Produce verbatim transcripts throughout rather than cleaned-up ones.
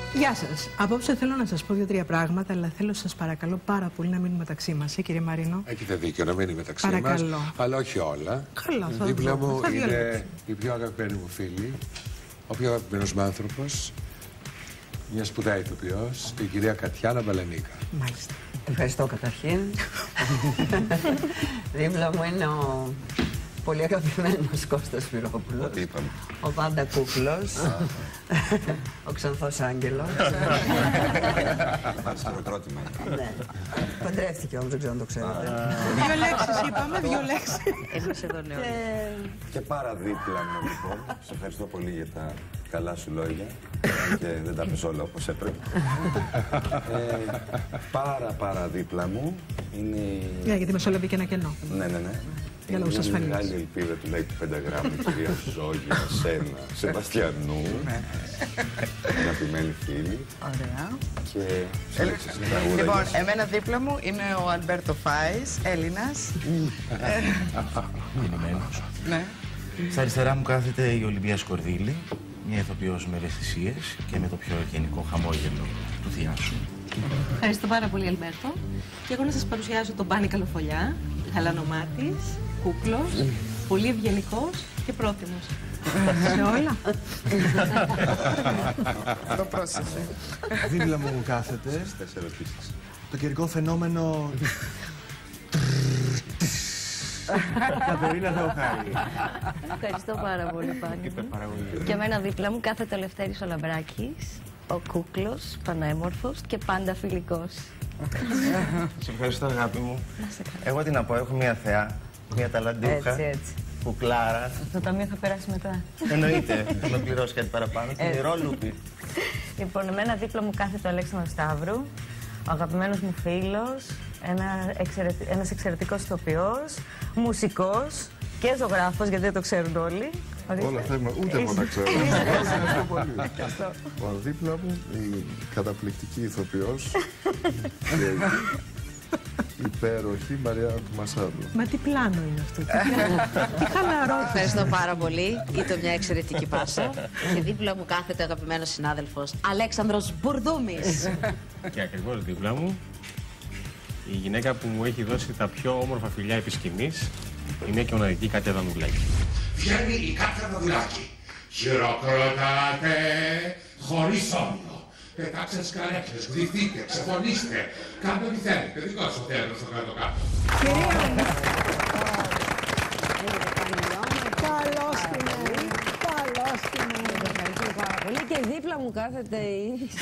Γεια σας. Απόψε θέλω να σας πω δύο-τρία πράγματα, αλλά θέλω σας παρακαλώ πάρα πολύ να μείνουμε μεταξύ μας, ε, κύριε Μαρίνο. Έχετε δίκιο να μείνει μεταξύ μας. Παρακαλώ. Αλλά όχι όλα. Καλά, θα Δίπλα δω. μου Θα είναι διαλέξω. η πιο αγαπημένη μου φίλη, ο πιο αγαπημένος μου άνθρωπος, μια σπουδαία ηθοποιός, η κυρία Κατιάνα Μπαλανίκα. Μάλιστα. Ευχαριστώ καταρχήν. Δίπλα μου είναι ο πολύ αγαπημένος Κώστας Σπυρόπουλος. Τι είπαμε. Ο πάντα κούκλος. Ο Ξανθός Άγγελος. Χειροκρότημα. Ναι. Παντρεύτηκε όμως, δεν ξέρω αν το ξέρετε. Δύο λέξεις είπαμε, δύο λέξεις. Είμαστε εδώ νέο. Και παραδίπλα μου λοιπόν, σε ευχαριστώ πολύ για τα καλά σου λόγια και δεν τα πες όλα όπως έπρεπε. ε, πάρα πάρα δίπλα μου είναι η... Ναι, γιατί μεσολαβεί και ένα κενό. Ναι, ναι, ναι. Για λόγους είναι ασφαλείας. η μεγάλη ελπίδα του Λαϊκού Πενταγράμμου, η κυρία Ζόγια, Σένα, Σεβαστιανού, αγαπημένη φίλη. Ωραία. Και σύλλεξες τραγούδα. Λοιπόν, εμένα δίπλα μου είναι ο Αλμπέρτο Φάης, Έλληνας. Γεννημένος. Ναι. Στα αριστερά μου κάθεται η Ολυμπία Σκορδίλη, μια ηθοποιός με ευαισθησίες και με το πιο γενικό χαμόγελο του θειάσου. Ευχαριστώ πάρα πολύ, Αλμπέρτο. Και εγώ να σας παρουσιάσω τον Πάνη Καλοφολιά, γαλανομάτης, κούκλος, πολύ ευγενικός και πρόθυμος. Σε όλα. Το πρόσεξε. Δίπλα μου κάθεται Τέσσερις ερωτήσεις. το καιρικό φαινόμενο... Κατερίνα Θεοχάρη. Ευχαριστώ πάρα πολύ, Πάνη. Και εμένα δίπλα μου κάθεται ο Λευτέρης ο Λαμπράκης, ο κούκλος, πανέμορφος και πάντα φιλικός. Σε ευχαριστώ, αγάπη μου. Εγώ τι να πω, έχω μια θεά, μια ταλαντούχα, Έτσι, έτσι. κουκλάρα. Το ταμείο θα περάσει μετά. Εννοείται, θα πληρώσει κάτι παραπάνω. Την Ρόλουπη. Λοιπόν, εμένα δίπλα μου κάθεται ο Αλέξανδρος Σταύρου, ο αγαπημένος μου φίλος, ένα εξαιρετι... ένας εξαιρετικός ηθοποιός, μουσικός και ζωγράφος, γιατί δεν το ξέρουν όλοι. Όλα θέλουμε, ούτε εγώ τα ξέρω. Ευχαριστώ πολύ. Ο δίπλα μου η καταπληκτική ηθοποιός και υπέροχη Μαρία Μασάρου. Μα τι πλάνο είναι αυτό, τι, τι χαλαρό. Ευχαριστώ πάρα πολύ. Ήταν μια εξαιρετική πάσα. Και δίπλα μου κάθεται ο αγαπημένος συνάδελφος Αλέξανδρος Μπουρδούμης. Και ακριβώς δίπλα μου η γυναίκα που μου έχει δώσει τα πιο όμορφα φιλιά επί σκηνής είναι και μοναδική Κάτια Δανδουλάκη. Βγαίνει η Κάτια Δανδουλάκη. Χειροκροτάτε χωρίς όνειρο. Πετάξτε τις καρέκλες, γδυθείτε, ξεφωνήστε. Κάντε ό,τι θέλετε. Δικό σας ο θέατρος στο κάτω-κάτω. Καλώς την είναι, καλώς την είναι. Πολύ και δίπλα μου κάθεται η...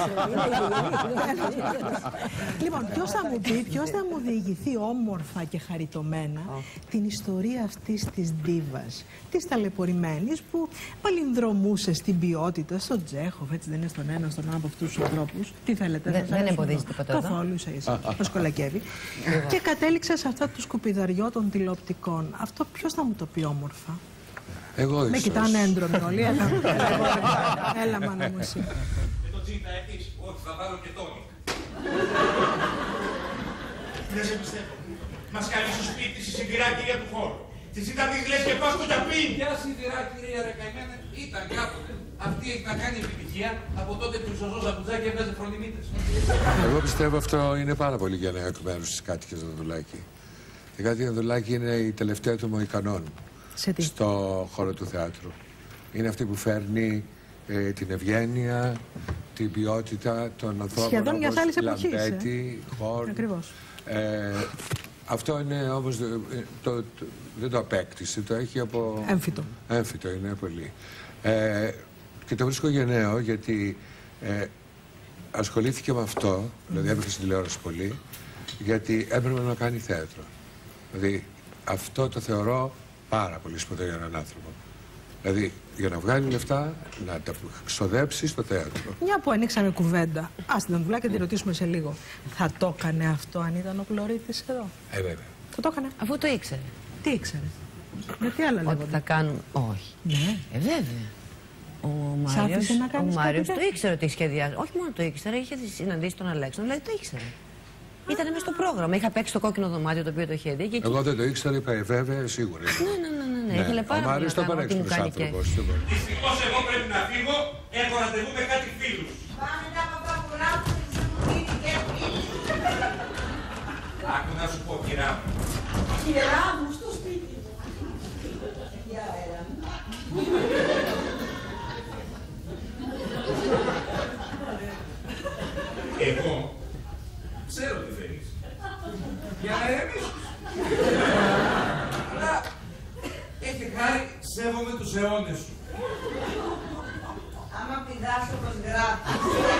Λοιπόν, ποιος θα μου πει, ποιος θα μου διηγηθεί όμορφα και χαριτωμένα την ιστορία αυτής της ντίβας, της ταλαιπωρημένης που παλινδρομούσε στην ποιότητα, στον Τσέχοφ, έτσι δεν είναι στον ένα, στον άλλο από αυτούς τους ανθρώπους. Τι θέλετε, Δεν- δεν εμποδίζεται ποτέ εδώ. καθόλου, ίσα ίσα, το σκολακεύει. Και κατέληξε σε αυτά του σκουπιδαριό των τηλεοπτικών. Αυτό ποιος θα μου το πει όμορφα? Εγώ ίσως. Με κοιτάνε έντρομοι όλοι, έλα, έλα, έλα μάνα μου εσύ. Και το τζιν θα έχεις, όχι θα βάλω και τόνικ. Δεν σε πιστεύω. Μας κάνει στο σπίτι της η σιδηρά κυρία του χώρου. Της ήταν δίγλες και πας στο ταπί. Ποια σιδηρά κυρία ρε καημένα, ήταν κάποτε. Αυτή έχει να κάνει επιτυχία από τότε που η Σωσό Ζαπουτζάκη έβγαζε φρονιμίτες. Εγώ πιστεύω αυτό είναι πάρα πολύ γενναίο εκ μέρους της Κάτιας Δανδουλάκη. Η Κάτια Δανδουλάκη είναι η τελευταία του Μοϊκανών στο χώρο του θεάτρου. Είναι αυτή που φέρνει ε, την ευγένεια, την ποιότητα των ανθρώπων. Σχεδόν μιας όπως άλλης εποχής, Λαμπέτη, Χόρν. Ακριβώς. Ε, αυτό είναι όμως, ε, το, το, δεν το απέκτησε, το έχει από... Έμφυτο. Έμφυτο είναι πολύ. Ε, και το βρίσκω γενναίο γιατί ε, ασχολήθηκε με αυτό, δηλαδή έπαιξε στην τηλεόραση πολύ, γιατί έπρεπε να κάνει θέατρο. Δηλαδή αυτό το θεωρώ πάρα πολύ σπουδαίο για έναν άνθρωπο. Δηλαδή για να βγάλει λεφτά να τα ξοδέψει στο θέατρο. Μια που ανοίξαμε κουβέντα, ας την Δανδουλάκη και τη ρωτήσουμε σε λίγο. Θα το έκανε αυτό αν ήταν ο Πλωρίτης εδώ? Ε, βέβαια. Θα το έκανε. Αφού το ήξερε. Τι ήξερε? Με τι άλλα Ότι λέγονται? θα κάνουν... Όχι. Ναι. Ε, βέβαια. Ο Σ' Μάριος, άφησε να ο κάνεις Μάριος κάτι το τέτοιο? ήξερε ότι σχεδιάζει. Όχι μόνο το ήξερε, είχε συναντήσει τον Αλέξανδρο, δηλαδή το ήξερε. Ήταν μέσα στο πρόγραμμα. Είχα παίξει το κόκκινο δωμάτιο το οποίο το είχε δει. Και... Εγώ δεν το ήξερα, είπα ε, βέβαια, σίγουρα. Ναι, ναι, ναι, ναι, ναι. Ήθελε πάρα Ο Μάριος το πολύ να κάνω ό,τι μου παρέξυπνος κάνει και... άνθρωπος. Δυστυχώς εγώ πρέπει να φύγω, έχω ραντεβού με κάτι φίλους. κυρά μου. Κυρά μου στο σπίτι μου. Για έλα. Εγώ ξέρω τι θέλεις. Για να ηρεμήσεις. Αλλά έχει χάρη, σέβομαι τους αιώνες σου. Άμα πηδάς όπως γράφει.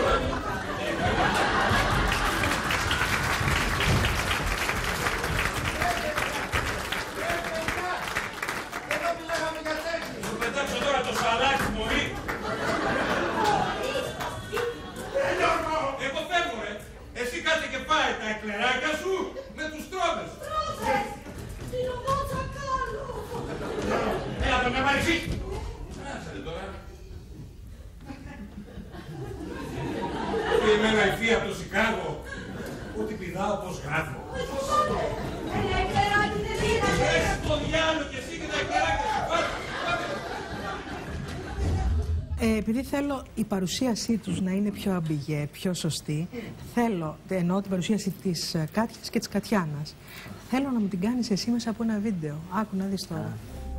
Εδώ μιλάγαμε για τέτοιο. Σου πετάξω τώρα το σαλάκι, μωρή. Εγώ φεύγω, ρε. Εσύ κάτσε και πάει τα εκλεράκια σου με τους τρόπες. Τρόπες! Τι εγώ θα κάνω. Έλα το με μαρισί. Άσε τώρα. Και εμένα η φία από το Σικάγο, ότι πηδάω πως γράφω. Ένα εκλεράκι δεν δίνανε. Έχεις το διάλογο και εσύ και τα εκλεράκια σου. Πάτε, πάτε. Ε, επειδή θέλω η παρουσίασή τους να είναι πιο αμπιγέ, πιο σωστή, θέλω, εννοώ την παρουσίαση της Κάτιας και της Κατιάνας, θέλω να μου την κάνεις εσύ μέσα από ένα βίντεο. Άκου να δεις τώρα.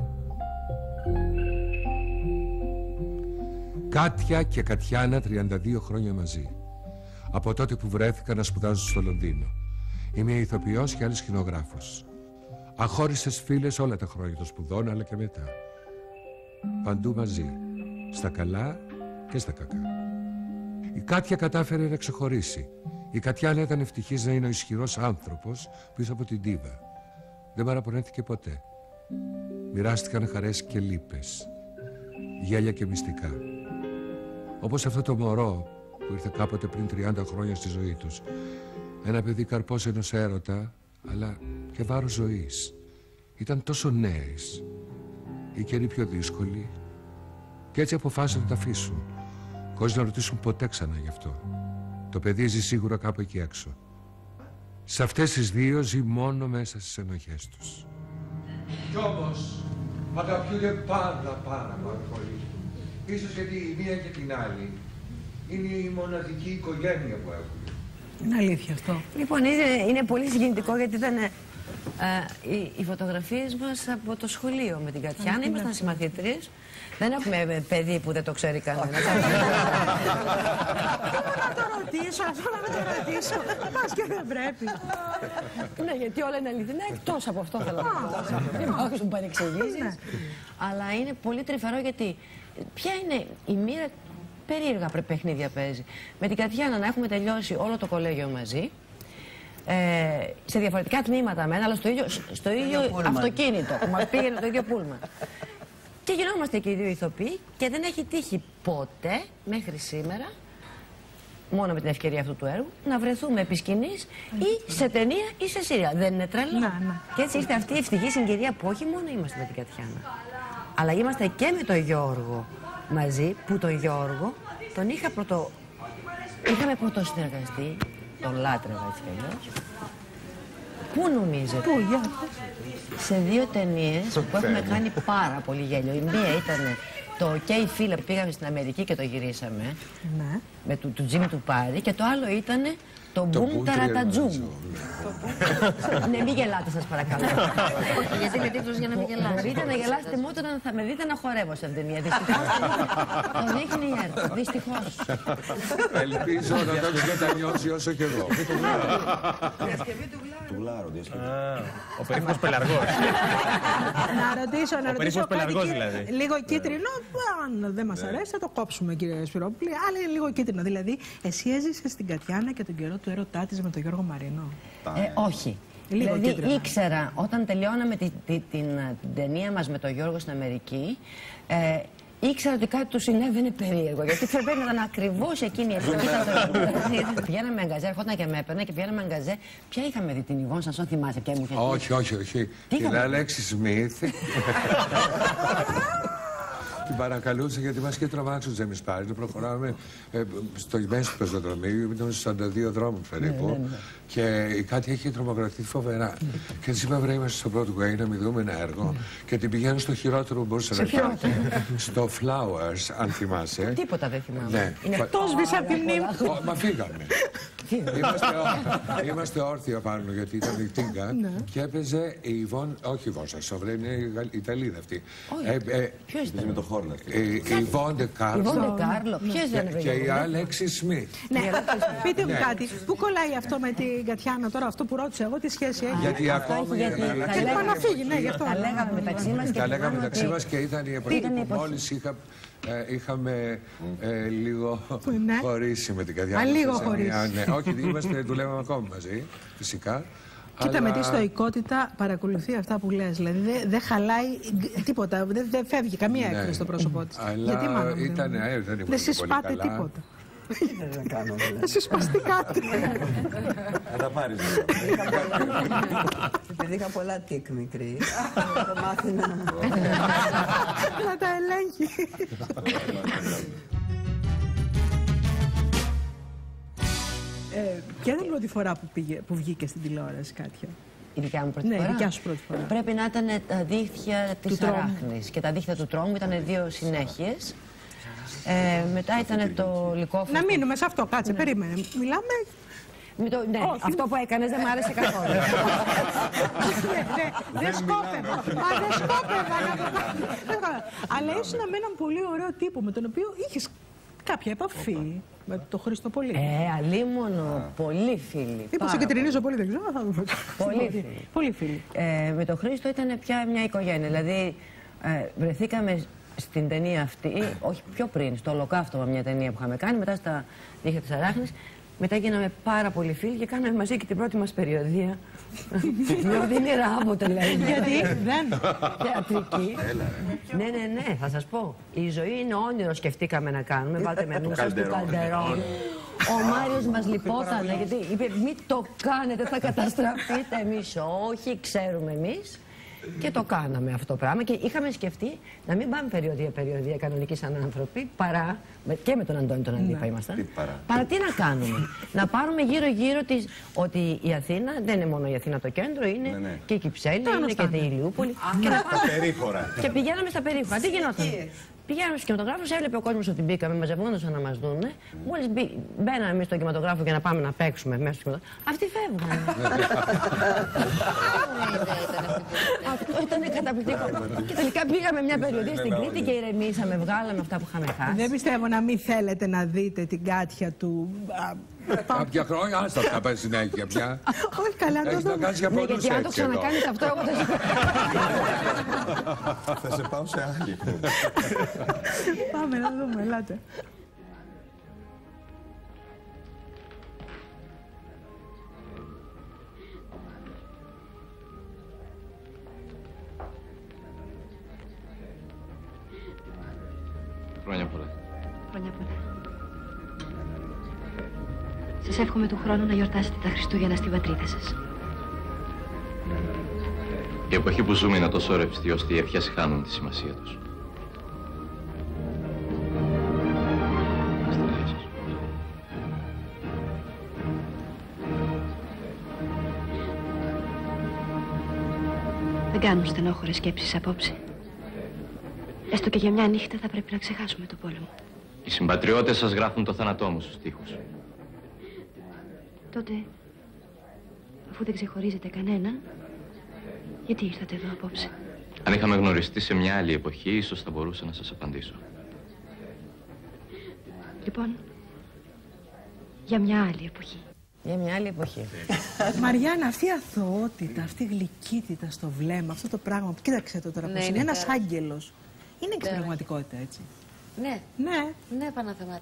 Κάτια και Κατιάνα, τριάντα δύο χρόνια μαζί. Από τότε που βρέθηκαν να σπουδάζουν στο Λονδίνο. Η μία ηθοποιός και άλλη σκηνογράφος. Αχώριστες φίλες όλα τα χρόνια των σπουδών, αλλά και μετά. Παντού μαζί. Στα καλά και στα κακά. Η Κάτια κατάφερε να ξεχωρίσει. Η Κατιάνα ήταν ευτυχής να είναι ο ισχυρός άνθρωπος πίσω από την ντίβα. Δεν παραπονέθηκε ποτέ. Μοιράστηκαν χαρές και λύπες. Γέλια και μυστικά. Όπως αυτό το μωρό που ήρθε κάποτε πριν τριάντα χρόνια στη ζωή τους. Ένα παιδί καρπός ενός έρωτα, αλλά και βάρος ζωής. Ήταν τόσο νέες. Οι καιροί πιο δύσκολοι. Και έτσι αποφάσισαν να τα αφήσουν, χωρίς να ρωτήσουν ποτέ ξανά γι' αυτό. Το παιδί ζει σίγουρα κάπου εκεί έξω. Σε αυτές τις δύο ζει μόνο μέσα στις ενοχές τους. Κι όμως αγαπιούνται πάντα πάρα πάρα πολύ. Ίσως γιατί η μία και την άλλη είναι η μοναδική οικογένεια που έχουν. Είναι αλήθεια αυτό. Λοιπόν, είναι, είναι πολύ συγκινητικό γιατί ήταν ε, οι, οι φωτογραφίες μας από το σχολείο με την Κατιάνα. Ήμασταν συμμαθήτριες. Δεν έχουμε παιδί που δεν το ξέρει κανένα. Να το ρωτήσω, ας πούμε να το ρωτήσω. Πας και δεν πρέπει. Ναι, γιατί όλα είναι αληθινά, εκτός από αυτό θέλω να πω. Δεν υπάρχουν παρεξηγήσεις. Αλλά είναι πολύ τρυφερό γιατί ποια είναι η μοίρα περίεργα παιχνίδια παίζει. Με την Κατιάνα να έχουμε τελειώσει όλο το κολέγιο μαζί. Ε, σε διαφορετικά τμήματα μένα, αλλά στο ίδιο, στο ίδιο αυτοκίνητο που μας πήγαινε το ίδιο πούλμα. Και γινόμαστε και οι δύο ηθοποιοί και δεν έχει τύχει ποτέ μέχρι σήμερα, μόνο με την ευκαιρία αυτού του έργου, να βρεθούμε επί σκηνής ή σε ταινία ή σε σειρά. Δεν είναι τρελό. Να, να. Και έτσι είστε αυτή η ευτυχή συγκυρία που όχι μόνο είμαστε με την Κατιάνα, αλλά είμαστε και με τον Γιώργο μαζί, που τον Γιώργο τον είχα πρωτο... είχαμε πρωτοσυνεργαστεί, τον λάτρευα έτσι κι αλλιώς. Πού νομίζετε? Πού, για σε δύο ταινίες που έχουμε κάνει πάρα πολύ γέλιο. Η μία ήταν το «OK φίλε» που πήγαμε στην Αμερική και το γυρίσαμε. Ναι. Με του, του Τζίμι του Πάρη. Και το άλλο ήταν το «Μπουμ Ταρατατζούμ». Ναι, μην γελάτε σας παρακαλώ. Όχι, γιατί είναι τίτλος για να μην γελάσετε. Μπορείτε να γελάσετε μόνο όταν θα με δείτε να χορεύω σε αυτήν την ταινία. Δυστυχώς το δείχνει η ΕΡΤ. Δυστυχώς. Ελπίζω να το μετανιώσει όσο και εγώ. Του Γλάρου, διασκευή. Ο περίφημος πελαργός. Να ρωτήσω, να ρωτήσω κάτι πελαργός, και- δηλαδή. λίγο κίτρινο, αν δεν μας αρέσει θα το κόψουμε κύριε Σπυρόπουλη, αλλά είναι λίγο κίτρινο. Δηλαδή, εσύ έζησες στην Κατιάνα και τον καιρό του έρωτά της με τον Γιώργο Μαρίνο. Ε, όχι. Λίγο δηλαδή κίτρινα. ήξερα όταν τελειώναμε τη, τη- την, την ταινία μας με τον Γιώργο στην Αμερική, ε, ήξερα ότι κάτι του συνέβαινε περίεργο. Γιατί πρέπει να ήταν ακριβώς εκείνη η εποχή. Πηγαίναμε αγκαζέ, ερχόταν και με έπαιρνε και πηγαίναμε αγκαζέ. Ποια είχαμε δει την Ιβόν, σας θυμάσαι ποια μου είχε πει? Όχι, όχι, όχι. Την Αλέξη Σμιθ. Την παρακαλούσε γιατί μας είχε τρομάξει ο Τζέμις Πάρη. Προχωράμε ε, στο μέση του πεζοδρομίου, ήταν στους σαράντα δύο δρόμους περίπου. Ναι, ναι, ναι. Και η Κάτια είχε τρομοκρατηθεί φοβερά. Και της είπα: βρε, είμαστε στο Broadway να μην δούμε ένα έργο. Και την πηγαίνω στο χειρότερο που μπορούσε να κάνει. Στο Flowers, αν θυμάσαι. Τίποτα δεν θυμάμαι. Ναι. Είναι Το σβήσα από τη μνήμη. Ω, Μα φύγαμε. Είμαστε, ό, είμαστε όρθια πάνω γιατί ήταν η Τίγκα και έπαιζε η Ιβόν, όχι η Ιβόν Σασόβρα, είναι η Ιταλίδα αυτή. Ποιο ήταν με το Χόρνα. Η Ιβόν Ντε Κάρλο. Ποιος δεν Και η Άλεξη Σμιθ. Ναι, πείτε μου κάτι. Πού κολλάει αυτό με την Κατιάνα τώρα, αυτό που ρώτησε εγώ, τι σχέση έχει? Γιατί ακόμα. Και είπα να φύγει, ναι, γι' αυτό. Τα λέγαμε μεταξύ μας. Τα λέγαμε μεταξύ μας και ήταν η εποχή που μόλις είχα. Ε, είχαμε ε, λίγο ναι. χωρίσει με την Κατιάνα. Α, λίγο χωρίσει. Ναι, όχι, είμαστε, δουλεύαμε ακόμη μαζί, φυσικά. Κοίτα, αλλά... με τη στοικότητα παρακολουθεί αυτά που λες. Δηλαδή δεν δε χαλάει τίποτα, δεν δε φεύγει καμία έκφραση ναι. στο πρόσωπό της. Αλλά γιατί μάλλον ήταν, δεν, ε, δεν, δεν συσπάται τίποτα. Δεν συσπαστεί κάτι. Θα τα πάρεις λίγο. Επειδή είχα πολλά τικ μικρή, το μάθει να... Να τα ελέγχει. Ποια είναι η πρώτη φορά που, πήγε, που βγήκε στην τηλεόραση, Κάτια? Η δικιά μου πρώτη ναι, φορά. Η δικιά σου πρώτη φορά. Πρέπει να ήταν τα δίχτυα της Αράχνης και τα δίχτυα του Τρόμου, ήταν δύο συνέχειες. Ε, μετά ήταν το Λυκόφωνο. Να μείνουμε σε αυτό, κάτσε, ναι. περίμενε. Μιλάμε. Με το, ναι, αυτό που έκανες δεν μ' άρεσε καθόλου. Δεν σκόπευα. Μα δεν σκόπευα. Αλλά ήσουν με έναν πολύ ωραίο τύπο με τον οποίο είχες κάποια επαφή. Με τον Χρήστο πολύ. Ε, αλίμονο. Πολύ φίλοι. Μήπως και τρινίζω πολύ, δεν ξέρω. Πολύ φίλοι. Πολύ φίλοι. Με τον Χρήστο ήταν πια μια οικογένεια. Δηλαδή βρεθήκαμε στην ταινία αυτή, όχι πιο πριν, στο Ολοκαύτωμα, μια ταινία που είχαμε κάνει, μετά στα Δίχτυα της Αράχνης. Μετά γίναμε πάρα πολύ φίλοι και κάναμε μαζί και την πρώτη μας περιοδία. Μια οδύνη ράμπο δηλαδή. Γιατί δεν. Θεατρική. Ναι, ναι, ναι, θα σας πω. Η ζωή είναι όνειρο, σκεφτήκαμε να κάνουμε. Βάλτε με νου σας του Καλντερόν. Ο Μάριος μας λυπότανε γιατί είπε μην το κάνετε, θα καταστραφείτε. Εμείς όχι, ξέρουμε εμείς. Και το κάναμε αυτό το πράγμα και είχαμε σκεφτεί να μην πάμε περιοδία-περιοδία κανονική σαν άνθρωποι, παρά, και με τον Αντώνη τον Αντίπα ήμασταν, τι παρά. παρά τι να κάνουμε. Να πάρουμε γύρω-γύρω της, ότι η Αθήνα δεν είναι μόνο η Αθήνα το κέντρο, είναι ναι, ναι. και η Κυψέλη, είναι και η Ηλιούπολη. Και, και, τα περίχωρα. Και πηγαίναμε στα περίχωρα. Τι γινόταν? Πηγαίναμε στους κινηματογράφους, έβλεπε ο κόσμος ότι μπήκαμε, μαζευόντουσαν να μας δούνε. Μόλις μπαίναμε εμείς στον κινηματογράφο για να πάμε να παίξουμε μέσα στο κινηματογράφο, αυτοί φεύγαν. Αυτό ήταν καταπληκτικό. Και τελικά πήγαμε μια περιοδία στην Κρήτη και ηρεμήσαμε, βγάλαμε αυτά που είχαμε χάσει. Δεν πιστεύω να μην θέλετε να δείτε την Κάτια του. Κάποια χρόνια, άστα θα πάει συνέχεια πια. Όχι καλά, δεν το κάνεις για πόντους γιατί αν το ξανακάνεις αυτό, εγώ δεν θα σε πάω σε άλλη. Πάμε να δούμε, ελάτε. Χρόνια πολλά. Χρόνια πολλά. Σας εύχομαι του χρόνου να γιορτάσετε τα Χριστούγεννα στη πατρίδα σας. Η εποχή που ζούμε είναι τόσο ρευστή ώστε οι ευχές χάνουν τη σημασία τους. Δεν κάνουν στενόχωρες σκέψεις απόψε. Έστω και για μια νύχτα θα πρέπει να ξεχάσουμε τον πόλεμο. Οι συμπατριώτες σας γράφουν το θάνατό μου στους τοίχους. Τότε, αφού δεν ξεχωρίζετε κανέναν, γιατί ήρθατε εδώ απόψε? Αν είχαμε γνωριστεί σε μια άλλη εποχή, ίσως θα μπορούσα να σας απαντήσω. Λοιπόν, για μια άλλη εποχή. Για μια άλλη εποχή. Μαριάννα, αυτή η αθωότητα, αυτή η γλυκύτητα στο βλέμμα, αυτό το πράγμα που κοίταξε το τώρα Ναι, πώς είναι είναι, ένας πέρα. άγγελος. Είναι και στην πραγματικότητα, έτσι. Ναι. Ναι. Ναι, Παναθεμάτη.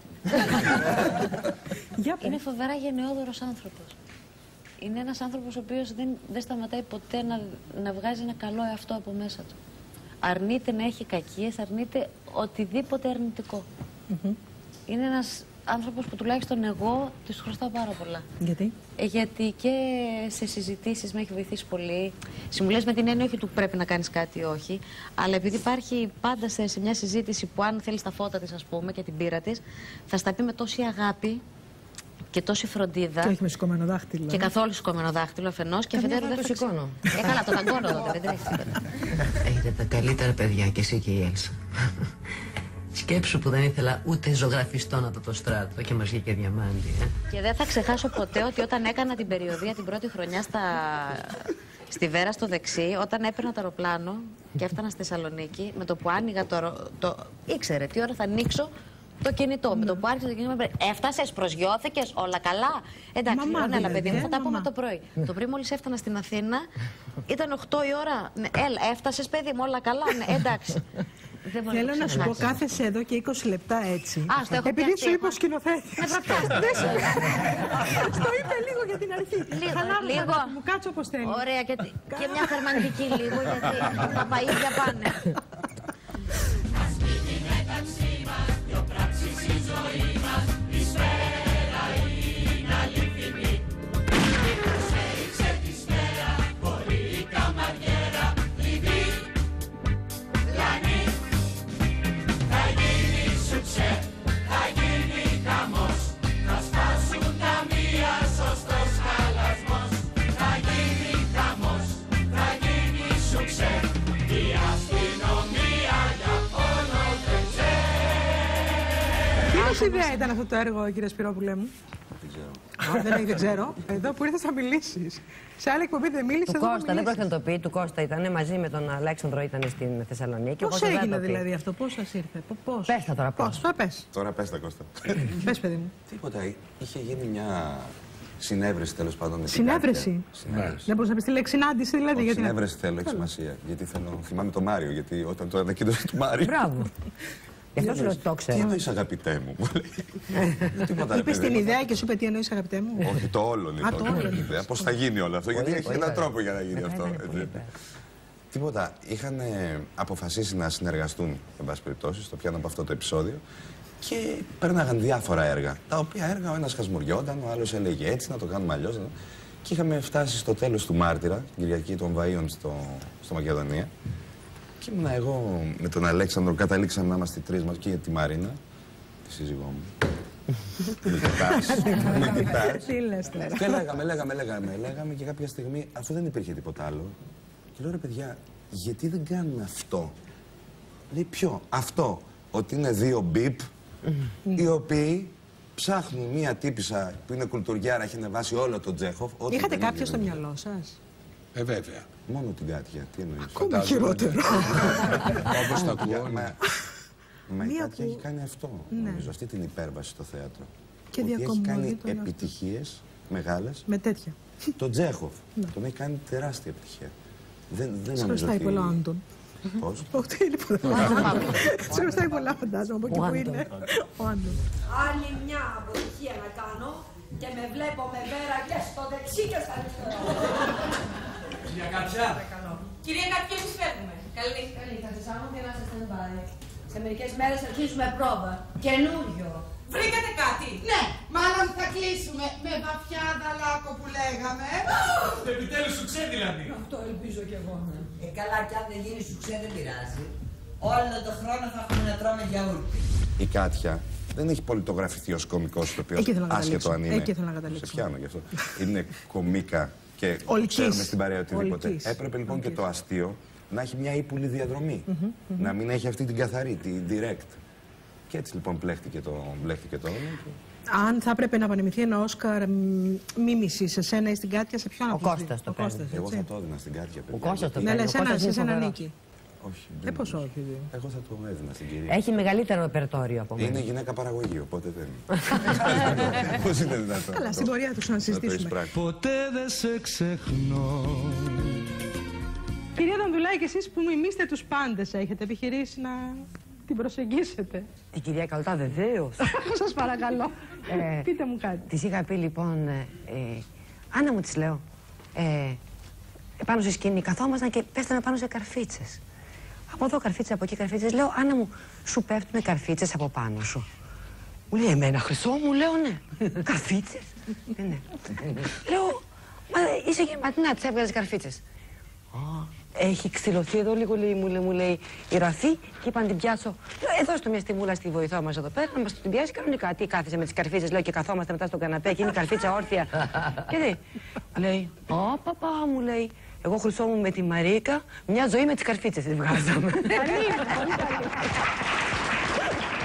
Για είναι φοβερά γενναιόδωρος άνθρωπος. Είναι ένας άνθρωπος ο οποίος δεν, δεν σταματάει ποτέ να, να βγάζει ένα καλό εαυτό από μέσα του. Αρνείται να έχει κακίες, αρνείται οτιδήποτε αρνητικό. Mm-hmm. Είναι ένας άνθρωπος που τουλάχιστον εγώ της χρωστάω πάρα πολλά. Γιατί? Ε, γιατί και σε συζητήσεις με έχει βοηθήσει πολύ. Συμβουλές με την έννοια όχι του πρέπει να κάνεις κάτι ή όχι, αλλά επειδή υπάρχει πάντα σε, σε μια συζήτηση που αν θέλεις τα φώτα της, ας πούμε, και την πείρα της, θα στα πει με τόση αγάπη και τόση φροντίδα. Και όχι με σηκωμένο δάχτυλο. Και καθόλου σηκωμένο δάχτυλο αφενός και αφετέρου δεν το σηκώνω. Ε, καλά, το ταγκώνω τότε, δεν τρέχει τίποτα. Έχετε τα καλύτερα παιδιά και εσύ και η Έλσα. Σκέψου που δεν ήθελα ούτε ζωγραφιστό να το το στράτο και μας βγήκε διαμάντι. Ε. Και δεν θα ξεχάσω ποτέ ότι όταν έκανα την περιοδία την πρώτη χρονιά στα... στη Βέρα στο δεξί, όταν έπαιρνα το αεροπλάνο και έφτανα στη Θεσσαλονίκη, με το που άνοιγα το. το... ήξερε τι ώρα θα ανοίξω το κινητό. Mm. Με το που άρχισε το κινητό, έφτασες, προσγειώθηκες, όλα καλά. Εντάξει, λέω, ναι, αλλά παιδί μου, θα τα πούμε το πρωί. Το πρωί μόλις έφτανα στην Αθήνα, ήταν οκτώ η ώρα. Ναι, έλα, έφτασες, παιδί μου, όλα καλά. Ναι, εντάξει. Θέλω να σου πω, κάθεσαι εδώ και είκοσι λεπτά έτσι. Α, στο έχω επειδή σου είπε ο σκηνοθέτης. Με προπιάστε. Στο είπε λίγο για την αρχή. Λίγο. Μου κάτσε όπως θέλει. Ωραία, και μια θερμαντική λίγο, γιατί τα παΐδια πάνε. Τι ιδέα ήταν αυτό το έργο, κύριε Σπυρόπουλέ μου? Δεν ξέρω. Α, δεν, δεν ξέρω. Εδώ που ήρθες θα μιλήσεις. Σε άλλη εκπομπή δεν μίλησε. Του Κώστα, δεν πρόκειται να το πει. Του Κώστα ήταν μαζί με τον Αλέξανδρο, ήταν στην Θεσσαλονίκη. Πώς έγινε δηλαδή αυτό, πώς σας ήρθε, πώς? Πες τα τώρα, πώς. Πώς, πες. Τώρα πες τα, Κώστα. Πες, παιδί μου. Τίποτα, είχε γίνει μια συνέβρεση τέλος πάντων. Συνέβρεση. Δεν μπορούσα να πεις τη λέξη συνάντηση, δηλαδή. Όχι, συνέβρεση θέλω, έχει σημασία. Γιατί θέλω, θυμάμαι τον Μάριο, γιατί όταν το ανακοίνωσε του Μάριου. Μπράβο. Γι' αυτό σου το ξέρω. Τι εννοείς αγαπητέ μου, μου λέει. Είπες την ιδέα και σου είπε τι εννοείς αγαπητέ μου. Όχι, το όλο είναι την ιδέα. Πώς θα γίνει όλο αυτό, γιατί έχει έναν τρόπο για να γίνει αυτό. Τίποτα. Είχαν αποφασίσει να συνεργαστούν, εν πάση περιπτώσει, στο πιάνω από αυτό το επεισόδιο και πέρναγαν διάφορα έργα. Τα οποία έργα ο ένας χασμουριόταν, ο άλλος έλεγε έτσι, να το κάνουμε αλλιώς. Και είχαμε φτάσει στο τέλος του Μάρτυρα, την Κυριακή των Βαΐων στο Μακεδονία. Και ήμουνα εγώ με τον Αλέξανδρο, καταλήξαμε να είμαστε τρεις μας και για τη Μαρίνα, τη σύζυγό μου. Με κοιτάς, με κοιτάς. Τι λες τώρα. Και λέγαμε, λέγαμε, λέγαμε, λέγαμε και κάποια στιγμή, αφού δεν υπήρχε τίποτα άλλο, και λέω ρε παιδιά, γιατί δεν κάνουμε αυτό? Λέει ποιο? Αυτό, ότι είναι δύο μπιπ, οι οποίοι ψάχνουν μία τύπισσα που είναι κουλτουριάρα, έχει ανεβάσει όλο τον Τσέχοφ. Είχατε κάποιο στο μυαλό σας? Ε, βέβαια. Μόνο την Κάτια, τι εννοείς? Ακόμα χειρότερο. Όπως το ακούω. Μα η Κάτια έχει κάνει αυτό, νομίζω, αυτή την υπέρβαση στο θέατρο. Και ότι έχει κάνει τον επιτυχίες μεγάλες. Με τέτοια. Τον Τσέχοφ, τον έχει κάνει τεράστια επιτυχία. Δεν νομίζω ότι... Χρωστάει πολλά ο Άντων. Πώς? Όχι, είναι πολλά. Σου χρωστάει πολλά, φαντάζομαι, από εκεί που είναι ο Άντων. Άλλη μια αποτυχία να κάνω και με βλέπω με Βέρα και στο δεξί και στα αριστερά. Κυρία Κάτια. Κυρία Κάτια, εμείς φεύγουμε. Καλή, καλή. Θα σας άνω και να σας stand-by. Σε μερικές μέρες αρχίζουμε πρόβα. Καινούριο. Βρήκατε κάτι? Ναι, μάλλον θα κλείσουμε με βαθιά δαλάκο που λέγαμε. Επιτέλους σου ξέ δηλαδή. Αυτό ελπίζω κι εγώ. Ε, καλά, κι αν δεν γίνει σου ξέ δεν πειράζει. Όλο το χρόνο θα έχουμε να τρώμε γιαούρτι. Η Κάτια δεν έχει πολιτογραφηθεί ως κωμικός ηθοποιός, άσχετο αν είναι. Εκεί θέλω να καταλήξω. Σε πιάνω γι' αυτό. Είναι κωμίκα και ξέρουμε στην παρέα οτιδήποτε. Έπρεπε λοιπόν και το αστείο να έχει μια ύπουλη διαδρομή. Mm -hmm, mm -hmm. Να μην έχει αυτή την καθαρή, την direct. Και έτσι λοιπόν πλέχτηκε το, πλέχτηκε το όνομα. Αν θα έπρεπε να απονεμηθεί ένα Όσκαρ μίμηση σε σένα ή στην Κάτια, σε ποιον ο Κώστας το παίρνει. Εγώ θα το έδινα στην Κάτια. Ο Κώστας το παίρνει. Ναι, ναι, σε σένα νίκη. Όχι. Ε, πώς όχι. Εγώ θα το έδινα στην κυρία. Έχει μεγαλύτερο ρεπερτόριο από μένα. Είναι γυναίκα παραγωγή, οπότε δεν. Πώς είναι δυνατόν? Καλά, στην πορεία του να συζητήσουμε. Ποτέ δεν σε ξεχνώ. Κυρία Δανδουλάκη, εσείς που μιμήσετε τους πάντες, έχετε επιχειρήσει να την προσεγγίσετε? Η κυρία Καλτά, βεβαίως. Σας παρακαλώ. Ε, Πείτε μου κάτι. Της είχα πει λοιπόν, ε, ε, Άννα μου της λέω, ε, πάνω στη σκηνή καθόμασταν και πέφτανε πάνω σε καρφίτσες. Από εδώ καρφίτσες, από εκεί καρφίτσες. Λέω, Άννα μου, σου πέφτουν καρφίτσες από πάνω σου? Μου λέει, εμένα χρυσό μου, λέω ναι. Καρφίτσες? ε, ναι. Λέω, μα είσαι γεματινά, της έβγαζες καρφίτσες. Έχει ξυλωθεί εδώ λίγο, λέει, μου, λέει, μου λέει η ραφή και είπα να την πιάσω. Λέω, εδώ στο μια στιγμούλα στη βοηθό μας εδώ πέρα, να μας την πιάσει κανονικά. Τι κάθισε με τις καρφίτσες, λέω, και καθόμαστε μετά στον καναπέ και είναι η καρφίτσα όρθια. Και λέει, λέει, Ω, παπά μου, λέει, εγώ χρυσό μου με τη Μαρίκα, μια ζωή με τις καρφίτσες τη βγάζαμε.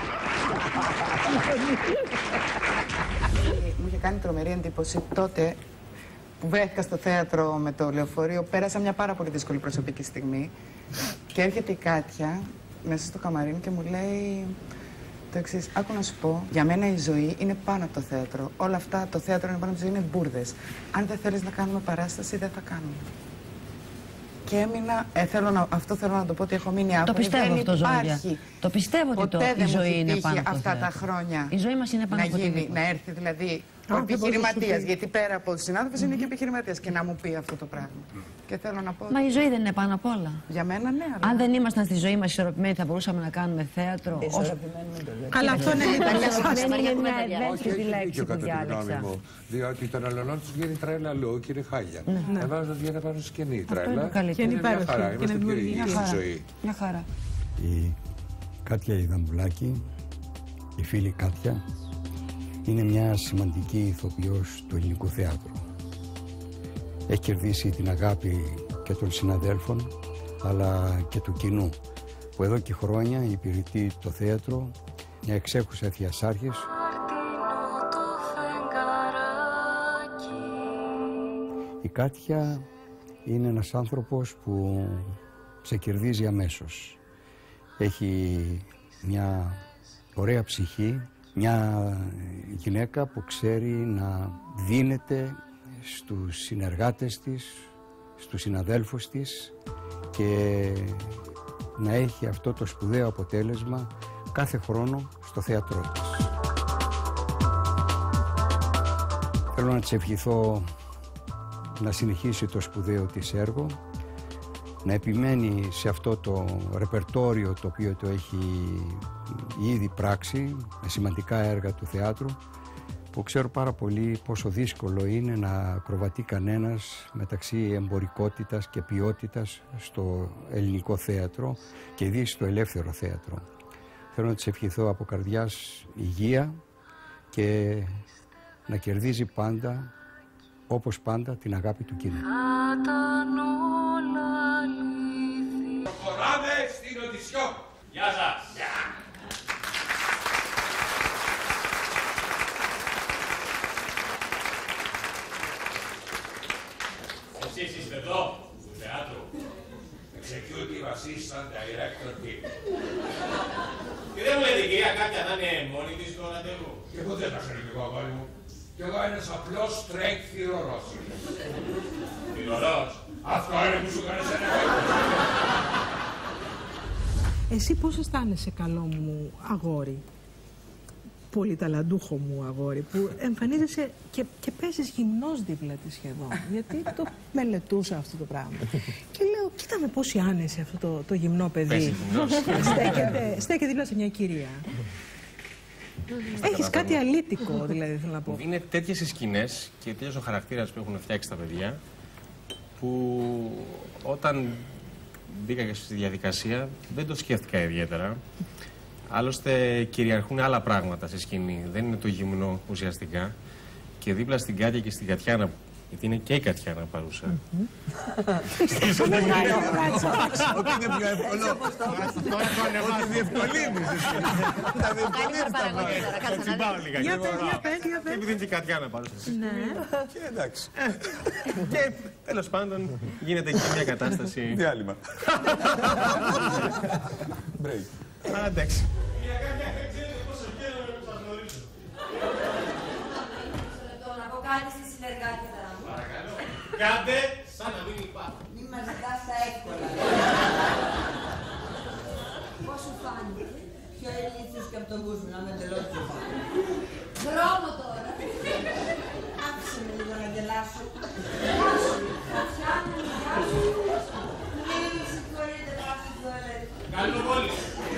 Μου είχε κάνει τρομερή εντύπωση τότε που βρέθηκα στο θέατρο με το λεωφορείο. Πέρασα μια πάρα πολύ δύσκολη προσωπική στιγμή και έρχεται η Κάτια μέσα στο καμαρίνι και μου λέει το εξής: άκου να σου πω, για μένα η ζωή είναι πάνω από το θέατρο. Όλα αυτά, το θέατρο είναι πάνω από τη ζωή, είναι μπουρδες. Αν δεν θέλεις να κάνουμε παράσταση, δεν θα κάνουμε. Και έμεινα, ε, θέλω να, αυτό θέλω να το πω ότι έχω μείνει άφωνη. Το πιστεύω δεν αυτό, υπάρχει. Ζώδια. Το πιστεύω ότι το, η ζωή είναι πάνω από το αυτά θέατρο. τα χρόνια Η ζωή μας είναι πάνω να από το γίνει, θέατρο. να έρθει δηλαδή ο επιχειρηματίας, γιατί πέρα από τους συνάδελφους είναι και επιχειρηματίας και να μου πει αυτό το πράγμα. Και θέλω να πω... Μα η ζωή δεν είναι πάνω απ' όλα. Για μένα ναι, αλλά... Αν δεν ήμασταν στη ζωή μας ισορροπημένοι θα μπορούσαμε να κάνουμε θέατρο. Ισορροπημένοι με το λέτε. Αλλά αυτό είναι μια ευαίσθητη λέξη που διάλεξα. Διότι των αλλωνών τους γίνει τρέλα αλλού και είναι χάλια. Εμάς μας βγαίνει πάνω σκηνή τρέλα. Και είναι μια χαρά, είμαστε κύριοι στη ζωή. Μια χαρά. Η Κάτια Ιδαμπουλάκη, η φίλη Κάτια, είναι μια σημαντική ηθοποιός του ελληνικού θεάτρου. Έχει κερδίσει την αγάπη και των συναδέλφων, αλλά και του κοινού, που εδώ και χρόνια υπηρετεί το θέατρο, μια εξέχουσα θειασάρχης. Η Κάτια είναι ένας άνθρωπος που σε κερδίζει αμέσως. Έχει μια ωραία ψυχή, μια γυναίκα που ξέρει να δίνεται στους συνεργάτες της, στους συναδέλφους της και να έχει αυτό το σπουδαίο αποτέλεσμα κάθε χρόνο στο θέατρό της. Θέλω να της ευχηθώ να συνεχίσει το σπουδαίο της έργο, να επιμένει σε αυτό το ρεπερτόριο το οποίο το έχει ήδη πράξει με σημαντικά έργα του θεάτρου, που ξέρω πάρα πολύ πόσο δύσκολο είναι να ακροβατεί κανένας μεταξύ εμπορικότητας και ποιότητας στο ελληνικό θέατρο και ειδικά στο ελεύθερο θέατρο. Θέλω να της ευχηθώ από καρδιάς υγεία και να κερδίζει πάντα, όπως πάντα, την αγάπη του κοινού. Προχωράμε στην οντισιόν. Γεια σας. Εσείς είστε εδώ, του θεάτρου. Executive Assistant Director team. Και δεν μου λέτε η κυρία Κάτια να είναι μόνη της στο ραντεβού. Και εγώ δεν τα ξέρω κι εγώ, αγόρι μου. Κι εγώ ένας απλός straight θηρορός. Θηρορός. Αυτό είναι που σου κάνεις ένα. Εσύ πώς αισθάνεσαι, καλό μου αγόρι, πολύ ταλαντούχο μου αγόρι, που εμφανίζεσαι και, και παίζεις γυμνός δίπλα της σχεδόν, γιατί το μελετούσα αυτό το πράγμα. Και λέω, κοίτα με πόση άνεση αυτό το, το γυμνό παιδί. στέκεται, στέκεται δίπλα σε μια κυρία. Έχεις κάτι αλήτικο, δηλαδή, θέλω να πω. Είναι τέτοιες οι σκηνές και τέτοιος ο χαρακτήρας που έχουν φτιάξει τα παιδιά, που όταν μπήκα και στη διαδικασία δεν το σκέφτηκα ιδιαίτερα. Άλλωστε κυριαρχούν άλλα πράγματα στη σκηνή. Δεν είναι το γυμνό ουσιαστικά. Και δίπλα στην Κάτια και στην Κατιάνα, γιατί είναι και η Κατιάνα παρούσα. Ότι είναι πιο εύκολο. Ότι διευκολύνεις. Τα διευκολύνεις τα πράγματα. Θα τσιμπάω λίγα. Για πες, για πες, για πες. Επειδή είναι και η Κατιάνα παρούσα. Ναι. Και εντάξει. Και τέλος πάντων γίνεται και μια κατάσταση. Διάλειμμα. Break. Α, εντάξει. Να πω κάτι στη συνεργάτηδα μου. Παρακαλώ. Κάντε σαν να μην υπάρχει. Μην μας ζητάς τα εύκολα. Πώς σου φάνηκε? Πιο ηλίθιος και από τον κούς μου, να με τελώς. Δρόμο τώρα. Άφησε με λίγο να γελάσω. Γεια σου. Φωτιά μου, γεια σου. Μην συγχωρείτε να σου τουαλέτα. Καλό πόλη.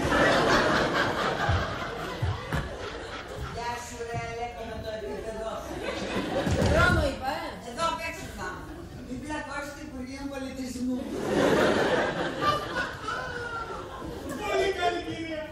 Γεια σου ρε, λέγομαι το επίπεδο. Δρόμο είπα, ε. Εδώ παίξω θα. Μην πλακώσεις την Υπουργείο Πολιτισμού. Πολύ καλή κυρία.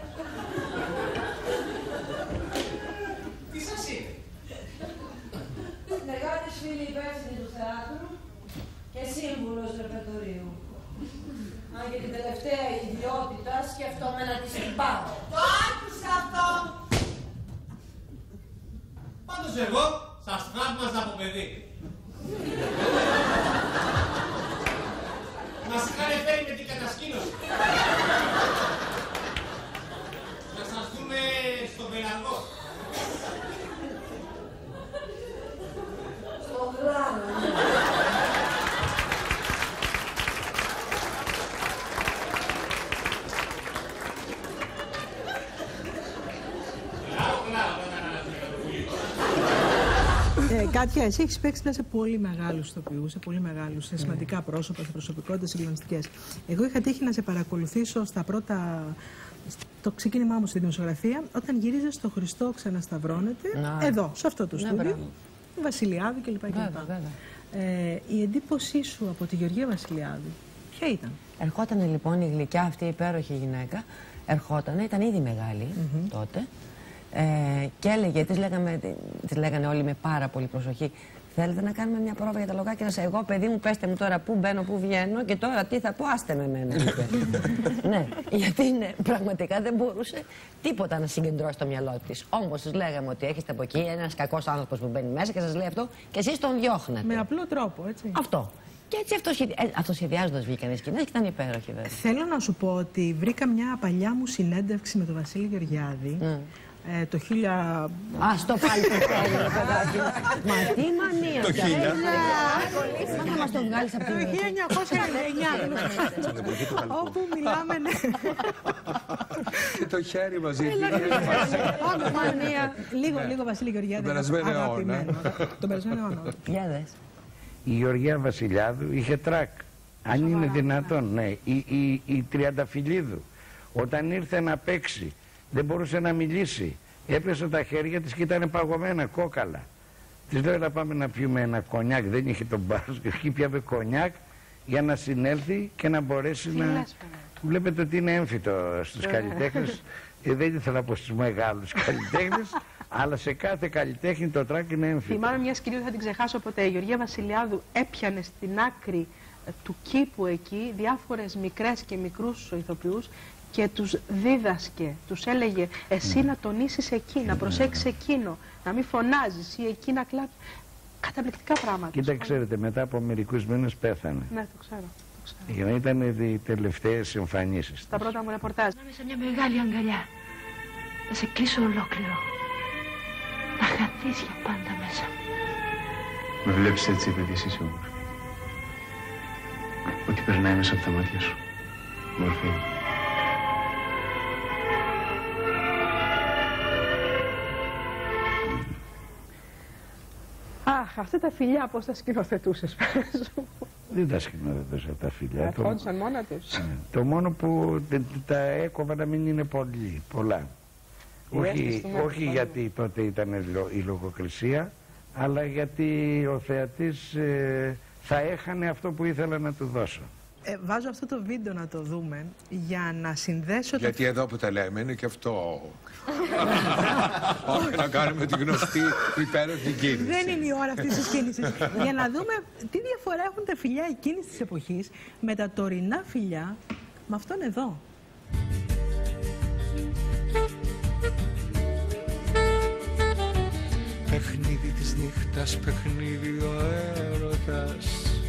Τι σας είναι? Συνεργάτης φίλοι υπεύθυνοι του θεάτρου και σύμβουλος ρεπερτορίου. Αν και την τελευταία ιδιότητα σκεφτόμαι να τη συμπάρω. Το άκουσα αυτό! Πάντως εγώ σας θαύμαζα από παιδί. Μας είχαν φέρει με την κατασκήνωση. Να σας δούμε στον πελαγό. Στον γράμμα. Ε, Κάτια, εσύ έχεις παίξει σε πολύ μεγάλους ηθοποιούς, σε πολύ μεγάλους, σε σημαντικά πρόσωπα, σε προσωπικότητες συγκλονιστικές. Εγώ είχα τύχει να σε παρακολουθήσω στα πρώτα, στο ξεκίνημά μου στη δημοσιογραφία, όταν γύριζες στο Χριστό Ξανασταυρώνεται, Να. εδώ, σε αυτό το Ναι, στούντιο, μπράβο. Βασιλιάδου κλπ. Βέβαια, βέβαια. Ε, η εντύπωσή σου από τη Γεωργία Βασιλιάδου, ποια ήταν? Ερχόταν λοιπόν η γλυκιά αυτή η υπέροχη γυναίκα, ερχόταν, ήταν ήδη μεγάλη Mm-hmm. τότε ε, και έλεγε, τις, λέγαμε, τις λέγανε όλοι με πάρα πολύ προσοχή, θέλετε να κάνουμε μια πρόβα για τα λογάκια σας? Εγώ, παιδί μου, πέστε μου τώρα πού μπαίνω, πού βγαίνω και τώρα τι θα πω, άστε με εμένα. είπε. Ναι, γιατί ναι, πραγματικά δεν μπορούσε τίποτα να συγκεντρώσει το μυαλό της. Όμως σας λέγαμε ότι έχετε από εκεί ένας κακός άνθρωπος που μπαίνει μέσα και σας λέει αυτό και εσείς τον διώχνετε. Με απλό τρόπο, έτσι. Αυτό. Και έτσι αυτοσχεδι... ε, αυτοσχεδιάζοντας βγήκαν οι σκηνές και ήταν υπέροχοι βέβαια. Θέλω να σου πω ότι βρήκα μια παλιά μου συνέντευξη με τον Βασίλη Γεωργιάδη. Mm. Ε, το χίλια... Α, στο πάλι το θέλει, παιδάκι. Μα τι μανία. Το χίλια. Μα θα μας το βγάλεις από το χίλια εννιακόσια ενενήντα εννιά. Όπου μιλάμε, ναι. Και το χέρι μαζί. Λίγο, λίγο Βασίλη Γεωργιάδη. Τον περασμένο αιώνα. Τον περασμένο αιώνα. Για δες. Η Γεωργία Βασιλιάδου είχε τρακ. Αν είναι δυνατόν, ναι. Η, η, η Τριανταφυλλίδου, όταν ήρθε να παίξει, δεν μπορούσε να μιλήσει. Έπεσε τα χέρια της και ήταν παγωμένα, κόκαλα. Της λέω να πάμε να πιούμε ένα κονιάκ, δεν είχε τον μπάρος και εκεί πιάμε κονιάκ για να συνέλθει και να μπορέσει να... Λες, Βλέπετε ότι είναι έμφυτο στους καλλιτέχνες. ε, δεν ήθελα από στους μεγάλους καλλιτέχνες, αλλά σε κάθε καλλιτέχνη το τρακ είναι έμφυτο. Θυμάμαι μια σκηνή που θα την ξεχάσω ποτέ. Η Γεωργία Βασιλιάδου έπιανε στην άκρη του κήπου εκεί διάφορες μικρές και μικρούς ηθοποιούς και τους δίδασκε, τους έλεγε εσύ mm. να τονίσεις εκεί, να προσέξεις εκείνο, να μην φωνάζεις ή εκεί να κλάψεις. Καταπληκτικά πράγματα. Κοίτα, ξέρετε, μετά από μερικούς μήνες πέθανε. Ναι, το ξέρω. Το ξέρω. Για να ήταν οι τελευταίες εμφανίσεις. Τα πρώτα μου ρεπορτάζ. Να είμαι σε μια μεγάλη αγκαλιά, να σε κλείσω ολόκληρο, να χαθείς για πάντα μέσα. Με βλέπεις έτσι, παιδί, εσύ όμορφη. Ό,τι περνάει μέσα από τα μάτια σου. Μορφή. Αχ, αυτά τα φιλιά πώς τα σκηνοθετούσες, πες μου. Δεν τα σκηνοθετούσα τα φιλιά. Ερχόντουσαν μόνα τους. Το μόνο που τα έκοβα να μην είναι πολύ, πολλά. Όχι, όχι γιατί τότε ήταν η λογοκρισία, αλλά γιατί ο θεατής ε, θα έχανε αυτό που ήθελα να του δώσω. Ε, βάζω αυτό το βίντεο να το δούμε για να συνδέσω... Γιατί το... εδώ που τα λέμε είναι και αυτό. Όχι να κάνουμε την γνωστή υπέροχη κίνηση. Δεν είναι η ώρα αυτής της κίνησης. Για να δούμε τι διαφορά έχουν τα φιλιά εκείνης της εποχής με τα τωρινά φιλιά με αυτόν εδώ. Παιχνίδι της νύχτας, παιχνίδι ο έρωτας.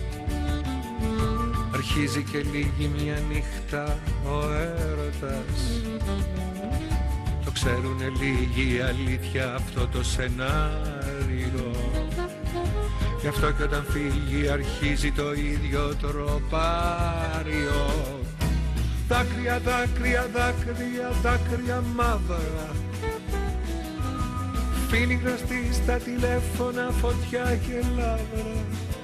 Αρχίζει και λύγει μια νύχτα ο έρωτας. Το ξέρουνε λίγοι, αλήθεια αυτό το σενάριο. Γι' αυτό και όταν φύγει αρχίζει το ίδιο τροπάριο. Δάκρυα, δάκρυα, δάκρυα, δάκρυα μαύρα. Φίλοι γνωστοί στα τηλέφωνα, φωτιά και λάβρα.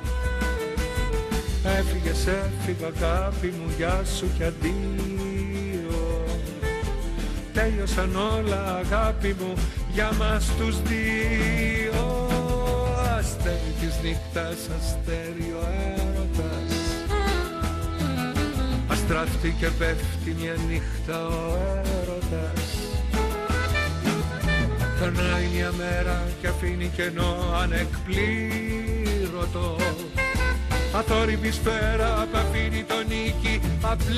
Έφυγες, έφυγα αγάπη μου, γεια σου κι αντίο. Τέλειωσαν όλα αγάπη μου για μας τους δύο. Αστέρι της νύχτας, αστέρι ο έρωτας. Αστράφτει και πέφτει μια νύχτα ο έρωτας. Περνάει μια μέρα και αφήνει κενό ανεκπλήρωτο. Αθόρυβη σφαίρα που αφήνει τον νίκη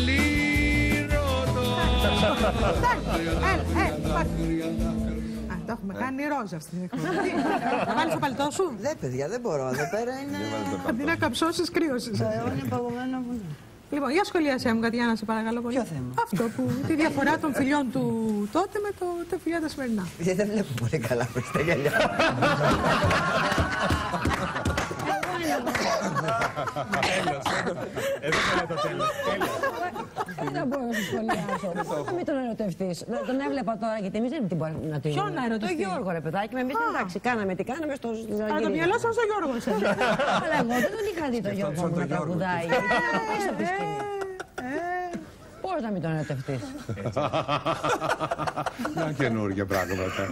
απλήρωτο. το έχουμε κάνει ρόζα αυτή την εκπομπή. Θα βάλεις το παλιτό σου. Δεν, παιδιά, δεν μπορώ. Εδώ πέρα είναι. Αντί να καψώσεις, κρύωσες. Είναι παγωμένο. Λοιπόν, για σχολίασέ μου κάτι, Γιάννα, σε παρακαλώ πολύ. Ποιο θέμα? Αυτό που. Τη διαφορά των φιλιών του τότε με το, τα φιλιά τα σημερινά. Γιατί δεν βλέπω πολύ καλά χωρίς τα γυαλιά. Τέλος. Εδώ είναι το τέλος. Δεν μπορώ να σου σχολιάσω. Πώς να μην τον ερωτευτείς. Τον έβλεπα τώρα γιατί εμείς δεν μπορούμε να το Ποιον να ερωτευτεί? Το Γιώργο, ρε παιδάκι. Εμείς εντάξει, κάναμε τι κάναμε στο Ζαγγίρι. Αλλά το μυαλό σας στο Γιώργο, εσένα. Αλλά εγώ δεν τον είχα δει το Γιώργο μου να τραγουδάει. Ήταν πίσω από τη σκηνή. Πώς να μην τον ερωτευτείς. Να καινούργια πράγματα.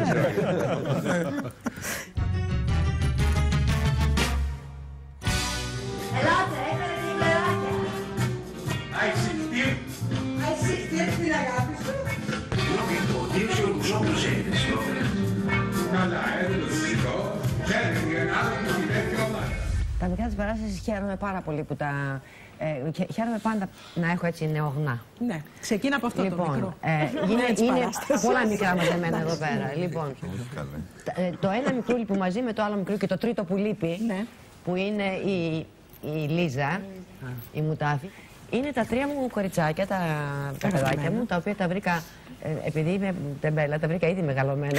Ελάτε, έφερε την κλεράκια. Αϊσιχτήρ. Αϊσιχτήρ την αγάπη σου. Το δίψιο του σώπου ζέδες. Καλά, έδω σηκώ. Ξέρετε, ένα άλλο που τέτοιο ομάδα. Τα μικρά της παράστασης χαίρομαι πάρα πολύ που τα... Ε, χαίρομαι πάντα να έχω έτσι νεογνά. Ναι, ξεκίνα από αυτό λοιπόν, το μικρό. Ε, είναι είναι πολλά μικρά μαζεμένα εδώ πέρα. Λοιπόν, το ένα μικρούλι που μαζί με το άλλο μικρό και το τρίτο που λείπει, ναι. που είναι η, η Λίζα, η Μουτάφη, είναι τα τρία μου κοριτσάκια, τα, τα παιδάκια μου, τα οποία τα βρήκα, ε, επειδή είμαι τεμπέλα, τα βρήκα ήδη μεγαλωμένα.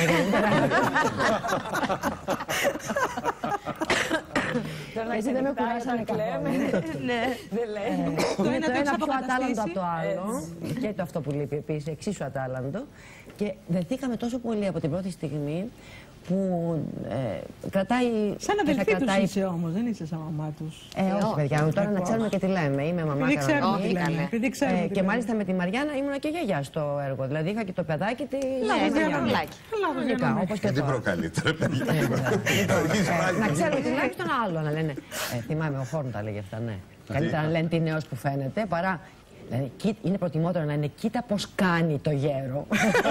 Έτσι δεν με κουράσανε καθόλου. Ναι, δεν λέει. Το ένα πιο ατάλλαντο από το άλλο. Και το αυτό που λείπει επίσης, εξίσου ατάλλαντο. Και δεθήκαμε τόσο πολύ από την πρώτη στιγμή που κρατάει. Σαν αδελφή τους είσαι όμως, δεν είσαι σαν μαμά τους. Ε, όχι παιδιά, τώρα να ξέρουμε και τι λέμε. Είμαι μαμά κανονική. Και μάλιστα με τη Μαριάννα ήμουνα και γιαγιά στο έργο. Δηλαδή είχα και το παιδάκι τη. Όπως και δεν προκαλείται, ρε παιδιά. Να ξέρουμε τουλάχιστον άλλο να λένε. Θυμάμαι, ο Χόρν τα λέγε αυτά, ναι. Καλύτερα να λένε τι νέος που φαίνεται παρά. Δηλαδή, είναι προτιμότερο να είναι κοίτα πώς κάνει το γέρο.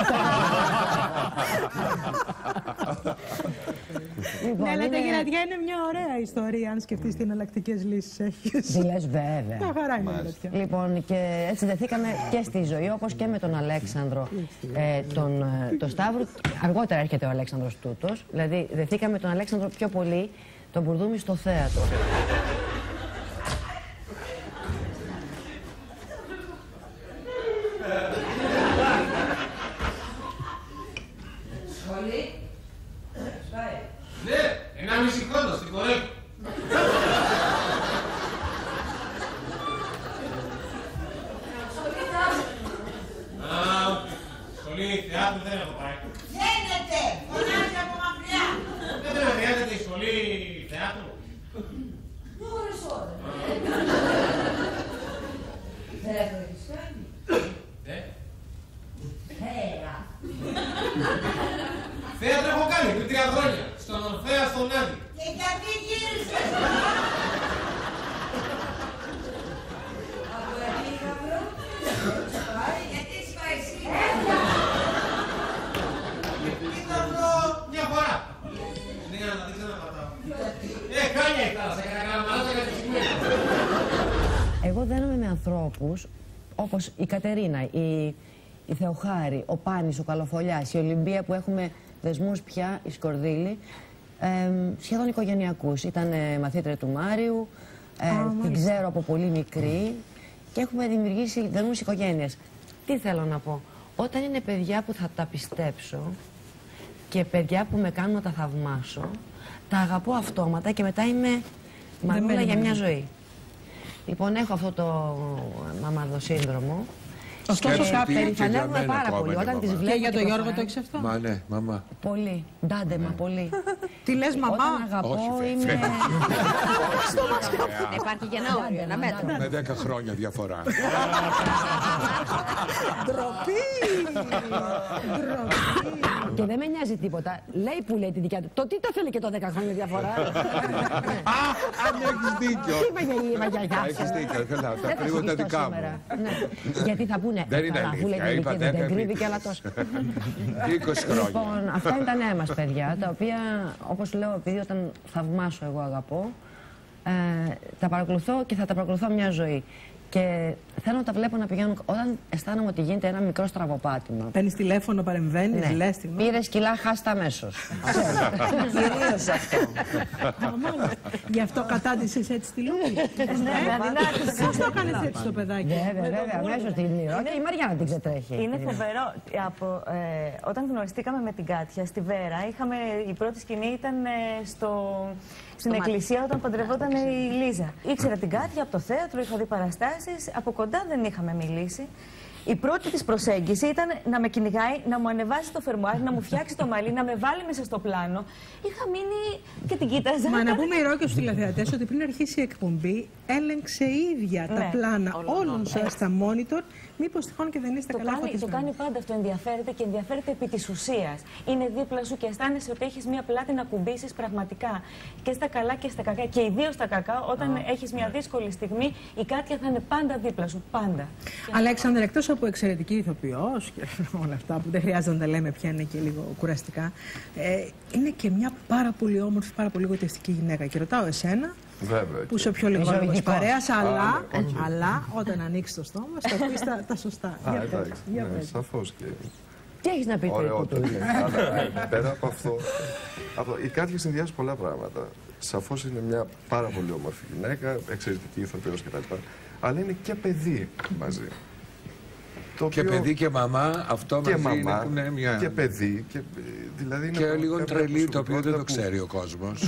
Λοιπόν, ναι, αλλά τα γυρατιά είναι μια ωραία ιστορία, αν σκεφτείς τι εναλλακτικές λύσεις έχεις. Τι λες, βέβαια. Μια χαρά είναι γυρατιά. Λοιπόν, και έτσι δεθήκαμε και στη ζωή, όπως και με τον Αλέξανδρο, ε, τον, τον Σταύρο. Αργότερα έρχεται ο Αλέξανδρος τούτος. Δηλαδή, δεθήκαμε τον Αλέξανδρο πιο πολύ, τον Μπουρδούμη στο θέατρο. Ναι, ενάμιση χρόνο στην κορέλα. Σχολή θεάτρου δεν έχω πάει. Γίνεται, φωνάζει από μακριά. Δεν πρέπει να χρειάζεται η σχολή θεάτρου. Ώρες ώρες. Θέατρο έχεις κάνει. Ναι. Θέα. Θέατρο έχω κάνει πριν τρία χρόνια. Στον Ορφέα στον Άδη. Και γιατί γύρισες. Από εκεί γαμπρό. Σπάει, γιατί σπάει εσύ. Τι θα βρω μια φορά. Ναι, να δείξω να πατάω. Ε, χάλια η θάλασσα και να κάνω μαλάτα για τη στιγμή. Εγώ δένομαι με ανθρώπους όπως η Κατερίνα, η, η Θεοχάρη, ο Πάνης, ο Καλοφολιάς, η Ολυμπία που έχουμε δεσμούς πια, η Σκορδίλη, ε, σχεδόν οικογενειακούς. Ήταν ε, μαθήτρια του Μάριου, ε, oh, την ξέρω από πολύ μικρή και έχουμε δημιουργήσει δεσμούς οικογένειας. Τι θέλω να πω, όταν είναι παιδιά που θα τα πιστέψω και παιδιά που με κάνουν να τα θαυμάσω, τα αγαπώ αυτόματα και μετά είμαι μανούλα για μια ζωή. Λοιπόν, έχω αυτό το μαμαδοσύνδρομο. Ωστόσο, κάποιοι περηφανεύομαι πάρα πολύ. Όταν τις βλέπω. Και για τον Γιώργο το έχεις αυτό. Μα ναι, μαμά. Πολύ. Ντάντε, μα πολύ. Τι λες, μαμά. Όταν αγαπώ, είμαι. Υπάρχει και ένα όριο, ένα μέτρο. Με δέκα χρόνια διαφορά. Ντροπή! Και δεν με νοιάζει τίποτα. Λέει που λέει τη δικιά του. Το τι το θέλει και το δέκα χρόνια διαφορά. Α, αν έχεις δίκιο. Τι είπε η γιαγιά. Έχεις δίκιο. Καλά, θα κρύβω τα δικά μου. Γιατί θα πούνε. Δεν είναι αλήθεια. Δεν κρύβει και άλλα τόσο. είκοσι χρόνια. Λοιπόν, αυτά είναι τα νέα μας παιδιά, τα οποία, όπως λέω, επειδή όταν θαυμάσω εγώ αγαπώ, ε, τα παρακολουθώ και θα τα παρακολουθώ μια ζωή. Και θέλω να τα βλέπω να πηγαίνουν όταν αισθάνομαι ότι γίνεται ένα μικρό στραβοπάτημα. Παίρνεις τηλέφωνο, παρεμβαίνεις, Ναι. λες την. Πήρες κιλά, χάστα αμέσως. Κυρίως αυτό. Γι' αυτό κατάντησες έτσι τη Λούκη. Πώς το έκανες έτσι το παιδάκι? Βέβαια, βέβαια, αμέσως την μοίρα. Και η Μαριάννα την ξετρέχει. Είναι φοβερό. Από, ε, όταν γνωριστήκαμε με την Κάτια στη Βέρα, είχαμε, η πρώτη σκηνή ήταν ε, στο, στην εκκλησία όταν παντρευόταν η Λίζα. Ήξερα την Κάτια από το θέατρο, είχα δει παραστάσεις, από κοντά δεν είχαμε μιλήσει. Η πρώτη της προσέγγιση ήταν να με κυνηγάει, να μου ανεβάσει το φερμουάρ, να μου φτιάξει το μαλλί, να με βάλει μέσα στο πλάνο. Είχα μείνει και την κοίταζα. Μα να πούμε ηρώ και στους τηλεθεατές ότι πριν αρχίσει η εκπομπή έλεγξε η ίδια τα Ναι. πλάνα Όλων, όλων όλων. σας στα monitor. Μήπως τυχόν και δεν είστε Το καλά κάνει, το φωτισμένοι. κάνει πάντα αυτό, ενδιαφέρεται και ενδιαφέρεται επί της ουσίας. Είναι δίπλα σου και αισθάνεσαι ότι έχεις μία πλάτη να κουμπίσεις πραγματικά. Και στα καλά και στα κακά. Και ιδίως στα κακά, όταν Α, έχεις μία δύσκολη στιγμή, η Κάτια θα είναι πάντα δίπλα σου. Πάντα. Αλέξανδρα, εκτός από εξαιρετική ηθοποιός και όλα αυτά που δεν χρειάζεται να τα λέμε πια, είναι και λίγο κουραστικά, ε, είναι και μια πάρα πολύ όμορφη, πάρα πολύ γοητευτική γυναίκα. Και ρωτάω εσένα, Βέβαια, που είσαι πιο λίγο της παρέας, αλλά, Α, ναι, όχι. αλλά όταν ανοίξει το στόμα, θα πεις τα, τα σωστά. Α, Για πες, εντάξει, για ναι, πες. σαφώς και... Τι έχεις να πεις περίπου του? Αλλά πέρα από αυτό, αυτό, η Κάτια συνδυάζει πολλά πράγματα. Σαφώς είναι μια πάρα πολύ όμορφη γυναίκα, εξαιρετική ηθοποιός κτλ. Αλλά είναι και παιδί μαζί. Το Και οποίο- παιδί και μαμά, αυτό και μαζί μαμά, είναι μια... και παιδί. Και, δηλαδή είναι και μια λίγο τρελή, το οποίο δεν το προσωπικότητα που- ξέρει ο κόσμος.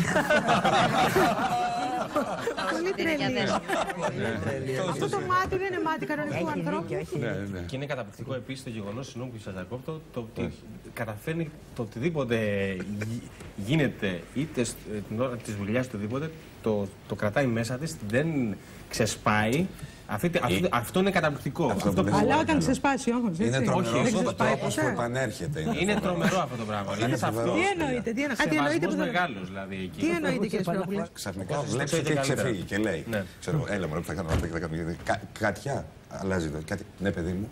Πολύ τρελή. Αυτό το μάτι δεν είναι μάτι κανονικού ανθρώπου. Και είναι καταπληκτικό επίσης το γεγονός, συγγνώμη που σας διακόπτω, το ότι καταφέρνει το οτιδήποτε γι- γίνεται, είτε σ- την ώρα της δουλειάς, οτιδήποτε, το, το κρατάει μέσα της, δεν ξεσπάει. Αυτή, αυτή, αυτό είναι καταπληκτικό. Αυτό που- Αλλά όταν ξεσπάσει όμως, Είναι έτσι. τρομερό Δεν ο ξεσπάει τρόπος που ποτέ. επανέρχεται. Είναι τρομερό αυτό το πράγμα. Δηλαδή, σε αυτό, Τι εννοείται, τι εννοείται. Α, τι εννοείται που θα- μεγάλος, δηλαδή, εκεί. Τι εννοείται, κύριε Σπυρόπουλε? Ξαφνικά Όπως βλέπει το ότι έχει καλύτερα. ξεφύγει και λέει: Ναι. Ξέρω, εγώ, έλα, μωρέ, που θα κάνω, θα κάνω. γιατί κα- Κάτια, αλλάζει το. Κάτι, ναι, παιδί μου.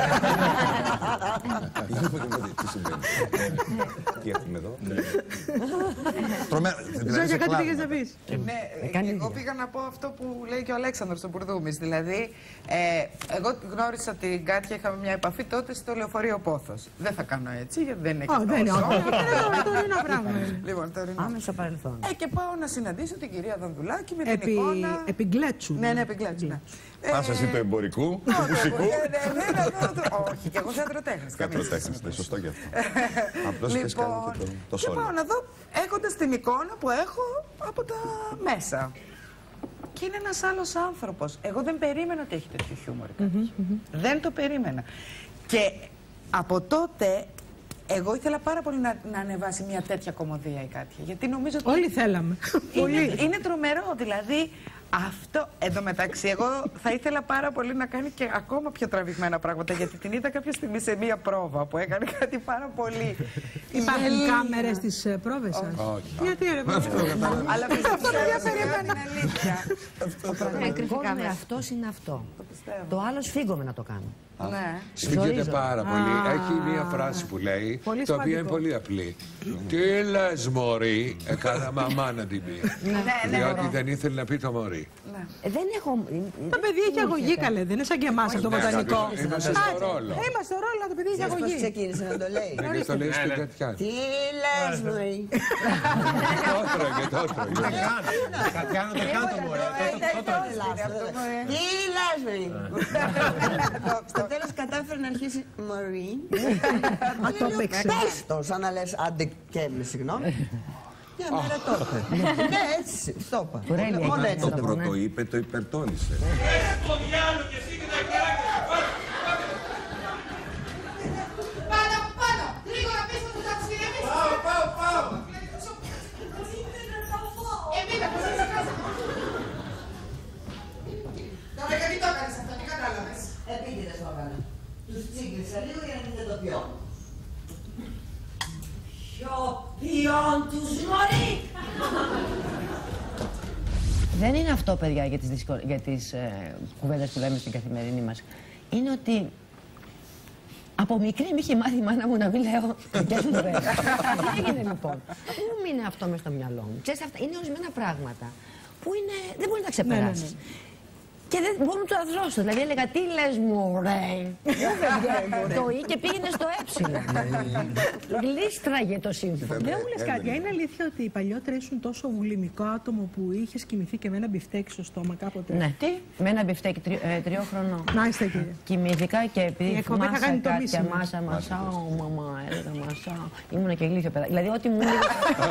Για να πούμε και μετά τι συμβαίνει. Τι έχουμε εδώ. Τρομερό. Ζώια, κάτι πήγες να πεις. Ναι, εγώ πήγα να πω αυτό που λέει και ο Αλέξανδρος ο Μπουρδούμης. Δηλαδή, ε, εγώ γνώρισα την Κάτια, είχαμε μια επαφή τότε στο λεωφορείο Πόθος. Δεν θα κάνω έτσι, γιατί δεν έχει Α, δεν είναι τόσο. όχι. Τώρα- τωρινά πράγματα. Λοιπόν, τωρινά. Άμεσο παρελθόν. Ε, και πάω να συναντήσω την κυρία Δανδουλάκη με την Επί, εικόνα. επί Γκλέτσου. Ναι, ναι, επί Γκλέτσου, ναι. Πάσα εσύ του εμπορικού, του μουσικού. Ναι, ναι, ναι, ναι, ναι, ναι. Όχι, και εγώ θεατροτέχνης. Κατροτέχνης, ναι, σωστό γι' αυτό. Απλώς είχες κάνει και το- το και σόλο. πάω να δω έχοντας την εικόνα που έχω από τα μέσα. Και είναι ένας άλλος άνθρωπος. Εγώ δεν περίμενα ότι έχει τέτοιο χιούμορ. Δεν το περίμενα. Και από τότε εγώ ήθελα πάρα πολύ να, να ανεβάσει μια τέτοια κομμωδία η Κάτια. Γιατί νομίζω ότι... Όλοι θέλαμε. Είναι, Πολύ. είναι τρομερό, δηλαδή αυτό. Εν τω μεταξύ, εγώ θα ήθελα πάρα πολύ να κάνει και ακόμα πιο τραβηγμένα πράγματα. Γιατί την είδα κάποια στιγμή σε μία πρόβα που έκανε κάτι πάρα πολύ. Υπάρχουν γελία. κάμερες στις ε, πρόβες σας? Όχι. Γιατί ρε παιδί. Αλλά πιστεύω Αυτό δεν ότι περίμενα. είναι αλήθεια. Ο πραγματικός με αυτός είναι αυτό. Το άλλο σφίγγομαι να το κάνω. Ναι. Σφίγγεται Ζορίζω. πάρα πολύ. Α. Έχει μία φράση που λέει, Πολύ το οποίο είναι σημαντικό. πολύ απλή. Τι λες μωρή, έκανα μαμά να την πει. ναι, Διότι μπορώ. δεν ήθελε να πει το μωρή. Ε, δεν έχω... Το παιδί έχει αγωγή, καλέ. Δεν είναι σαν και εμάς από το Ναι, βοτανικό. είμαστε- είμαστε στο Κάτσε. ρόλο. Ε, Είμαστε στο ρόλο, το παιδί έχει Ξέρεις πώς αγωγή. ξεκίνησε να το λέει. Δεν το λέει στην Κατιά. Τι λες, Μωρή. Το έτρωγε, το έτρωγε. Κατιάνο, δεν κάνω το μωρέ. Τι λες, Μωρή. Στο τέλος κατάφερε να αρχίσει Μωρή. Μα το έπαιξε. Πες το, σαν να λες άντε και με συγγνώμη. Για μέρα τότε. Ναι, έτσι, το είπα. Μόνο έτσι Το το είπα. πρωτοείπε, το υπερτόνισε. Το διάλογο και εσύ και τα κεράκια. Πάνω, πάνω! Γρήγορα πίσω του ταξιδεύεις! Πάω, πάω, πάω! Ε, μήπως πώς είσαι casa. Τώρα γιατί το έκανες αυτό, τι κατάλαβες? Επίτηδες το έκανα. Τους τσίγκλισα λίγο για να την ειδοποιώ. Ποιον τους Μωρή. Δεν είναι αυτό, παιδιά, για τις, δυσκολ... για τις ε, κουβέντες που λέμε στην καθημερινή μας. Είναι ότι από μικρή με είχε μάθει η μάνα μου να μην λέω δικιές μου κουβέντες. Τι έγινε λοιπόν? Πού μου μείνει αυτό μες στο μυαλό μου? Ξέρεις, αυτά είναι ορισμένα πράγματα που είναι... δεν μπορεί να τα ξεπεράσεις. Ναι, ναι, ναι. Και δεν μπορούν να το αδρώσω. Δηλαδή έλεγα τι λες μου, ρε. Το «η» και πήγαινε στο «ε». Γλίστραγε το σύμφωνο. Δεν μου λες κάτι. Είναι αλήθεια ότι παλιότερα ήσουν τόσο βουλημικό άτομο που είχες κοιμηθεί και με ένα μπιφτέκι στο στόμα κάποτε? Ναι. Τι? Με ένα μπιφτέκι τρι, ε, τριών χρονών. Να είστε κύριε. Κοιμήθηκα και επειδή θυμάσαι κάτι μάσα, μασάω, μαμά, έλεγα μασάω. Ήμουνα και γλύφιο παιδάκι. Δηλαδή ό,τι μου έλεγε.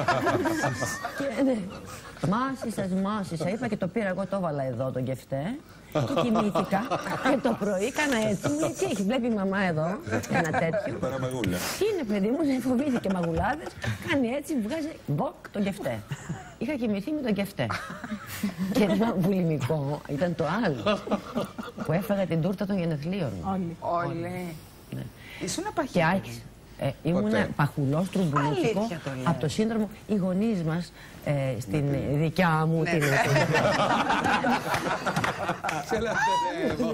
Μάσισας, μάσισα. Είπα και το πήρα εγώ, το έβαλα εδώ τον κεφτέ. Και κοιμήθηκα και το πρωί έκανα έτσι. Μου λέει τι έχει, βλέπει η μαμά εδώ, ένα τέτοιο. Τι είναι παιδί μου, δεν φοβήθηκε μαγουλάδες. Κάνει έτσι, βγάζει μποκ τον κεφτέ. Είχα κοιμηθεί με τον κεφτέ. Και ένα βουλημικό ήταν το άλλο. Που έφαγα την τούρτα των γενεθλίων μου. Όλοι. Όλοι. Ήσουν και άρχισε. Ε, ήμουν παχουλός τρουμπουλούτσικο από το σύνδρομο. Οι γονείς μας ε, στην δικιά μου την Σε λατρεύω.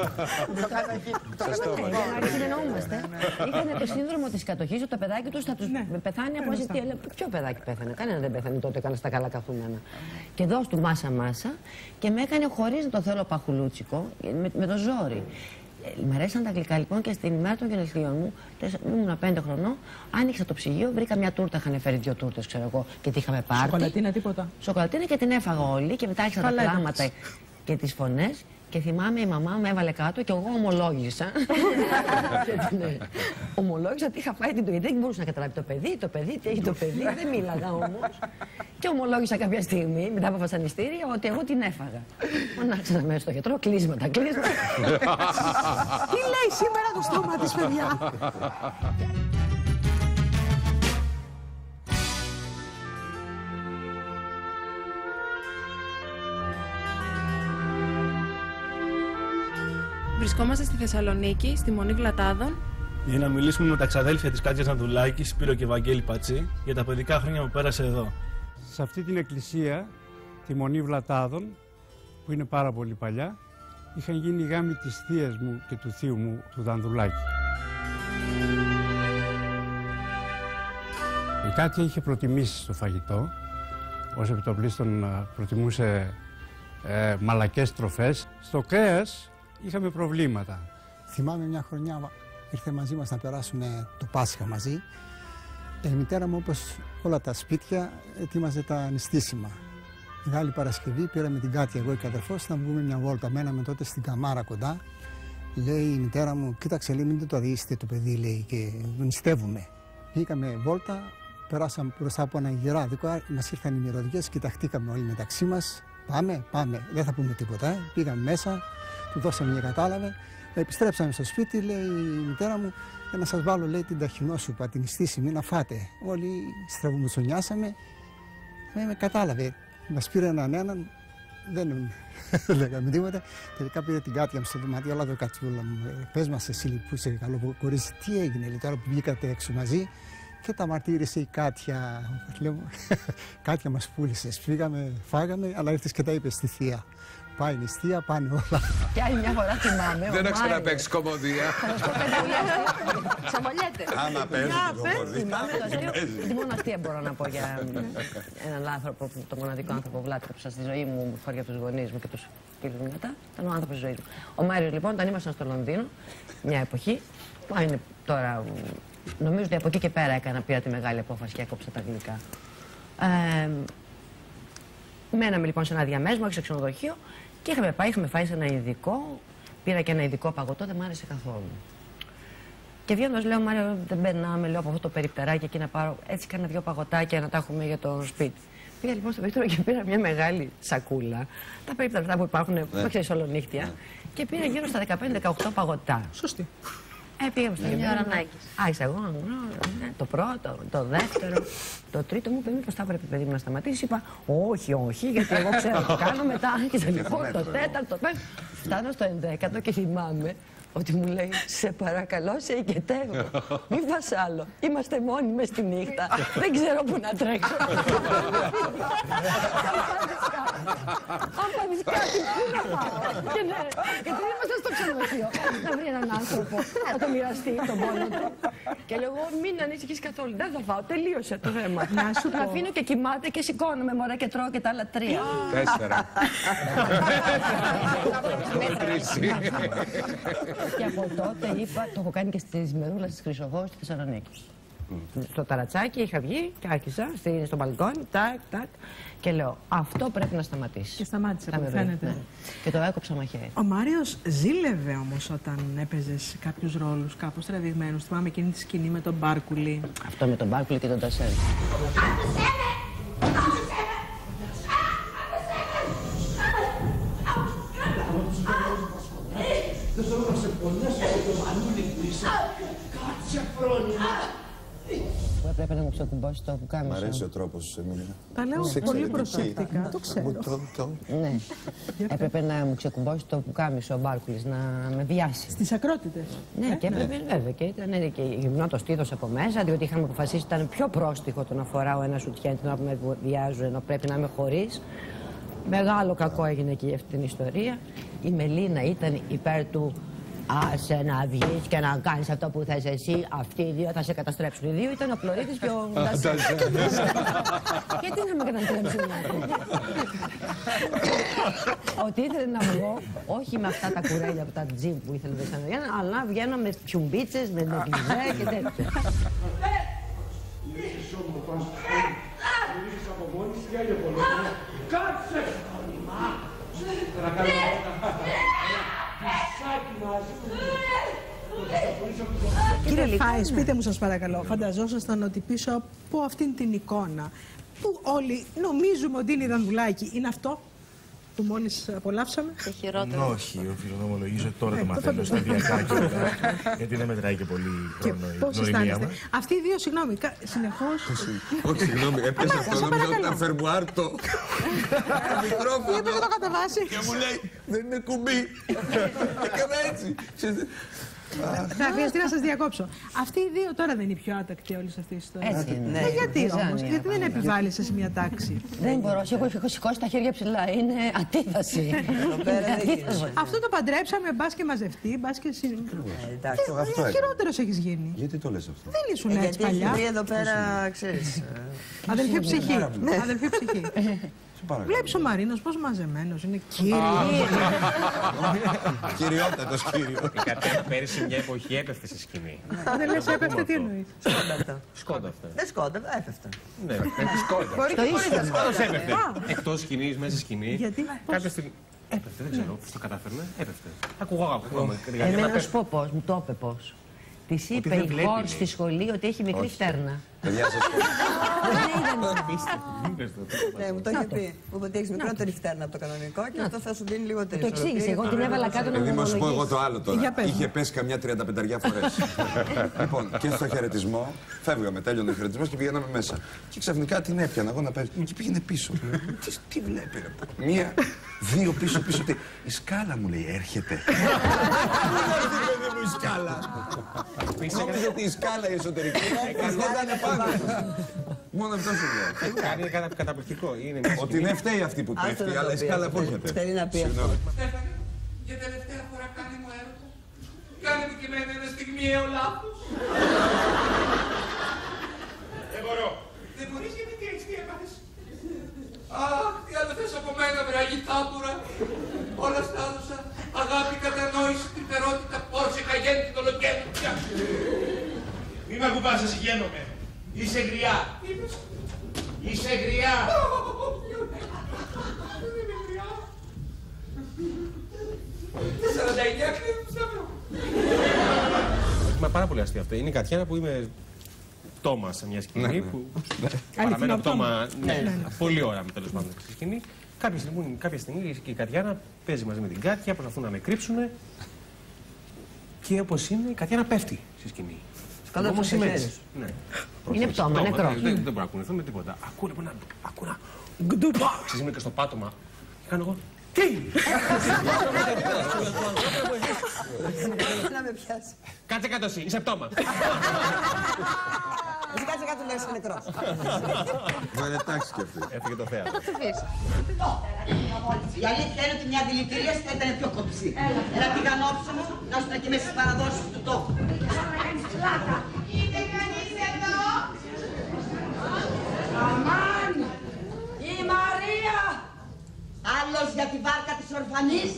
να συνεννοούμαστε. Είχαν το σύνδρομο της κατοχής ότι το παιδάκι τους θα τους πεθάνει από ζητία. Ποιο παιδάκι πέθανε? Κανένα δεν πέθανε τότε, έκανα στα καλά καθούμενα. Και δώσ' του μάσα μάσα και με έκανε χωρίς να το θέλω παχουλούτσικο, με το ζόρι. Μ' αρέσαν τα γλυκά λοιπόν και στην ημέρα των γενεθλίων μου, ήμουν πέντε χρονών, άνοιξα το ψυγείο, βρήκα μια τούρτα, είχαν φέρει δύο τούρτες, ξέρω εγώ, και τι είχαμε πάρει. Σοκολατίνα, τίποτα. Σοκολατίνα και την έφαγα όλη και μετά άρχισα τα κλάματα και τις φωνές. Και θυμάμαι η μαμά με έβαλε κάτω και εγώ ομολόγησα. Ναι. Ομολόγησα ότι είχα φάει την τούρτα. Δεν μπορούσα να καταλάβει το παιδί, το παιδί, τι έχει το παιδί. Δεν μίλαγα όμως. Και ομολόγησα κάποια στιγμή, μετά από βασανιστήρια, ότι εγώ την έφαγα. Μονάξα μέσα στο γιατρό, κλείσματα, κλείσματα. Τι λέει σήμερα το στόμα της, παιδιά? Βρισκόμαστε στη Θεσσαλονίκη, στη Μονή Βλατάδων. Για να μιλήσουμε με τα ξαδέλφια της Κάτιας Ναδουλάκη, Σπύρο και Βαγγέλη Πατσί, για τα παιδικά χρόνια που πέρασε εδώ. Σε αυτή την εκκλησία, τη Μονή Βλατάδων, που είναι πάρα πολύ παλιά, είχαν γίνει οι γάμοι της θείας μου και του θείου μου, του Δανδουλάκη. Η Κάτια είχε προτιμήσει στο φαγητό, ως επιτοπλίστων προτιμούσε ε, μαλακές τροφές. Στο κρέας είχαμε προβλήματα. Θυμάμαι μια χρονιά ήρθε μαζί μας να περάσουμε το Πάσχα μαζί. Η μητέρα μου, όπως όλα τα σπίτια, ετοίμαζε τα νηστίσιμα. Μεγάλη Παρασκευή πήραμε την Κάτια, εγώ και ο αδερφός, να βγούμε μια βόλτα. Μέναμε τότε στην Καμάρα κοντά. Λέει η μητέρα μου, κοίταξε, λέει, μην το δείστε το παιδί, λέει, και νηστεύουμε. Πήγαμε βόλτα, περάσαμε μπροστά από ένα γεράδικο, μας ήρθαν οι μυρωδιές, κοιταχτήκαμε όλοι μεταξύ μας. Πάμε, πάμε, δεν θα πούμε τίποτα. Ε. Πήγαμε μέσα, του δώσαμε μια κατάλαβε. Επιστρέψαμε στο σπίτι, λέει η μητέρα μου, για να σας βάλω, λέει, την ταχυνόσουπα, την ιστήσιμη, να φάτε. Όλοι στραβομουτσονιάσαμε. Με, με κατάλαβε. Μας πήρε έναν έναν, δεν λέγαμε τίποτα. Τελικά πήρε την Κάτια μου στο δωμάτιο, αλλά το κατσούλα μου. Πες μας εσύ που είσαι καλό κορίτσι, τι έγινε, λέει, τώρα που βγήκατε έξω μαζί. Και τα μαρτύρησε η Κάτια. Λέω, Κάτια μας πούλησες. Φύγαμε, φάγαμε, αλλά ήρθες και τα είπες στη θεία. Πάει η νηστεία, πάνε όλα. Και άλλη μια φορά θυμάμαι. Δεν έχω ξαναπαίξει κομμωδία. Ξαμολιέται. Άμα παίζει κομμωδία. Τη μόνο αστεία μπορώ να πω για έναν άνθρωπο, το μοναδικό άνθρωπο βλάτρεψα στη ζωή μου, χωρί από τους γονείς μου και τους φίλους μου μετά. Ήταν ο άνθρωπος της ζωής μου. Ο Μάριος, λοιπόν, όταν ήμασταν στο Λονδίνο, μια εποχή, που είναι τώρα. Νομίζω ότι από εκεί και πέρα έκανα, πήρα τη μεγάλη απόφαση και έκοψα τα γλυκά. Ε, μέναμε λοιπόν σε ένα διαμέσμα, όχι σε ξενοδοχείο, και είχαμε πάει, είχαμε φάει σε ένα ειδικό. Πήρα και ένα ειδικό παγωτό, δεν μ' άρεσε καθόλου. Και βγαίνοντας λέω, Μάριο, δεν περνάμε, λέω, από αυτό το περιπτεράκι εκεί να πάρω. Έτσι κάνα δύο παγωτάκια να τα έχουμε για το σπίτι. Πήγα λοιπόν στο περίπτερο και πήρα μια μεγάλη σακούλα. Τα περίπτερα αυτά που υπάρχουν, δεν ξέρεις, ολονύχτια. Και πήρα γύρω στα δεκαπέντε δεκαοκτώ παγωτά. Σωστή. Ε, πήγαμε στο γυμνάσιο. Άρχισα εγώ, το πρώτο, το δεύτερο, το τρίτο. Μου είπε, μήπως θα έπρεπε, παιδί μου, να σταματήσει. Είπα, όχι, όχι, γιατί εγώ ξέρω τι κάνω. Μετά άρχισα λοιπόν το τέταρτο, πέμπτο. Φτάνω στο ενδέκατο και θυμάμαι ότι μου λέει, σε παρακαλώ, σε οικετεύω. Μη φας άλλο. Είμαστε μόνοι μες στη νύχτα. Δεν ξέρω πού να τρέξω. Αν πάρεις κάτι, πού να πάω. Και ναι, γιατί δεν ήμασταν στο ξενοδοχείο. Να βρει έναν άνθρωπο, να το μοιραστεί τον πόνο του. Και λέω, μην ανησυχείς καθόλου. Δεν θα φάω, τελείωσε το θέμα. Να σου πω. Να αφήνω και κοιμάται και σηκώνομαι μωρέ και τρώω και τα άλλα τρία. Τέσσερα. Και από τότε είπα, το έχω κάνει και στις Μερούλας της Χρυσοχώου στη Θεσσαλονίκη. Mm. Στο ταρατσάκι είχα βγει και άρχισα στο μπαλκόνι, τάκ, τάκ. Και λέω, αυτό πρέπει να σταματήσει. Και σταμάτησε, από φαίνεται. Ναι. Και το έκοψα μαχαίρι. Ο Μάριος ζήλευε όμως όταν έπαιζες κάποιους ρόλους κάπως τραβηγμένους. Θυμάμαι εκείνη τη σκηνή με τον Μπάρκουλη. Αυτό με τον Μπάρκουλη και τον Τασέρ. Δεν θέλω να σε πονέσω από το μανούλι που είσαι. Κάτσε φρόνημα. Που έπρεπε να μου ξεκουμπώσει το πουκάμισο. Μ' αρέσει ο τρόπος, Εμίλια. Τα λέω πολύ προσεκτικά, το ξέρω. Ναι. Έπρεπε να μου ξεκουμπώσει το πουκάμισο ο Μπάρκουλης, να με βιάσει. Στις ακρότητες. Ναι, και έπρεπε βέβαια. Και ήταν και γυμνό το στήθος από μέσα, διότι είχαμε αποφασίσει ότι ήταν πιο πρόστιχο το να φοράω ένα σουτιέν την ώρα που με βιάζουν, ενώ πρέπει να είμαι χωρίς. Μεγάλο κακό έγινε και για αυτή την ιστορία. Η Μελίνα ήταν υπέρ του άσε να βγεις και να κάνεις αυτό που θες εσύ. Αυτοί οι δύο θα σε καταστρέψουν. Οι δύο ήταν ο Πλωρίδης και ο Ντασέρ. Γιατί να με καταστρέψουν. Ότι ήθελε να βγω, όχι με αυτά τα κουρέλια από τα τζιμ που ήθελε να βγαίνω, αλλά να βγαίνω με τσιουμπίτσες, με νεκλιζέ και τέτοια. Κάτσε φρόνημα! Κύριε Φάης, πείτε μου σας παρακαλώ, φανταζόσασταν ότι πίσω από αυτήν την εικόνα που όλοι νομίζουμε ότι είναι η Δανδουλάκη, είναι αυτό που μόλις απολαύσαμε? Το χειρότερο. Όχι, οφείλω να ομολογήσω, τώρα το μαθαίνω σταδιακά και μετά, γιατί δεν μετράει και πολύ χρόνο η γνωριμία μας. Αυτοί οι δύο, συγγνώμη, συνεχώς... Όχι, συγγνώμη, έπιασε αυτό, νομίζω ότι ήταν φερμουάρτο. Είπε να το κατεβάσει. Και μου λέει, δεν είναι κουμπί. Και με έτσι. Θα χρειαστεί να σας διακόψω. Αυτοί οι δύο τώρα δεν είναι οι πιο άτακτοι όλη αυτή η ιστορία. Έτσι είναι. Ε, γιατί όμως, γιατί δεν επιβάλλεσαι σε μια τάξη? Δεν μπορώ, εγώ έχω σηκώσει τα χέρια ψηλά. Είναι αντίθεση. Αυτό το παντρέψαμε, μπας και μαζευτεί, μπας και συ... Χειρότερος έχεις γίνει. Γιατί το λες αυτό? Δεν ήσουν έτσι παλιά. Γιατί εδώ πέρα, ξέρεις... Αδελφή ψυχή. Αδελφή ψυχή. Βλέπεις ο Μαρίνος πώς μαζεμένος είναι, κύριο. Κυριότατος κύριο. Η Κατένα πέρυσι μια εποχή έπεφτε στη σκηνή. Δεν λες έπεφτε, τι εννοείς? Σκόνταφτε. Δεν σκόνταφτε, έπεφτε. Ναι, σκόνταφτε. Το ίσιο. Πώς έπεφτε? Εκτός σκηνής, μέσα σκηνή. Γιατί? Κάποια στιγμή... Έπεφτε, δεν ξέρω πώς το κατάφερνε. Έπεφτε. Ακούγα, εμένα να σου πω πώς, μου το είπε πώς. Της είπε η κόρη στη σχολή ότι έχει μικρή φτέρνα. Παιδιά, σας πω. Ναι, μου το είχε πει. Μου είπε ότι έχεις μικρότερη φτέρνα από το κανονικό και αυτό θα σου δίνει λιγότερη. Το εξήγησε. Εγώ την έβαλα κάτω να μου ομολογήσει. Παιδί, να σου πω εγώ το άλλο τώρα. Για πες. Είχε πέσει καμιά τριανταπενταριά φορές. Λοιπόν, και στο χαιρετισμό, φεύγαμε, τέλειωνε ο χαιρετισμός και πηγαίναμε μέσα. Και ξαφνικά την έπιανα εγώ να παίζει. Και πήγαινε πίσω. Τι, τι βλέπει, ρε. Μία, δύο πίσω, πίσω. Τι. Η σκάλα μου λέει, έρχεται. Η σκάλα. Νόμιζα ότι η σκάλα η εσωτερική καθόταν πάνω. Μόνο αυτό σου λέω. Κάνει ένα καταπληκτικό. Ότι δεν φταίει αυτή που πέφτει, αλλά η σκάλα που έρχεται. Θέλει να πει αυτό. Στέφανη, για τελευταία φορά κάνε μου έρωτα. Κάνε μου και εμένα ένα στιγμιαίο λάθος. Δεν μπορώ. Δεν μπορείς γιατί τι έχεις, τι έπαθες? Αχ, τι άλλο θες από μένα, βρε αγιτάπουρα. Όλα στα έδωσα. Αγάπη, κατανόηση, τρυφερότητα, πόρσικα, γέννη, το λογέννη πια. Μη μ' ακουμπάς, εσύ γένομαι. Είσαι γριά. Είπες. Είσαι γριά. Είμαι γριά. σαράντα εννιά κλείνουν σταυρό. Μα πάρα πολύ αστείο αυτό. Είναι η Κατιάνα που είμαι πτώμα σε μια σκηνή που παραμένω πτώμα πολλή ώρα με τέλος πάντων στη σκηνή. Κάποια στιγμή, κάποια στιγμή και η Κατιάνα παίζει μαζί με την Κάτια, προσπαθούν να με κρύψουν και όπως είναι η Κατιάνα πέφτει στη σκηνή. Όμως είμαι έτσι. Ναι. Είναι πτώμα, νεκρό. Δεν, δεν μπορώ να κουνηθώ με τίποτα. Ακούω λοιπόν ένα. Ακούω ένα. Γκντουπα! Ξεσύμαι και στο πάτωμα. Και κάνω εγώ. Τι! Να με πιάσει. Κάτσε κάτω εσύ, είσαι πτώμα. Εσύ κάτσε κάτω, λέω είσαι νεκρός. Δεν είναι τάξη κι αυτή. Έφυγε το θέατρο. Θα το ψηφίσει. Η αλήθεια είναι ότι μια δηλητηρία θα ήταν πιο κοψή. Ένα τηγανόψο μου να σου και μέσα στις παραδόσεις του τόπου. Είναι κανείς εδώ? Αμάν! Η Μαρία! Άλλος για τη βάρκα της ορφανής.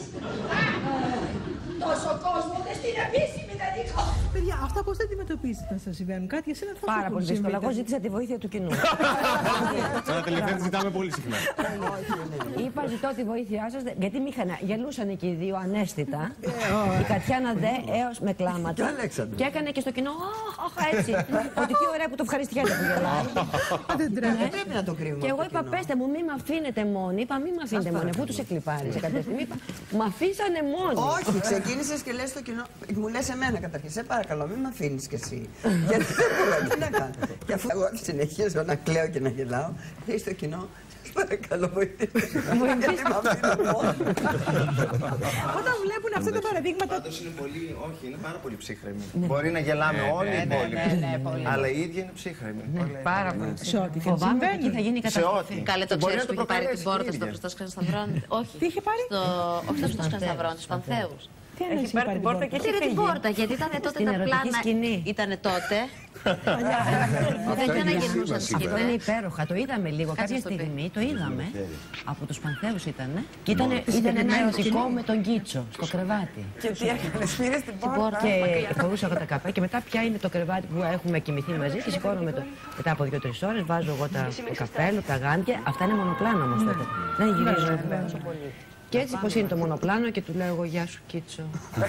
Τόσο κόσμο και στην επίσημη δεν είχα. Παιδιά, αυτά πώς τα αντιμετωπίζετε να σας συμβαίνουν? Κάτι εσένα θα Πάρα πολύ δύσκολο. Εγώ ζήτησα τη βοήθεια του κοινού. Σαν τελευταία τη ζητάμε πολύ συχνά. Είπα ζητώ τη βοήθειά σας, γιατί μη είχαν, γελούσαν και οι δύο ανέστητα. Η Κατιάνα δε έως με κλάματα. Και έκανε και στο κοινό, αχ, έτσι. Ότι τι ωραία που το ευχαριστιέται που γελάει. Δεν πρέπει να το κρύβουμε. Και εγώ είπα, πέστε μου, μη με αφήνετε μόνοι. Είπα, μη με αφήνετε μόνοι. Αφού τους εκλιπάρισε κάποια στιγμή, είπα, μ' αφήσανε μόνοι. Όχι, ξεκίνησες και λες στο κοινό. Μου λες εμένα καταρχήν, σε παρακαλώ, μην με αφήνεις κι εσύ. Γιατί δεν μπορώ, τι να κάνω. Και αφού εγώ συνεχίζω να κλαίω και να γελάω, λέει στο κοινό, σας παρακαλώ, βοηθήστε. Γιατί με αφήνω μόνο. Όταν βλέπουν αυτά τα παραδείγματα. Πάντως είναι πολύ, όχι, είναι πάρα πολύ ψύχρεμοι. Μπορεί να γελάμε όλοι οι υπόλοιποι, αλλά η ίδια είναι ψύχρεμη. Πάρα πολύ. Σε ό,τι και φοβάμαι ότι εκεί θα γίνει καταστροφή. Καλέ, το ξέρεις που είχε πάρει την πόρτα στο Χριστός Ξανασταυρών. Όχι. Τι είχε πάρει? Όχι στο Χριστός Ξανασταυρών, στους Πανθέους. Τι εννοείς, πάρει την πόρτα και πήρε την πόρτα, γιατί ήταν τότε τα πλάνα. Ήταν τότε. Δεν ξαναγυρνούσαν τις σκηνές. Είναι υπέροχα, το είδαμε λίγο. Κάποια στιγμή το είδαμε. Από τους Πανθέους ήταν. Και ήταν ένα ερωτικό με τον Κίτσο στο κρεβάτι. Και τι έκανες, πήρες την πόρτα. Και φορούσα εγώ τα καπέλα και μετά πια είναι το κρεβάτι που έχουμε κοιμηθεί μαζί και σηκώνομαι μετά από δύο-τρεις ώρες, βάζω εγώ το καπέλο, τα γάντια. Αυτά είναι μονοπλάνο όμως τότε. Δεν γυρίζω. Και έτσι πως είναι το μονοπλάνο και του λέω εγώ γεια σου Κίτσο.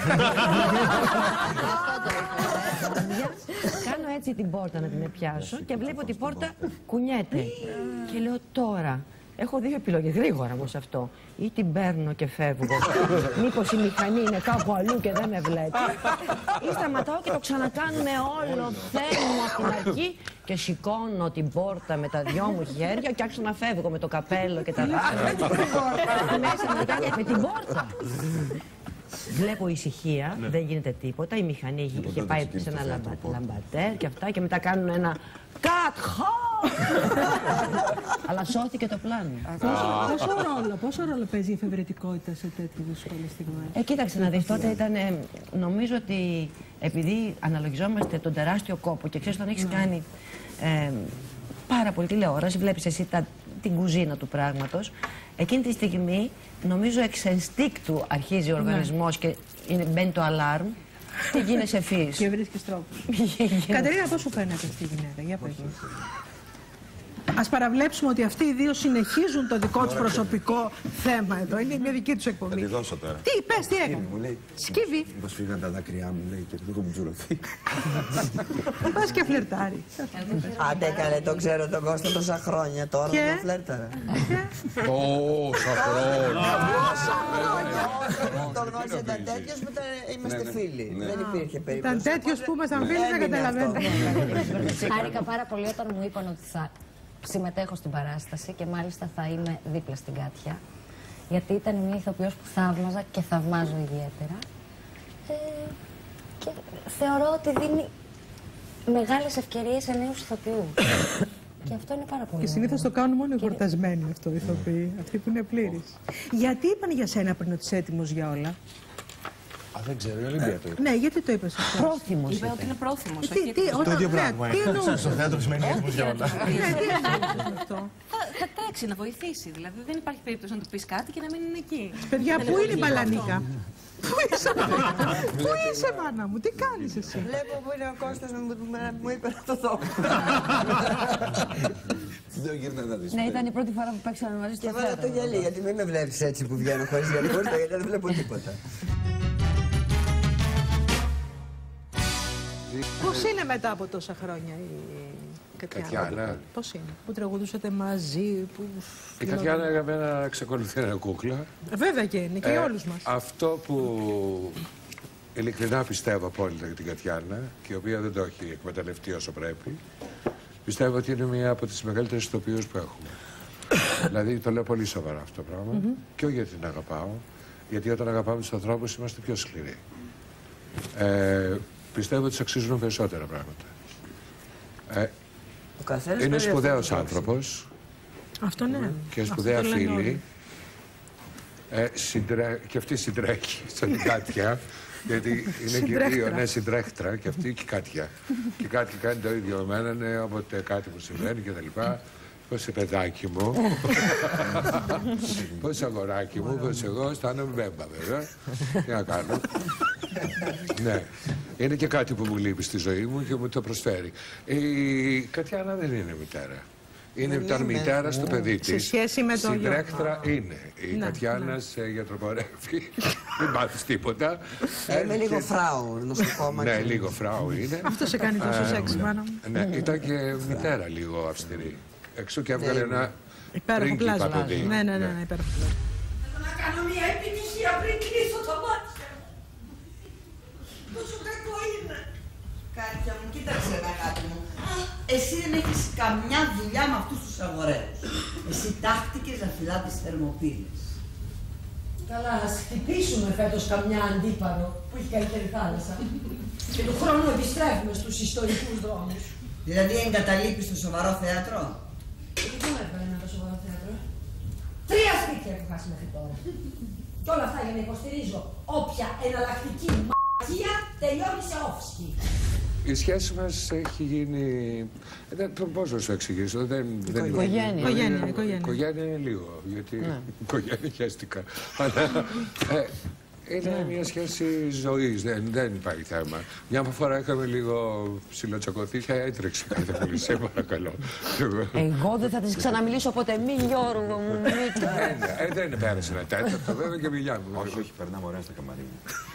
Κάνω έτσι την πόρτα να την πιάσω και βλέπω ότι η πόρτα κουνιέται. Και λέω τώρα, έχω δύο επιλογές γρήγορα όμως αυτό. Ή την παίρνω και φεύγω. Μήπως η μηχανή είναι κάπου αλλού και δεν με βλέπει. Ή σταματάω και το ξανακάνουμε όλο. Φεύγω από την αρχή και σηκώνω την πόρτα με τα δυο μου χέρια και άρχισα να φεύγω με το καπέλο και τα μέσα με την πόρτα. Βλέπω ησυχία, δεν γίνεται τίποτα. Η μηχανή είχε πάει σε ένα λαμπατέρ και αυτά και μετά κάνουν ένα cut home. Αλλά σώθηκε το πλάνο. Πόσο ρόλο, πόσο ρόλο παίζει η εφευρετικότητα σε τέτοιου δύσκολες στιγμές? Ε, κοίταξε να δεις, τότε ήταν, νομίζω ότι επειδή αναλογιζόμαστε τον τεράστιο κόπο και ξέρεις όταν έχεις κάνει ε, πάρα πολύ τηλεόραση, βλέπεις εσύ τα, την κουζίνα του πράγματος, εκείνη τη στιγμή νομίζω εξ ενστίκτου αρχίζει ο οργανισμός και είναι, μπαίνει το αλάρμ και γίνεσαι ευφύης. Και βρίσκεις τρόπους. Κατερίνα, πώς σου φαίνεται αυτή η γυναίκα, για πες μου. Ας παραβλέψουμε ότι αυτοί οι δύο συνεχίζουν το δικό τους προσωπικό θέμα εδώ. Είναι μια δική τους εκπομπή. Θα τη δώσω τώρα. Τι, πες, τι έκανε. Σκύβει. Μήπως φύγαν τα δάκρυά μου, λέει, και δεν έχω μπουζουρωθεί. Πας και φλερτάρει. Άντε καλέ, το ξέρω τον Κώστα τόσα χρόνια τώρα, δεν το φλέρταρα. Τόσα χρόνια. Το γνώρισε ήταν τέτοιος που είμαστε φίλοι. Δεν υπήρχε περίπτωση. Ήταν τέτοιος που ήμασταν φίλοι, δεν καταλαβαίνετε. Χάρηκα πάρα πολύ όταν μου είπαν ότι θα συμμετέχω στην παράσταση και μάλιστα θα είμαι δίπλα στην Κάτια. Γιατί ήταν μια ηθοποιός που θαύμαζα και θαυμάζω ιδιαίτερα. Ε, και θεωρώ ότι δίνει μεγάλες ευκαιρίες σε νέους ηθοποιούς. Και αυτό είναι πάρα πολύ. Και συνήθως το κάνουν μόνο οι χορτασμένοι αυτό, οι ηθοποιοί, αυτοί που είναι πλήρεις. Γιατί είπαν για σένα πριν ότι είσαι έτοιμος για όλα? Α, δεν ξέρω, η Ολυμπία το είπε. Ναι, γιατί το είπες αυτό? Πρόθυμος. Είπε ότι είναι πρόθυμος. Τι, τι, το ίδιο πράγμα. Τι εννοούσε? Στο θέατρο σημαίνει έτοιμος για όλα. Θα τρέξει να βοηθήσει. Δηλαδή δεν υπάρχει περίπτωση να του πεις κάτι και να μην είναι εκεί. Παιδιά, πού είναι η μπαλανίκα? Πού είσαι, πού είσαι, μάνα μου, τι κάνεις εσύ? Βλέπω που είναι ο Κώστας μου είπε να το δω. Ναι, ήταν η πρώτη φορά που παίξαμε μαζί στο θέατρο. Και βάλα το γυαλί, γιατί μην με βλέπεις έτσι που βγαίνω χωρίς γυαλί. Χωρίς το γυαλί δεν βλέπω τίποτα. Πώς είναι μετά από τόσα χρόνια η Κατιάνα? Πώς είναι, που τραγουδούσατε μαζί, που... Η Κατιάνα για μένα εξακολουθεί να είναι κούκλα. Βέβαια και είναι, και ε, όλους μας. Αυτό που ειλικρινά πιστεύω απόλυτα για την Κατιάνα και η οποία δεν το έχει εκμεταλλευτεί όσο πρέπει, πιστεύω ότι είναι μία από τις μεγαλύτερες ηθοποιούς που έχουμε. Δηλαδή το λέω πολύ σοβαρά αυτό το πράγμα mm -hmm. και όχι γιατί την αγαπάω, γιατί όταν αγαπάμε τους ανθρώπους είμαστε πιο σκληροί. Ε, Πιστεύω ότι τους αξίζουν περισσότερα πράγματα. Ε, Είναι σπουδαίος άνθρωπος. Αυτό ναι. Και σπουδαία φίλη. Ε, συντρέ... Και αυτή συντρέχει σαν την Κάτια. Γιατί είναι και δύο, ναι, συντρέχτρα και αυτή και η Κάτια. Και η Κάτια κάνει το ίδιο με μένα, ναι, όποτε κάτι που συμβαίνει και τα λοιπά. Πώς είσαι παιδάκι μου, πώς είσαι αγοράκι μου, πώς εγώ αισθάνομαι μπέμπα βέβαια. Τι να κάνω. Ναι, είναι και κάτι που μου λείπει στη ζωή μου και μου το προσφέρει. Η Κατιάνα δεν είναι μητέρα. Είναι ήταν μητέρα στο παιδί της. Σε σχέση με τον γιο. Συντρέχτρα είναι. Η ναι, Κατιάνα ναι. σε γιατροπορεύει. Δεν μάθεις τίποτα. Είμαι λίγο φράου, νοσοκόμα. Ναι, λίγο φράου είναι. Αυτό σε κάνει τόσο σεξ, πάνω. Ναι, ήταν και μητέρα λίγο αυστηρή. Εξού και έβγαλε ένα πρίγκιπα παιδί. Ναι, ναι, ναι, υπέροχο. Θέλω να κάνω μια επιτυχία πριν κλείσω τα μάτια. Πόσο κακό είναι. Κάτια μου, κοίταξε αγάπη μου. Εσύ δεν έχεις καμιά δουλειά με αυτούς τους αγοραίους. Εσύ τάχτηκες να φυλάς τις θερμοπύλες. Καλά, ας χτυπήσουμε φέτος καμιά αντίπαρο που έχει καλύτερη θάλασσα. Και του χρόνου επιστρέφουμε στους ιστορικούς δρόμους. Δηλαδή εγκαταλείπεις το σοβαρό θέατρο. Γιατί δεν έφερε ένα το σοβαρό θέατρο. Τρία σπίτια έχω χάσει μέχρι τώρα. Και όλα αυτά για να υποστηρίζω όποια εναλλακτική μαγεία τελειώνει σε όφσκι. Η σχέση μας έχει γίνει... Πώς να σου εξηγήσω, δεν... Οικογένεια. Οικογένεια, οικογένεια. Οικογένεια είναι λίγο, γιατί οικογένεια χαίστηκα. Αλλά είναι μια σχέση ζωής, δεν, δεν υπάρχει θέμα. Μια φορά είχαμε λίγο ψιλοτσακωθεί και έτρεξε κάθε πολύ, σε παρακαλώ. Εγώ δεν θα της ξαναμιλήσω ποτέ, μη Γιώργο μου, μη. Ε, δεν πέρασε ένα τέταρτο βέβαια και μιλιάμε. Όχι, όχι, περνάμε ωραία στα καμαρίνια.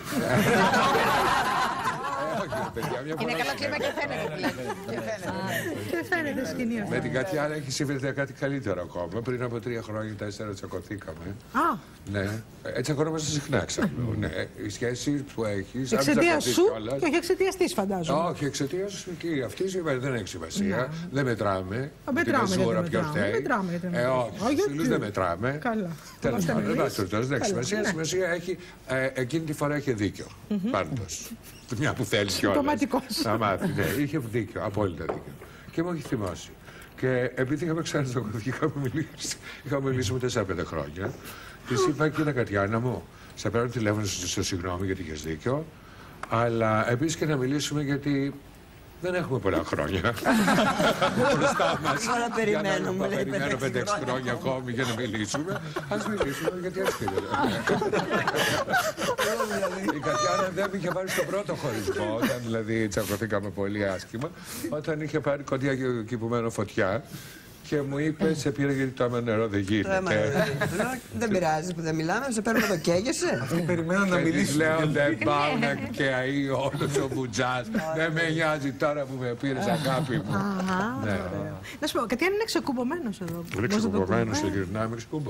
Είναι καλό κλίμα και φαίνεται. Και φαίνεται σκηνή αυτό. Με την Κατιάνα έχει συμβεί κάτι καλύτερο ακόμα. Πριν από τρία χρόνια, τέσσερα τσακωθήκαμε. Α! Ναι, έτσι τσακωνόμαστε συχνά εξάλλου. Ναι, οι σχέσεις που έχεις. Εξαιτία σου και όχι εξαιτία τη, φαντάζομαι. Όχι, εξαιτία σου και αυτή δεν έχει σημασία. Δεν μετράμε. Μετράμε. Δεν μετράμε. Ε, όχι, στους δεν μετράμε. Καλά. Τέλος πάντων, δεν έχει σημασία. Σημασία έχει εκείνη τη φορά είχε δίκιο. Πάντως. Μια που θέλει κιόλας. Να μάθει, ναι, είχε δίκιο, απόλυτα δίκιο. Και μου έχει θυμώσει. Και επειδή είχαμε ξαναζωγωθεί, είχαμε μιλήσει, είχαμε μιλήσει με τέσσερα πέντε χρόνια, της είπα και Κατιάνα μου, σε παίρνω τηλέφωνο στο συγγνώμη γιατί είχες δίκιο, αλλά επίσης και να μιλήσουμε γιατί δεν έχουμε πολλά χρόνια μπροστά μας. Τώρα περιμένουμε. Περιμένω πέντε έξι χρόνια ακόμη για να μιλήσουμε. Ας μιλήσουμε γιατί έρχεται. Η Κατιάνα δεν με είχε πάρει στον πρώτο χωρισμό, όταν δηλαδή τσακωθήκαμε πολύ άσχημα, όταν είχε πάρει κοντιά εκεί που μένω φωτιά. Και μου είπε, σε πήρε γιατί το άμα νερό δεν γίνεται. Δεν πειράζει που δεν μιλάμε, σε παίρνω εδώ, καίγεσαι. Αυτοί περιμένουν να μιλήσουν. Λέω δεν πάω να καίει όλος ο μπουτζάς. Δεν με νοιάζει τώρα που με πήρες αγάπη μου. Να σου πω, Κατιάνα είναι ξεκουμπωμένος εδώ. Είναι ξεκουμπωμένος, σε γυρνάμε με ξεκουμπώ.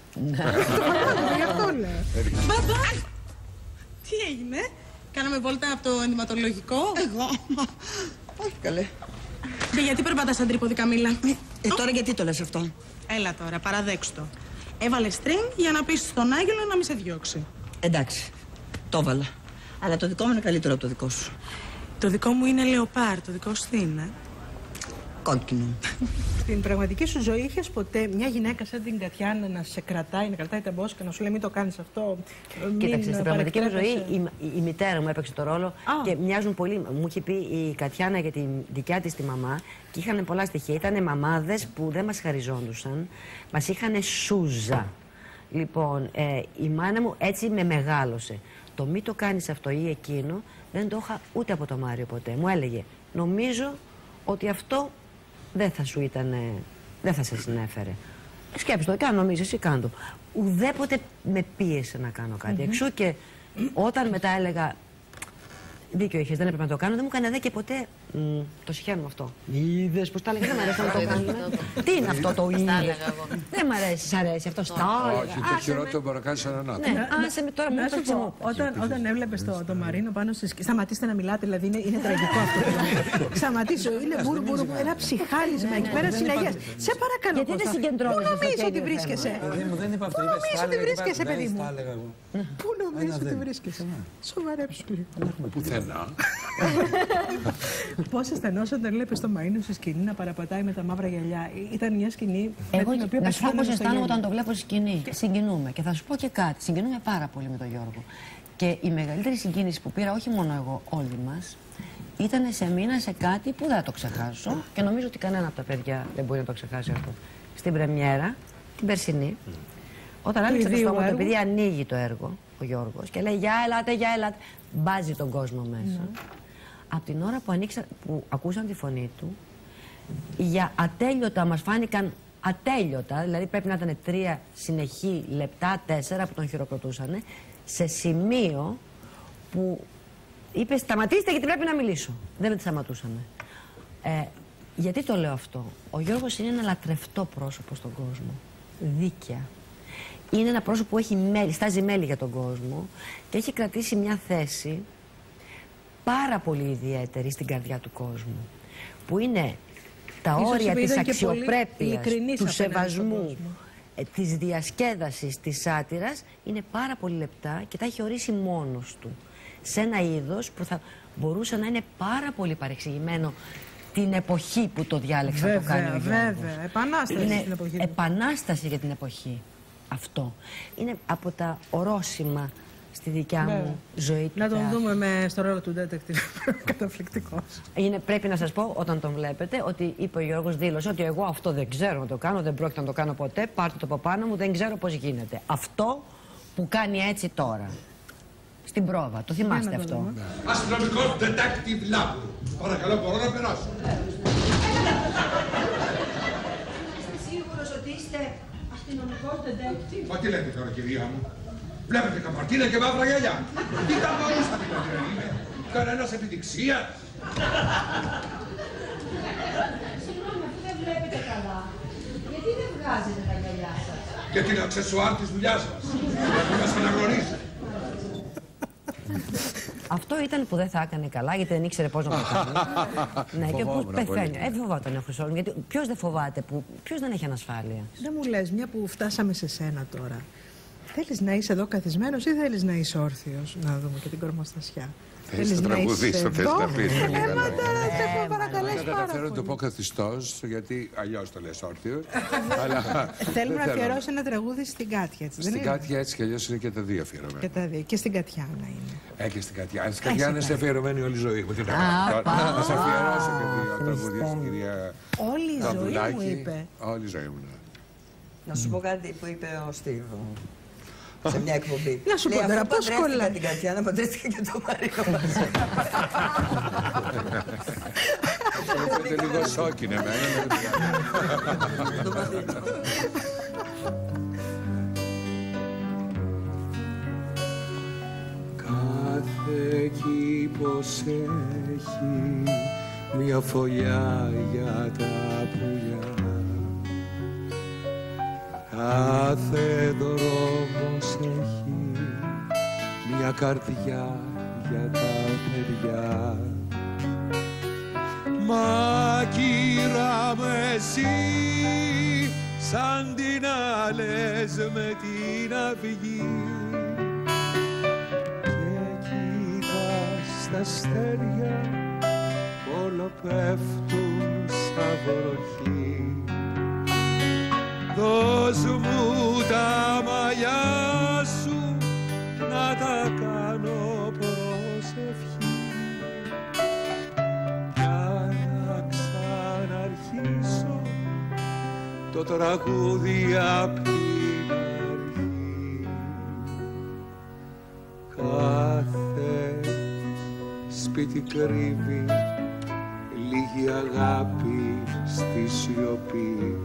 Γι' αυτό λέω. Μπαμπά! Τι έγινε, κάναμε βόλτα από το ενδυματολογικό. Εγώ, όχι καλέ. Και γιατί περπατάς σαν τρίποδη, Καμίλα? Ε, τώρα γιατί το λες αυτό? Έλα τώρα, παραδέξου το. Έβαλε string για να πεις στον Άγγελο να μην σε διώξει. Εντάξει, το έβαλα. Αλλά το δικό μου είναι καλύτερο από το δικό σου. Το δικό μου είναι λεοπάρ, το δικό σου τι είναι? Κόκκινο. Στην πραγματική σου ζωή είχες ποτέ μια γυναίκα σαν την Κατιάνα να σε κρατάει, να κρατάει τα μπόσκα, να σου λέει μην το κάνεις αυτό? Κοίταξε, στην πραγματική μου ζωή η, η, η μητέρα μου έπαιξε το ρόλο. Α. Και μοιάζουν πολύ. Μου είχε πει η Κατιάνα για την δικιά της τη μαμά και είχαν πολλά στοιχεία. Ήτανε μαμάδες που δεν μας χαριζόντουσαν, μας είχαν σούζα. Λοιπόν, ε, η μάνα μου έτσι με μεγάλωσε. Το μη το κάνεις αυτό ή εκείνο δεν το είχα ούτε από το Μάριο ποτέ. Μου έλεγε, νομίζω ότι αυτό δεν θα σου ήταν, δεν θα σε συνέφερε. Σκέψου το, κάνω νομίζω, εσύ κάντο. Ουδέποτε με πίεσε να κάνω κάτι. Mm-hmm. Εξού και όταν μετά έλεγα, δίκιο είχες, δεν έπρεπε να το κάνω, δεν μου έκανε δε και ποτέ. Μ, το συχαίνω αυτό. Είδες πως τα έλεγα, δεν μ' αρέσει να το κάνω. Τι είναι αυτό το είδες? Δεν μ' αρέσει, σ' αρέσει αυτό, στα έλεγα. Όχι, το χειρότερο μπορεί να κάνει έναν άνθρωπο. Ναι, άσε με τώρα που το πω. Όταν έβλεπες το Μαρίνο πάνω στη σκηνή, σταματήστε να μιλάτε, δηλαδή είναι τραγικό αυτό. Σταματήσω, είναι μπούρου μπούρου, ένα ψυχάλισμα εκεί πέρα συνεχεία. Σε παρακαλώ. Γιατί δεν συγκεντρώνεσαι? Πού νομίζεις ότι βρίσκεσαι? Πού νομίζεις ότι βρίσκεσαι, παιδί μου? Πού νομίζεις ότι βρίσκεσαι? Σοβαρέψου λίγο. Πουθενά. Πώς αισθανόσαι όταν βλέπεις το Μαΐνο στη σκηνή να παραπατάει με τα μαύρα γυαλιά? Ήταν μια σκηνή. Εγώ με την οποία να σου πω πώς αισθάνομαι γέλιο. όταν το βλέπω στη σκηνή. Και... Συγκινούμε. Και θα σου πω και κάτι. Συγκινούμε πάρα πολύ με τον Γιώργο. Και η μεγαλύτερη συγκίνηση που πήρα, όχι μόνο εγώ, όλοι μας, ήταν σε μήνα σε κάτι που δεν θα το ξεχάσω. Και νομίζω ότι κανένα από τα παιδιά δεν μπορεί να το ξεχάσει αυτό. Στην πρεμιέρα, την περσινή, όταν άνοιξε το στόμα του, επειδή ανοίγει το έργο ο Γιώργος και λέει: «Γεια, ελάτε, γεια, ελάτε». Μπάζει τον κόσμο μέσα. Mm. Από την ώρα που, ανοίξα, που ακούσαν τη φωνή του, για ατέλειωτα μας φάνηκαν ατέλειωτα, δηλαδή πρέπει να ήταν τρία συνεχή λεπτά, τέσσερα που τον χειροκροτούσαν, σε σημείο που είπε: «Σταματήστε γιατί πρέπει να μιλήσω». Δεν με τη σταματούσαμε. Ε, γιατί το λέω αυτό? Ο Γιώργος είναι ένα λατρευτό πρόσωπο στον κόσμο. Δίκαια. Είναι ένα πρόσωπο που έχει μέλη, στάζει μέλη για τον κόσμο και έχει κρατήσει μια θέση πάρα πολύ ιδιαίτερη στην καρδιά του κόσμου. Που είναι τα ίσως όρια της αξιοπρέπειας, του σεβασμού, της διασκέδασης, της σάτυρας, είναι πάρα πολύ λεπτά και τα έχει ορίσει μόνος του. Σε ένα είδος που θα μπορούσε να είναι πάρα πολύ παρεξηγημένο την εποχή που το διάλεξε να το κάνει ο Γιώργος. Βέβαια, επανάσταση είναι στην εποχή. Επανάσταση για την εποχή. Αυτό. Είναι από τα ορόσημα στη δικιά μου βέβαια. ζωή. Να τον θεάτρου. Δούμε με, στο ρόλο του detective. Καταπληκτικός. Είναι, πρέπει να σας πω, όταν τον βλέπετε, ότι είπε ο Γιώργος, δήλωσε ότι εγώ αυτό δεν ξέρω να το κάνω, δεν πρόκειται να το κάνω ποτέ, πάρτε το από πάνω μου, δεν ξέρω πώς γίνεται. Αυτό που κάνει έτσι τώρα. Στην πρόβα. Το θυμάστε αυτό? Αστυνομικός detective Λάμπου. Παρακαλώ, μπορώ να περάσω? Είστε σίγουρος ότι είστε αστυνομικός detective? Μα τι λέτε τώρα, κυρία μου? Βλέπετε καπαρτίνα και μαύρα γυαλιά. Τι τα μπορούσα δηλαδή να είμαι? Κανένας επιδειξίας? Συγγνώμη, αφού δεν βλέπετε καλά, γιατί δεν βγάζετε τα γυαλιά σας? Γιατί είναι αξεσουάρ της δουλειάς μας. Να μας αναγνωρίζει. Αυτό ήταν που δεν θα έκανε καλά, γιατί δεν ήξερε πώς να το κάνει. Ναι, και πώς πεθαίνει. Ε, φοβόταν ο Χρυσός, γιατί ποιος δεν φοβάται, που, ποιος δεν έχει ανασφάλεια. Δεν μου λες, μια που φτάσαμε σε σένα τώρα, θέλεις να είσαι εδώ καθισμένος ή θέλεις να είσαι όρθιος? Να δούμε και την κορμοστασιά. Θέλεις να τραγουδήσω, θες να πεις. Ε, μα τώρα σε έχω παρακαλέσει πάρα καταφέρω πολύ. να το πω καθιστός, γιατί αλλιώς το λες όρθιος. Θέλουμε να αφιερώσει ένα τραγούδι στην Κάτια, έτσι δεν είναι? Στην Κάτια έτσι κι αλλιώς είναι και τα δύο αφιερωμένα. Και τα δύο. Και στην Κατιάνα είναι. Ε, και στην Κατιάνα. Στην Κατιάνα είσαι αφιερωμένη όλη η ζωή μου. Τι να κάνω. Να σε αφιερώσω και δύο τραγούδια στην κυρία Όλη η ζωή μου είπε. Όλη η ζωή μου, ναι. Να σου πω κάτι που είπε ο Στίβο. Σε μια εκπομπή. Να σου πω τώρα, πώς κολλάει. Την Κατιάνα, παντρεύτηκα και το Μαρίνο μαζί. Αυτό λίγο σόκινε εμένα. Κάθε κήπος έχει μια φωλιά για τα πουλιά. Κάθε δρόμος έχει μια καρδιά για τα παιδιά. Μα κύρα μου εσύ σαν την άλλες με την αυγή και κοίτας τα αστέρια όλο πέφτουν σαν βροχή. Δώσ' μου τα μαλλιά σου να τα κάνω προσευχή για να ξαναρχίσω το τραγούδι απ' την αρχή. Κάθε σπίτι κρύβει λίγη αγάπη στη σιωπή.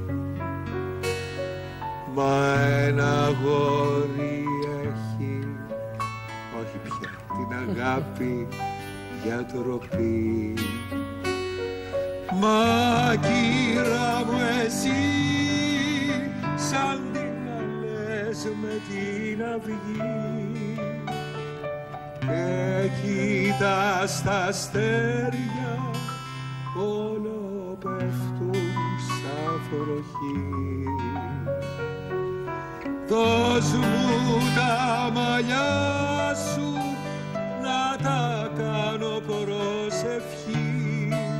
Μα ένα αγόρι έχει, όχι πια, την αγάπη για τροπή. Μα κύρα μου εσύ σαν την αλές με την αυγή και κοίτας τα αστέρια όλο πέφτουν σαν βροχή. Δώσ' μου τα μαλλιά σου να τα κάνω προσευχή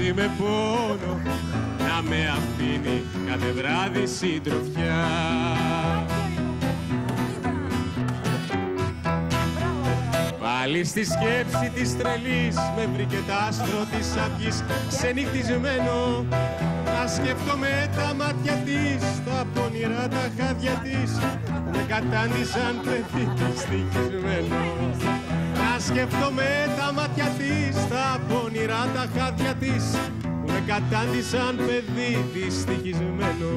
μαζί με πόνο να με αφήνει κάθε βράδυ συντροφιά. Πάλι στη σκέψη της τρελής με βρήκε τ' άστρο της αυγής ξενυχτισμένο. Να σκέφτομαι τα μάτια της, τα πονηρά τα χάδια της που με κατάντησαν παιδί δυστυχισμένο. Να σκέφτομαι τα μάτια της, τα πονηρά τα χάδια της που με κατάντησαν παιδί δυστυχισμένο.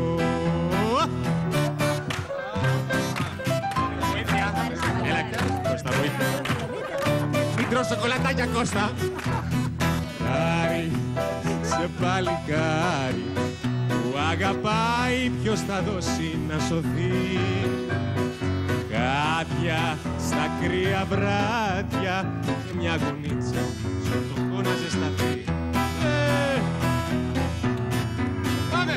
Έλα, Κώστα, βοήθεια. Μην τρως σοκολατάκια, Κώστα. Χάρη σε παλικάρι που αγαπάει, ποιος θα δώσει να σωθεί. Κάτια στα κρύα βράδια και μια γονίτσα στο φτωχό να ζεσταθεί. Ε, πάμε!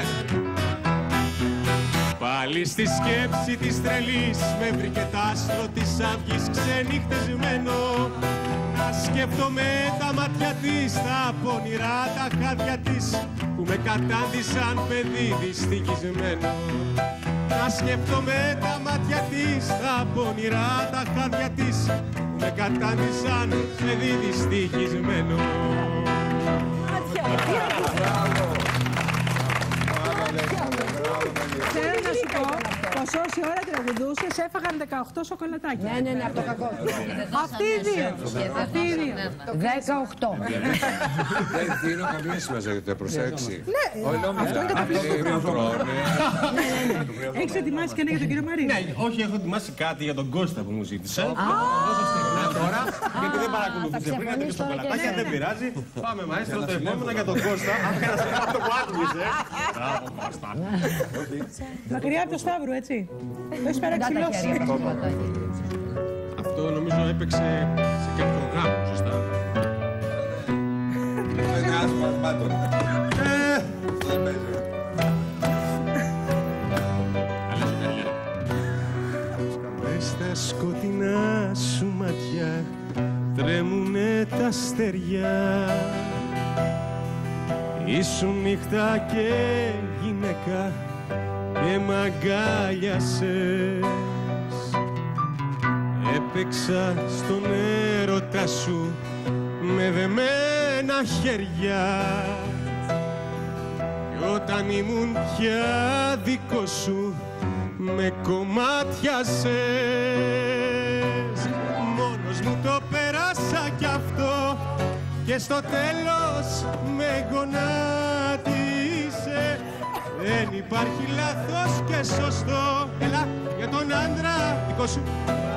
Πάλι στη σκέψη της τρελής με βρήκε τ' άστρο της αυγής ξενυχτισμένο. Να σκέφτομαι τα μάτια της, τα πονηρά τα χάδια της που με κατάντησαν παιδί δυστυχισμένο. Να σκέφτομαι τα μάτια της, τα πονηρά τα χάδια της που με κατάντησαν παιδί δυστυχισμένο. Ξέρω να σου πω πως όση ώρα τραγουδούσες έφαγαν δεκαοκτώ σοκολατάκια. Ναι, ναι, ναι, από το κακό. Αυτοί οι δύο. Αυτοί οι δύο. δεκαοκτώ. Δεν δίνω καμία σημασία για το προσέξει. Ναι, αυτό είναι καταπληκτικό. Έχεις ετοιμάσει και ένα για τον κύριο Μαρίνο? Ναι, όχι, έχω ετοιμάσει κάτι για τον Κώστα που μου ζήτησε. Θα το δώσω στην Ειρηνά τώρα, γιατί δεν παρακολουθούσε πριν, γιατί σοκολατάκια δεν πειράζει. Πάμε, μαέστρο, το επόμενο για τον Κώστα. Αυτό που άκουγες, ε. Μπράβο, Κώστα. Μακριά από το Σταύρο, έτσι. Το έχεις παραξηλώσει. Αυτό νομίζω έπαιξε σε κάποιο γάμο, σωστά. Είναι άσπα πάντων. Μες στα σκοτεινά σου ματιά τρέμουνε τα αστεριά. Ήσουν νύχτα και γυναίκα και μ' αγκάλιασες. Έπαιξα στον έρωτα σου με δεμένα χέρια κι όταν ήμουν πια δικό σου με κομμάτιασες. Μόνος μου το πέρασα κι αυτό και στο τέλος με γονάτισε. Δεν υπάρχει λάθος και σωστό. Έλα, για τον άντρα δικό σου.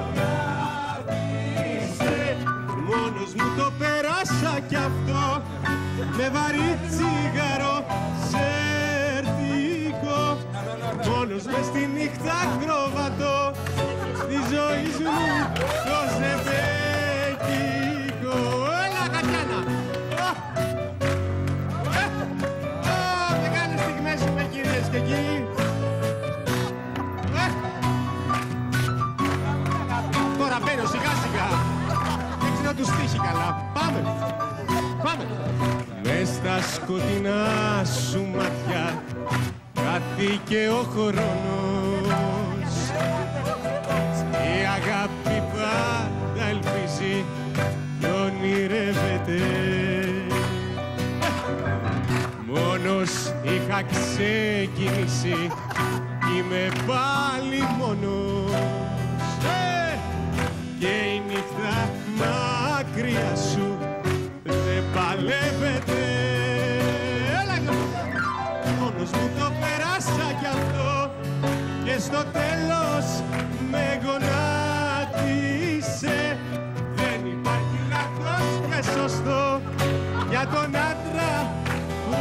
Μόνος μου το πέρασα κι αυτό με βαρύ τσιγάρο σερτικό. Μόνος μες στη νύχτα κρόβατο στη ζωή μου το ζευγικό. Έλα, Κατιάνα! Δεν κάνεις στιγμές με κυρίες και κύριοι. Τώρα μπαίνω σιγά σιγά. Έτσι να τους τύχει καλά. Πάμε! Πάμε! Μες στα σκοτεινά σου ματιά χάθηκε ο χρόνος. Η αγάπη πάντα ελπίζει κι ονειρεύεται. Μόνος είχα ξεκινήσει κι είμαι πάλι μόνος. Ε! Και η νύχτα μακριά σου δεν παλεύεται. Μόνος μου το πέρασα κι αυτό και στο τέλος με γονάτισε. Δεν υπάρχει λάθος και σωστό για τον άντρα που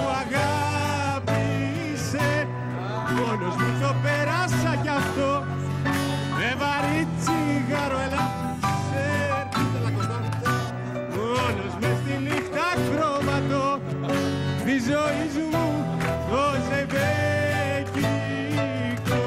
αγάπησε. Μόνος μου το πέρασα κι αυτό με βαρύ τσιγάρο. Έλα, μόνος μες στη νύχτα χρώματο τη ζωή μου το ζευγικό.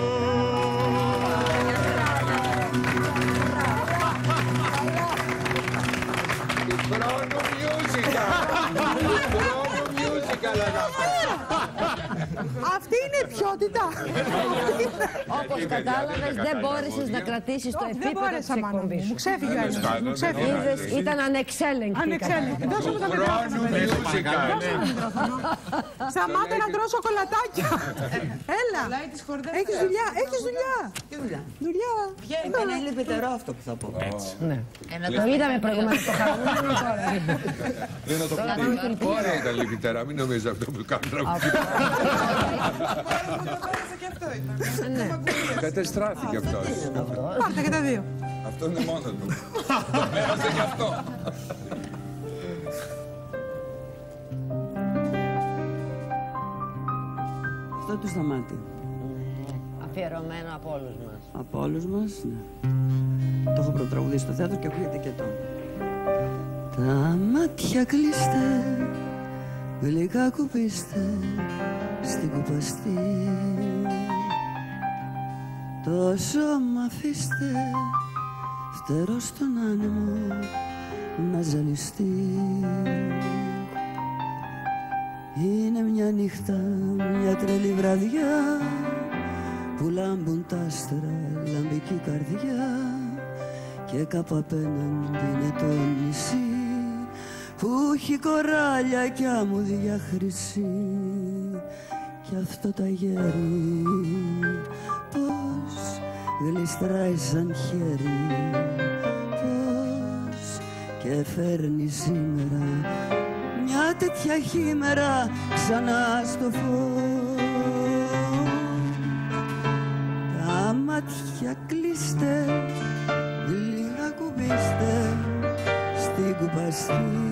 Χρόνο music! Χρόνο music! Αυτή είναι ποιότητα. Όπως κατάλαβες, δεν μπόρεσες να κρατήσεις το επίπεδο της εκπομπής. Μου ξέφυγε ο ένας. Μου ξέφυγε. Ήταν ανεξέλεγκτη. Ανεξέλεγκτη. Δώσε μου το μικρόφωνο. Σταμάτα να τρώω σοκολατάκια. Έλα. Έχεις δουλειά. Έχεις δουλειά. Τι δουλειά. Δουλειά. Εμένα είναι λιπητερό αυτό που θα πω. Ναι. Το είδαμε προηγουμένως το χαρούμενο τώρα. Δεν να το πει. Ωραία ήταν λυπητέρα, μην νομίζεις αυτό που κάνω τραγουδί. Κατεστράφηκε αυτός. Πάρτε και τα δύο. Αυτό είναι μόνο του. Το πέρασε κι αυτό. Αυτό του Σταμάτη. Αφιερωμένο από όλους μας. Από όλους μας, ναι. Το έχω πρωτοτραγουδήσει στο θέατρο και ακούγεται και το. Τα μάτια κλείστε, γλυκά κουπίστε στην κουπαστή. Το σώμα αφήστε, φτερό στον άνεμο να ζαλιστεί. Είναι μια νύχτα, μια τρελή βραδιά που λάμπουν τα άστρα, λαμπική καρδιά και κάπου απέναντι είναι το νησί που έχει κοράλια κι άμμουδια χρυσή κι αυτό τα γέρι πως γλιστράει σαν χέρι πως και φέρνει σήμερα μια τέτοια χήμερα ξανά στο φως. Τα μάτια κλείστε, γλυκά κουμπίστε στην κουπαστή.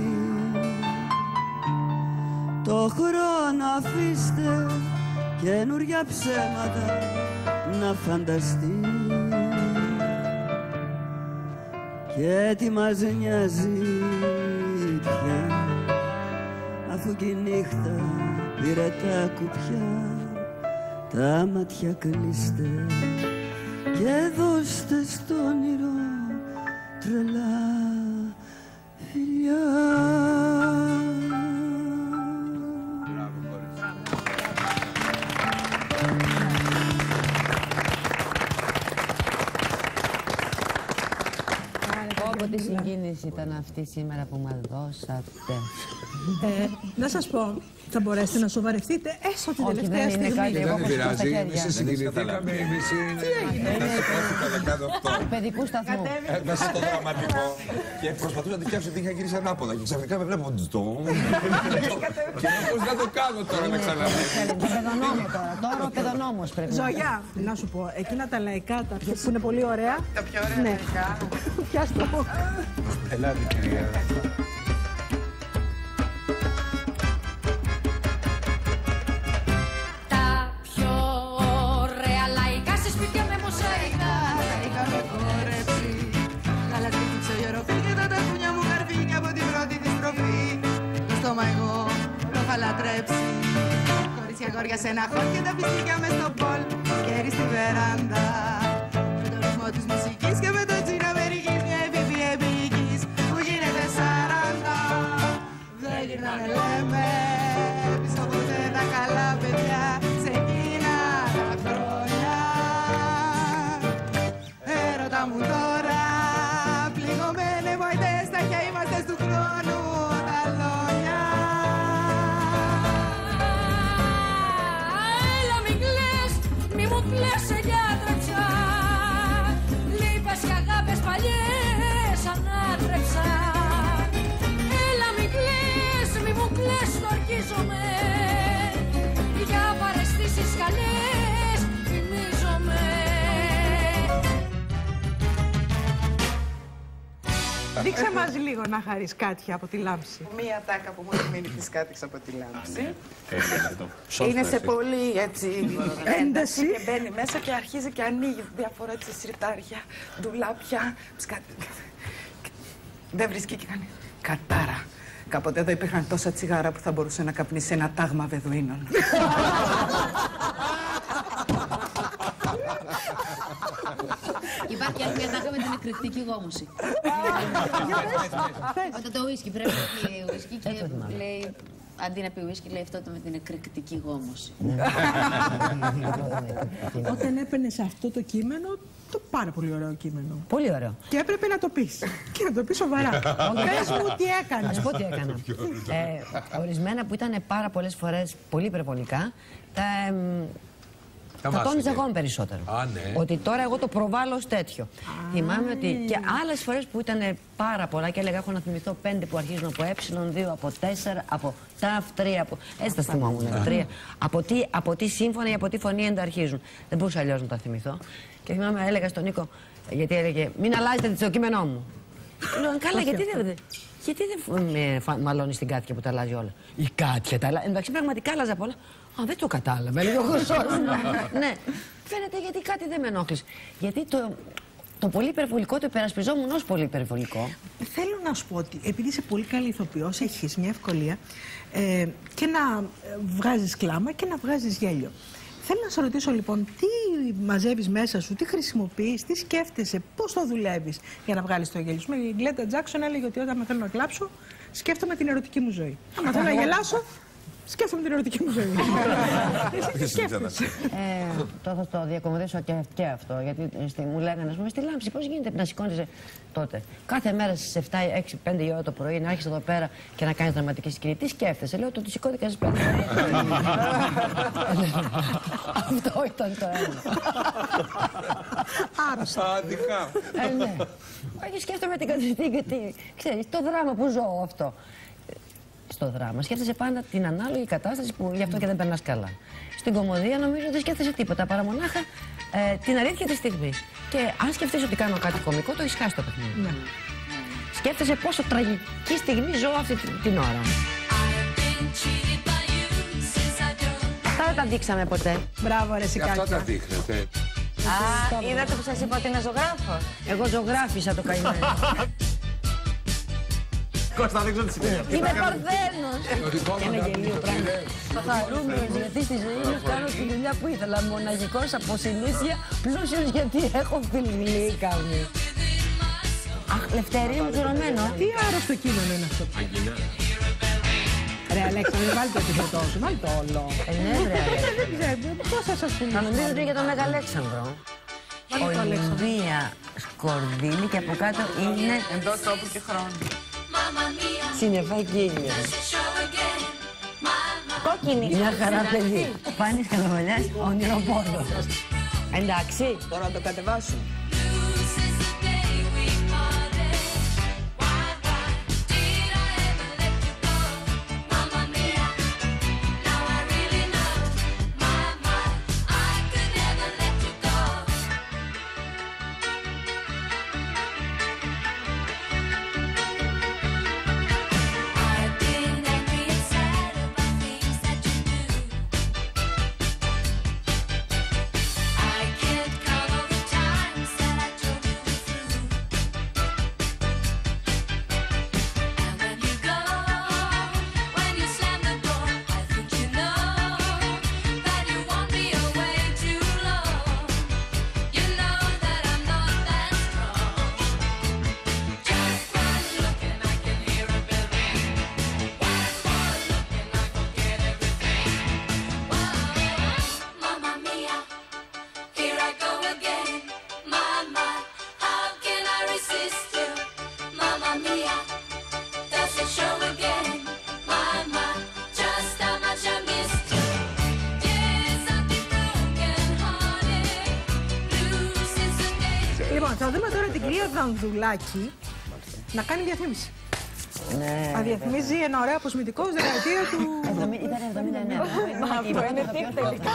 Το χρόνο αφήστε, καινούρια ψέματα να φανταστεί. Και τι μας νοιάζει πια, αφού κι η νύχτα πήρε τα κουπιά. Τα μάτια κλείστε και δώστε στο όνειρο τρελά φιλιά. Πω τι συγκίνηση ήταν αυτή σήμερα που μας δώσατε. Ε, να σας πω, θα μπορέσετε να σοβαρευτείτε έστω την τελευταία στιγμή. Δεν πειράζει, εμείς συγκινηθήκαμε, εμείς είναι... Τι έγινε? Του παιδικού σταθμού. Μέσα στο δραματικό και προσπαθούσα να τη φτιάξω ότι είχα γυρίσει ανάποδα και ξαφνικά με βλέπω το... Και πώς να το κάνω τώρα να ξαναπεί. Το παιδονόμο τώρα, τώρα ο παιδονόμος πρέπει να... Ζωγιά, να σου πω, εκείνα τα λαϊκά τα πιο που είναι πολύ ωραία. Τα πιο ωραία λαϊκά. Πιάστε μου. Ελάτε κυρία. Τα πιο ωραία λαϊκά σε σπίτια με μοσαϊκά. Τα είχαμε χορέψει. Γαλατρική ξογεροφή και τα τακούνια μου καρφίνια από την πρώτη της στροφή. Το στόμα εγώ το είχα λατρέψει. Κορίτσια γόρια σε ένα χώρο και τα πιστίκια μες στο πολ. Σκέρι στη βεράντα. Με το ρυθμό της μουσικής και με το τσίνα μερικής μια εφηβεία επίκης που γίνεται σαράντα. Δεν γυρνάνε λέμε πίσω ποτέ τα καλά παιδιά σε εκείνα τα χρόνια. Έρωτα μου τώρα πληγωμένοι βοητές τα χέρια είμαστε του χρόνου τα λόγια. Έλα μην κλαις, μη μου πλέσαι για τρεψά. Λύπες και αγάπες παλιές ανάτρεψαν. Έλα μην κλαις, μη μου κλαις, το ορκίζομαι. Για παραισθήσεις καλές θυμίζομαι. Δείξε μας λίγο να χαρείς κάτι από τη λάμψη. Μία τάκα που μου έχει μείνει της κάτης από τη λάμψη. Ναι. Είναι σε πολύ έτσι ένταση και μπαίνει μέσα και αρχίζει και ανοίγει διάφορα έτσι σιρτάρια, ντουλάπια, ψκάτι. Δεν βρίσκει και κάνει κατάρα. Κάποτε εδώ υπήρχαν τόσα τσιγάρα που θα μπορούσε να καπνίσει ένα τάγμα Βεδουίνων. Υπάρχει άλλη μια τάκα με την εκρηκτική γόμωση. Όταν το ουίσκι πρέπει να πει ουίσκι και λέει Αντί να πει ουίσκι, λέει αυτό το με την εκρηκτική γόμωση. Όταν έπαιρνε αυτό το κείμενο, το πάρα πολύ ωραίο κείμενο. Πολύ ωραίο. Και έπρεπε να το πεις. Και να το πεις σοβαρά. Πες μου τι έκανες. Να σου πω τι έκανα. ε, ορισμένα που ήταν πάρα πολλές φορές πολύ υπερβολικά, τα, ε, τα τόνιζα ακόμη περισσότερο. Α, ναι. Ότι τώρα εγώ το προβάλλω ως τέτοιο. Α, Θυμάμαι ότι και άλλες φορές που ήταν πάρα πολλά και έλεγα έχω να θυμηθώ πέντε που αρχίζουν από ε, δύο, από τέσσερα, από ταφ, τρία, από... έτσι τα θυμόμουν, τρία. Από τι, από τι σύμφωνα ή από τι φωνή ενταρχίζουν. Δεν μπορούσα αλλιώς να τα θυμηθώ. Και θυμάμαι, έλεγα στον Νίκο, γιατί έλεγε μην αλλάζετε το κείμενό μου. Λέω, καλά, γιατί δεν... Γιατί δεν με μαλώνει την Κάτια που τα αλλάζει όλα. Η Κάτια τα αλλάζει. Εντάξει, πραγματικά άλλαζα πολλά. Α, δεν το κατάλαβα. Έλεγε ο Χρυσός. Ναι, φαίνεται γιατί κάτι δεν με ενόχλησε. Γιατί το, το πολύ υπερβολικό το υπερασπιζόμουν ως πολύ υπερβολικό. Θέλω να σου πω ότι επειδή είσαι πολύ καλή ηθοποιός, έχεις μια ευκολία ε, και να βγάζεις κλάμα και να βγάζεις γέλιο. Θέλω να σε ρωτήσω λοιπόν, τι μαζεύεις μέσα σου, τι χρησιμοποιείς, τι σκέφτεσαι, πώς το δουλεύεις για να βγάλεις το γέλιο σου. Η Γκλέντα Τζάκσον έλεγε ότι όταν θέλω να κλάψω, σκέφτομαι την ερωτική μου ζωή. Αν θέλω να γελάσω, σκέφτομαι την ερωτική μου ζωή. Εσύ τι σκέφτεσαι. Ε, το θα το διακομωδήσω και, και αυτό, γιατί στη, μου λέγανε, ας πούμε, στη Λάμψη, πώς γίνεται να σηκώνεσαι τότε. Κάθε μέρα στις επτά, έξι, πέντε η ώρα το πρωί να έρχεσαι εδώ πέρα και να κάνεις δραματική σκηνή. Τι σκέφτεσαι, λέω, το ότι σηκώθηκα στις πέντε. Αυτό ήταν το ένα. Άρρωστα. Αντικά. Ε, ναι. Όχι, σκέφτομαι την κατευθύνση, γιατί ξέρεις, το δράμα που ζω αυτό. Στο δράμα σκέφτεσαι πάντα την ανάλογη κατάσταση που γι' αυτό και δεν περνάς καλά. Στην κωμωδία νομίζω δεν σκέφτεσαι τίποτα παρά μονάχα ε, την αλήθεια της στιγμής. Και αν σκεφτείς ότι κάνω κάτι κωμικό, το έχεις χάσει το παιχνίδι. Ναι. Σκέφτεσαι πόσο τραγική στιγμή ζω αυτή την ώρα. Αυτά δεν τα δείξαμε ποτέ. Μπράβο, ρε Σικάκια. Αυτό τα δείχνετε. Α, είδατε που σας είπα ότι είναι ζωγράφος. Εγώ ζωγράφισα το καημένο. Κώστα, δεν ξέρω τι σημαίνει. Είμαι Παρθένος. Ένα γελίο πράγμα. Χαρούμενος γιατί στη ζωή μου κάνω τη δουλειά που ήθελα. Μοναγικός από συνήθεια, πλούσιος γιατί έχω φιλή κάνει. Αχ, Λευτέρη μου τζουρωμένο. Τι άρρωστο κείμενο είναι αυτό. Ρε Αλέξανδρε, βάλτε το επιθετό σου, βάλτε το όλο. Ε, ναι, ρε Αλέξανδρε. Δεν ξέρω, πώς θα σας πουλήσω. Θα νομίζω ότι είναι για τον Μεγαλέξανδρο. Ολυμπία σκορδίλη και από κάτω είναι... Εντός τόπου και χρόνου. Συννεφάκι. Κόκκινη. Μια χαρά παιδί. Πάνης Καλαβαλιάς, ονειροπόδος. Εντάξει. Μπορώ να το κατεβάσω. Λοιπόν, θα δούμε τώρα την κυρία Δανδουλάκη να κάνει διαφήμιση. Ναι. Θα διαφημίζει ένα ωραίο αποσμητικό στη δεκαετία του. Ήταν εβδομήντα εννέα. Αυτό είναι τι τελικά.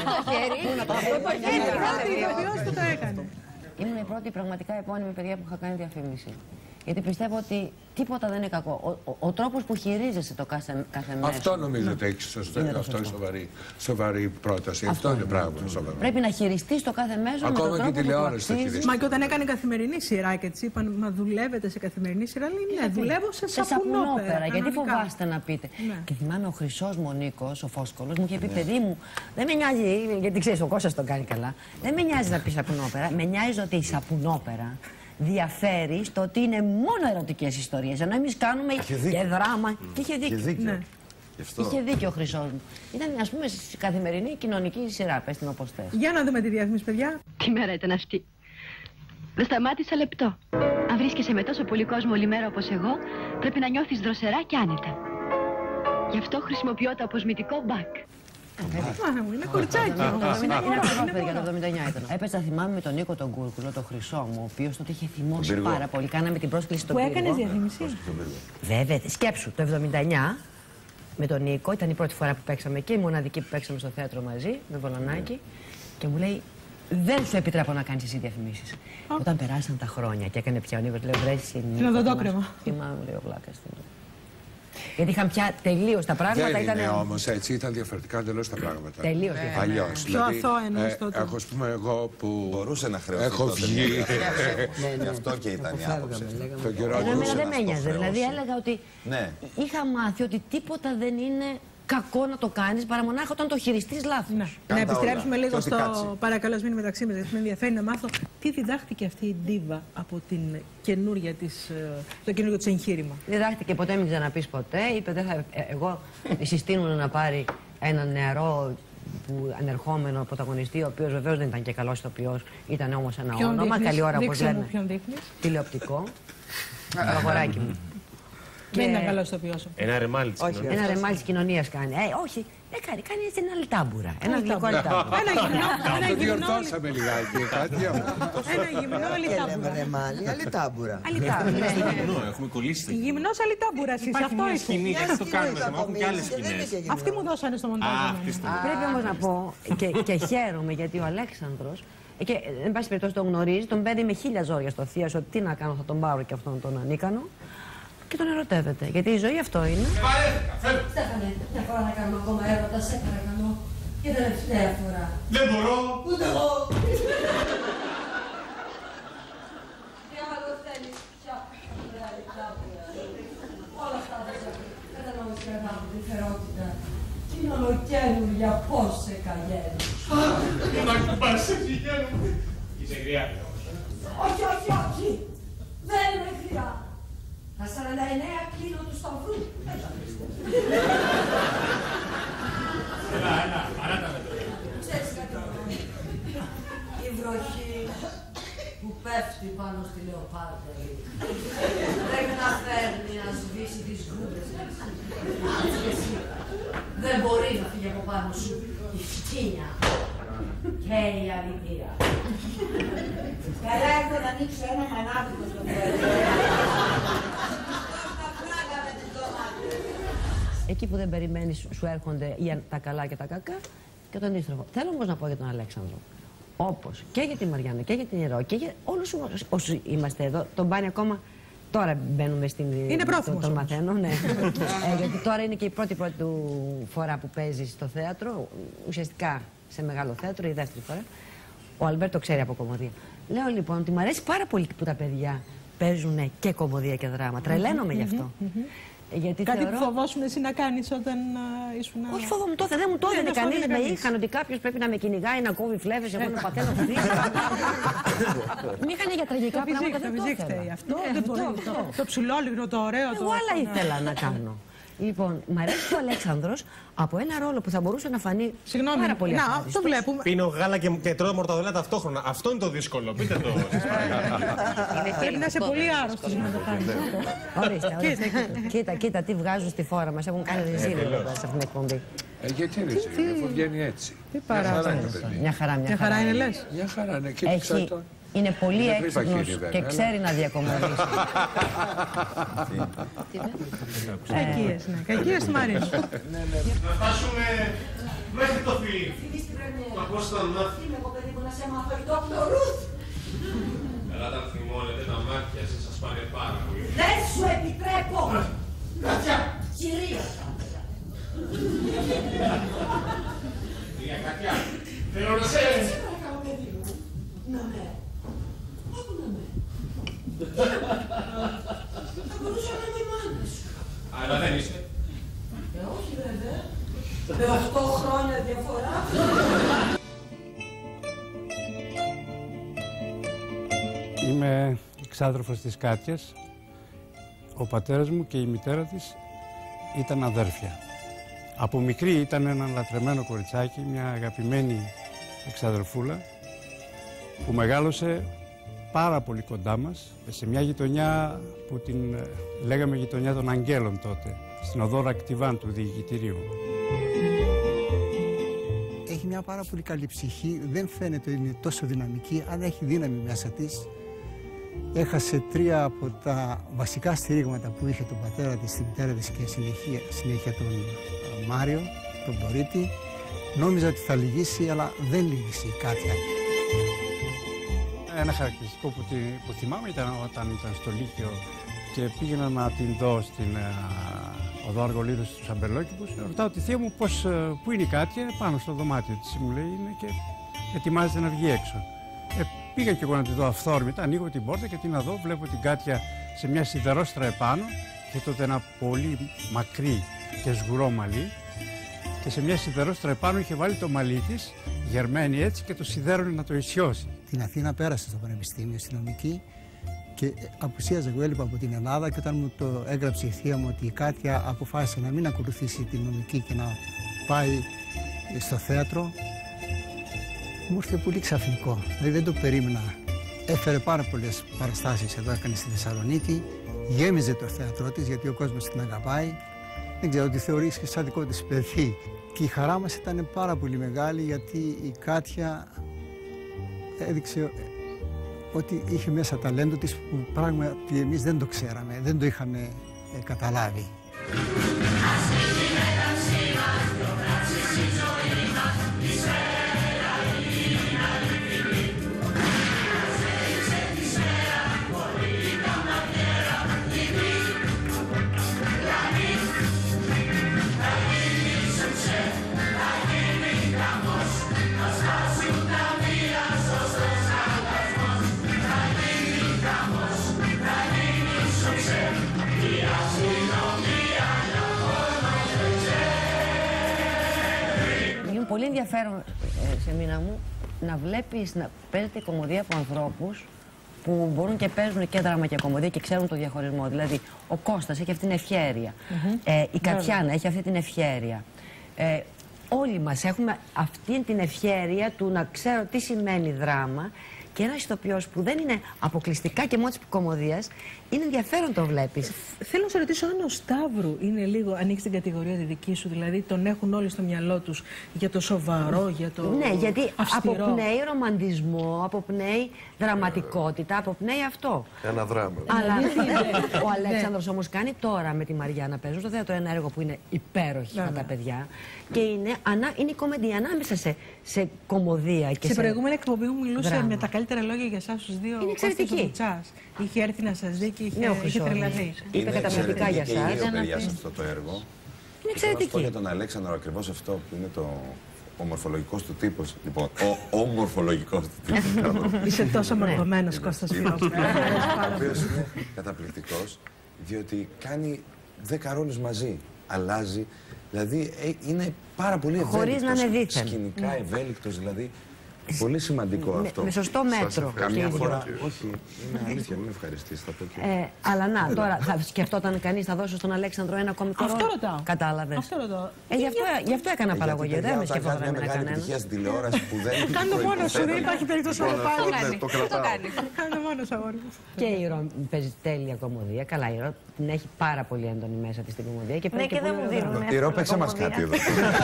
Αυτό το χέρι. Πρώτη ηθοποιός που το έκανε. Ήμουν η πρώτη πραγματικά επώνυμη παιδιά που είχα κάνει διαφήμιση. Γιατί πιστεύω ότι τίποτα δεν είναι κακό. Ο, ο, ο τρόπος που χειρίζεσαι το κάθε, κάθε μέσο. Αυτό νομίζω ότι έχει σωστό. Αυτό είναι σοβαρή, σοβαρή πρόταση. Αυτό, αυτό είναι πράγμα σοβαρό. Πρέπει να χειριστείς το κάθε μέσο. Ακόμα με τον και τρόπο τηλεόραση που θα χειριστείς. Μα και όταν έκανε καθημερινή σειρά και έτσι είπαν, μα δουλεύετε σε καθημερινή σειρά, λέει ναι, δουλεύω σε, σε σαπουνόπερα. Γιατί φοβάστε να πείτε. Ναι. Και θυμάμαι ο Χρυσός μου ο Νίκος, ο Φόσκολος, μου είχε πει: παιδί μου, δεν με νοιάζει, γιατί ξέρεις, ο Κώστας τον κάνει καλά. Δεν με νοιάζει να πει σαπουνόπερα. Με νοιάζει ότι η σαπουνόπερα διαφέρει στο ότι είναι μόνο ερωτικές ιστορίες. Ενώ εμείς κάνουμε και δράμα. Mm. Και είχε δίκιο. Ναι. Είχε δίκιο ο Χρυσός μου. Ήταν, ας πούμε, καθημερινή κοινωνική σειρά, πες την όπως θες. Για να δούμε τη διαφήμιση, παιδιά. Τι μέρα ήταν αυτή. Δεν σταμάτησα λεπτό. Αν βρίσκεσαι με τόσο πολύ κόσμο όλη μέρα όπως εγώ, πρέπει να νιώθεις δροσερά και άνετα. Γι' αυτό χρησιμοποιώ το αποσμητικό μπακ. Είναι κοριτσάκι. Για το εβδομήντα εννιά ήταν. Έπαιζα, θυμάμαι, με τον Νίκο τον Κούρκουλο, τον Χρυσό μου, ο οποίος τότε είχε θυμώσει πάρα πολύ. Κάναμε την πρόσκληση στον Πύργο. Που έκανες διαφήμιση. Βέβαια, σκέψου, το εβδομήντα εννιά με τον Νίκο, ήταν η πρώτη φορά που παίξαμε και η μοναδική που παίξαμε στο θέατρο μαζί, με Βολονάκι, και μου λέει: δεν σου επιτρέπω να κάνεις εσύ διαφημίσεις. Oh. Όταν περάσαν τα χρόνια και έκανε πια ο Νίκος, λέω: βρέσει. Είναι οδοντόκρεμα. Θυμάμαι, μου λέει ο Βλάκας. Γιατί είχαν πια τελείως τα πράγματα. Δεν ήταν... είναι όμως έτσι, ήταν διαφορετικά εντελώς τα πράγματα. Τελείως διαφορετικά. Αλλιώς. Πιο αθώο εννοείς τότε. Έχω, ας πούμε, εγώ που μπορούσε να χρεωθεί. Έχω βγει. Γι' αυτό και ήταν η άποψη. Τον καιρό εμένα δεν με ένοιαζε. Δηλαδή έλεγα ότι είχα μάθει ότι τίποτα δεν είναι κακό να το κάνεις παρά μονάχα όταν το χειριστείς λάθος. Ναι. Να επιστρέψουμε λίγο στο παρακαλώ μείνει μεταξύ μας, γιατί με ενδιαφέρει να μάθω τι διδάχτηκε αυτή η ντίβα από την καινούργια της, το καινούργιο της εγχείρημα. Διδάχτηκε ποτέ, μην ξαναπείς ποτέ. Είπε, δεν θα, εγώ συστήνουν να πάρει έναν νεαρό που ανερχόμενο πρωταγωνιστή, ο οποίος βεβαίως δεν ήταν και καλός ηθοποιός, ήταν όμως ένα ποιον όνομα. Δείχνεις, καλή ώρα όπως λένε. Ποιον δείχνεις? Τηλεοπτικό. Το αγοράκι μου. Δεν ήταν καλό το ποιόσο. Ένα ρεμάλι της κοινωνίας. Ένα ρεμάλι της κοινωνίας κάνει. Ε, όχι, δεν κάνει, κάνει έτσι ένα αλτάμπουρα. Ένα γλυκό αλτάμπουρα. Ένα γυμνό. Το διορθώσαμε λιγάκι, κάτι Ένα γυμνό αλτάμπουρα. Ρεμάλι, αλτάμπουρα. Γυμνό, έχουμε κολλήσει. Γυμνός αλτάμπουρας είσαι, αυτό είσαι. Σκηνή, έτσι το κάνουμε, έχουμε και άλλες σκηνές. Αυτοί μου δώσανε στο μοντάζ. Πρέπει όμως να πω και χαίρομαι γιατί ο Αλέξανδρος, και εν πάση περιπτώσει τον γνωρίζει, τον παίρνει με χίλια ζόρια στο θείο, ότι τι να κάνω, θα τον πάρω και αυτόν τον ανίκανο. Και τον ερωτεύεται. Γιατί η ζωή αυτό είναι. Στέφανε, μια φορά να κάνουμε ακόμα έρωτα, σε παρακαλώ. Και τελευταία φορά. Δεν μπορώ. Ούτε εγώ. Τι άλλο θέλεις πια. Όλα αυτά δεν σε κατανοείς και αγάπη τη φερότητα. Τι είναι ολοκαίνουργια πώς σε καγένει. Να κουμπάς σε πηγαίνω. Είσαι γριά. Όχι, όχι, όχι. Δεν είναι γριά. Τα σαράντα εννέα κλείνω του σταυρού. Έλα, έλα, παράτα με το. Ξέρεις κάτι, η βροχή που πέφτει πάνω στη λεοπάρδερη πρέπει να φέρνει να σβήσει τις γούμπες. Έτσι και εσύ δεν μπορεί να φύγει από πάνω σου η φτύνια και η αλήθεια. Καλά έχω να ανοίξω ένα μανάβικο στο τέλος. Εκεί που δεν περιμένεις σου έρχονται τα καλά και τα κακά και το αντίστροφο. Θέλω όμως να πω για τον Αλέξανδρο. Όπως και για τη Μαριάννα και για την Ιερό και για όλους όσους είμαστε εδώ, τον πάνε ακόμα. Τώρα μπαίνουμε στην. Είναι πρόθυμος. Τον μαθαίνω, ναι. ε, γιατί τώρα είναι και η πρώτη πρώτη του φορά που παίζει στο θέατρο. Ουσιαστικά σε μεγάλο θέατρο, η δεύτερη φορά. Ο Αλμπέρτο ξέρει από κομμωδία. Λέω λοιπόν ότι μου αρέσει πάρα πολύ που τα παιδιά παίζουν και κομμωδία και δράμα. Τρελαίνομαι γι' αυτό. Γιατί κάτι θεωρώ... που φοβόσουν εσύ να κάνεις όταν uh, ήσουν... Όχι φοβόμουν τότε, δεν μου το έδινε κανείς. Με είχαν ότι κάποιος πρέπει να με κυνηγάει, να κόβει φλέβες, εγώ να παθαίνω χωρίς. Μ' είχαν για τραγικά πράγματα, δεν το ήθελα. Αυτό δεν μπορεί. Το ψηλόλιγνο, το ωραίο. Εγώ άλλα ήθελα να κάνω. Λοιπόν, μ' αρέσει ο Αλέξανδρος από ένα ρόλο που θα μπορούσε να φανεί Συγγνώμη, πάρα πολύ να, ευχάριστος. το βλέπουμε. Πίνω γάλα και, και τρώω μορταδέλα ταυτόχρονα. Αυτό είναι το δύσκολο. Πείτε το. Πρέπει να είσαι πολύ άρρωστος για να το κάνεις αυτό. Ορίστε, ορίστε. Κοίτα, κοίτα τι βγάζουν στη φόρα μας. Έχουν κάνει ριζίλιο εδώ σε αυτήν την εκπομπή. Ε, γιατί ριζίλιο, αφού βγαίνει έτσι. Τι παράδειγμα. Μια χαρά, μια χαρά είναι λες. Μια χαρά, ναι. Και έχει, είναι πολύ έξυπνος και ξέρει να διακομωδήσει. Κακίες, ναι. Κακίες του Μαρίνου. Να φτάσουμε μέχρι το φιλί. Μα πώς θα μάθει. Είμαι εγώ παιδί μου να σε μάθω, η Δόκτωρ Ρουθ. Καλά τα θυμώνετε, τα μάτια σας σας πάνε πάρα πολύ. Δεν σου επιτρέπω. Κάτια. Κυρία. Κυρία Κάτια, θέλω να σε... Έτσι παρακαλώ παιδί μου. Να με. Άκου να με. Θα μπορούσα να είμαι η μάνα σου. Αλλά δεν είσαι. Ε, όχι βέβαια. Με οκτώ χρόνια διαφορά. Είμαι εξάδελφος της Κάτιας. Ο πατέρας μου και η μητέρα της ήταν αδέρφια. Από μικρή ήταν ένα λατρεμένο κοριτσάκι, μια αγαπημένη εξαδελφούλα που μεγάλωσε πάρα πολύ κοντά μας, σε μια γειτονιά που την λέγαμε γειτονιά των Αγγέλων τότε, στην οδό Ρακτιβάν του διοικητηρίου. Έχει μια πάρα πολύ καλή ψυχή, δεν φαίνεται ότι είναι τόσο δυναμική, αλλά έχει δύναμη μέσα της. Έχασε τρία από τα βασικά στηρίγματα που είχε τον πατέρα της, τη μητέρα της και συνέχεια, συνέχεια τον Μάριο, τον Δωρίτη. Νόμιζα ότι θα λυγίσει, αλλά δεν λύγησε η Κάτια. Ένα χαρακτηριστικό που, τη, που θυμάμαι ήταν όταν ήταν στο Λύκειο και πήγαινα να την δω στην uh, οδό Αργολίδος στους Αμπελόκηπους. Ρωτάω τη θεία μου πώς, uh, πού είναι η Κάτια, πάνω στο δωμάτιο της. Μου λέει είναι και ετοιμάζεται να βγει έξω. Ε, πήγα και εγώ να τη δω αυθόρμητα, ανοίγω την πόρτα και τι να δω, βλέπω την Κάτια σε μια σιδερόστρα επάνω και τότε ένα πολύ μακρύ και σγουρό μαλλί και σε μια σιδερόστρα επάνω είχε βάλει το μαλλί της, γερμένη έτσι και το σιδέρωνε να το ισιώσει. Την Αθήνα πέρασε στο Πανεπιστήμιο στη νομική και απουσίαζε, εγώ έλειπα από την Ελλάδα και όταν μου το έγραψε η θεία μου ότι η Κάτια αποφάσισε να μην ακολουθήσει την νομική και να πάει στο θέατρο, μου ήρθε πολύ ξαφνικό, δηλαδή δεν το περίμενα. Έφερε πάρα πολλές παραστάσεις εδώ, έκανε στη Θεσσαλονίκη, γέμιζε το θέατρό της γιατί ο κόσμος την αγαπάει. Δεν ξέρω, ότι θεωρείς και σαν δικό της παιδί. Και η χαρά μας ήταν πάρα πολύ μεγάλη γιατί η Κάτια έδειξε ότι είχε μέσα ταλέντο της που πράγματι εμείς δεν το ξέραμε, δεν το είχαμε ε, καταλάβει. Είναι πολύ ενδιαφέρον, ε, σε μήνα μου, να βλέπεις να παίζεται η κομμωδία από ανθρώπους που μπορούν και παίζουν και δράμα και κομμωδία και ξέρουν το διαχωρισμό. Δηλαδή, ο Κώστας έχει αυτή την ευχέρεια. Mm-hmm. ε, η Κατιάνα έχει αυτή την ευχέρεια. Ε, όλοι μας έχουμε αυτή την ευχέρεια του να ξέρω τι σημαίνει δράμα. Και ένας ηθοποιός που δεν είναι αποκλειστικά και μόνο της κομμωδίας, είναι ενδιαφέρον το βλέπεις. Θέλω να σε ρωτήσω αν ο Σταύρου είναι λίγο, ανοίξει την κατηγορία τη δική σου, δηλαδή τον έχουν όλοι στο μυαλό τους για το σοβαρό, για το ναι, γιατί αυστηρό. Αποπνέει ρομαντισμό, αποπνέει δραματικότητα, αποπνέει αυτό. Ένα δράμα. Αλλά ο Αλέξανδρος όμως κάνει τώρα με τη Μαριάννα, παίζουν στο θέατρο ένα έργο που είναι υπέροχη με τα παιδιά και είναι, ανά, είναι η κομμεντία ανάμεσα σε, σε κομμωδία και σε. Σε προηγούμενη εκπομπή μου μιλούσε δράμα. Με τα καλύτερα λόγια για εσάς τους δύο. Είναι εξαιρετική. Είχε έρθει να σας δει και είχε, ναι, είχε τρελαθεί. Είπε καταπληκτικά για εσάς. Είναι παιδιά σε αυτό το έργο. Είναι εξαιρετική. Και για τον Αλέξανδρο ακριβώς αυτό που είναι το ο μορφολογικός του τύπος. Λοιπόν, ο, ο μορφολογικός του τύπος. Είσαι τόσο μορφωμένος, Κώστας Φιλός. Ο οποίος είναι καταπληκτικός, διότι κάνει δέκα ρόλους μαζί. Αλλάζει. Δηλαδή είναι πάρα πολύ ευέλικτος. Χωρίς να είναι δίθεν. Σκηνικά ευέλικτος, δηλαδή. Πολύ σημαντικό με, αυτό. Με σωστό μέτρο. Καμιά φορά. Όχι, είναι αλήθεια, μην ευχαριστείς. Θα πω και... ε, αλλά να, τώρα θα σκεφτόταν κανείς να δώσει στον Αλέξανδρο ένα κομικό ρόλο. Αυτό ρωτάω. Κατάλαβες. Αυτό ρωτάω. Ε, γι' αυτό, γι' αυτό έκανα ε, παραγωγή. Δεν με σκεφτόταν να κανένα. κανένα. Επιτυχία στην τηλεόραση που δεν. Κάνε μόνο σου, δεν υπάρχει περίπτωση να το πάρει. Το κάνει. Κάνε μόνο σου, αγόρι μου. Και η Ρο παίζει τέλεια κομμωδία. Καλά, η Ρο την έχει πάρα πολύ έντονη μέσα τη στην κομμωδία και παίζει. Ναι, και δεν μου δίνουν. Η Ρο παίξε μα κάτι εδώ.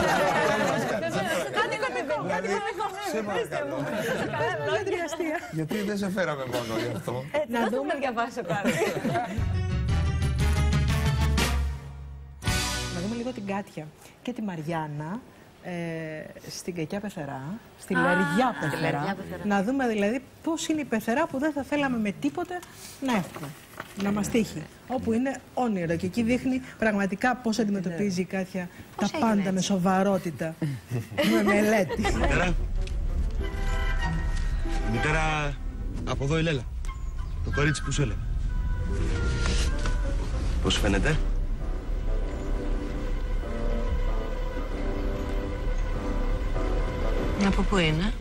Γιατί δεν σε φέραμε μόνο γι' αυτό. Να δούμε διαβάσω κάτι. Να δούμε λίγο την Κάτια και τη Μαριάννα ε, στην Κακιά Πεθερά, στη Λαριά Πεθερά. Να δούμε δηλαδή πώς είναι η πεθερά που δεν θα θέλαμε με τίποτε να έχουμε. Να μας τύχει. Όπου είναι όνειρο και εκεί δείχνει πραγματικά πώς αντιμετωπίζει η Κάτια τα πάντα με σοβαρότητα, με μελέτη. Μητέρα, μητέρα, από εδώ η Λέλα, το κορίτσι που σου έλεγα. Πώς φαίνεται? Από πού είναι?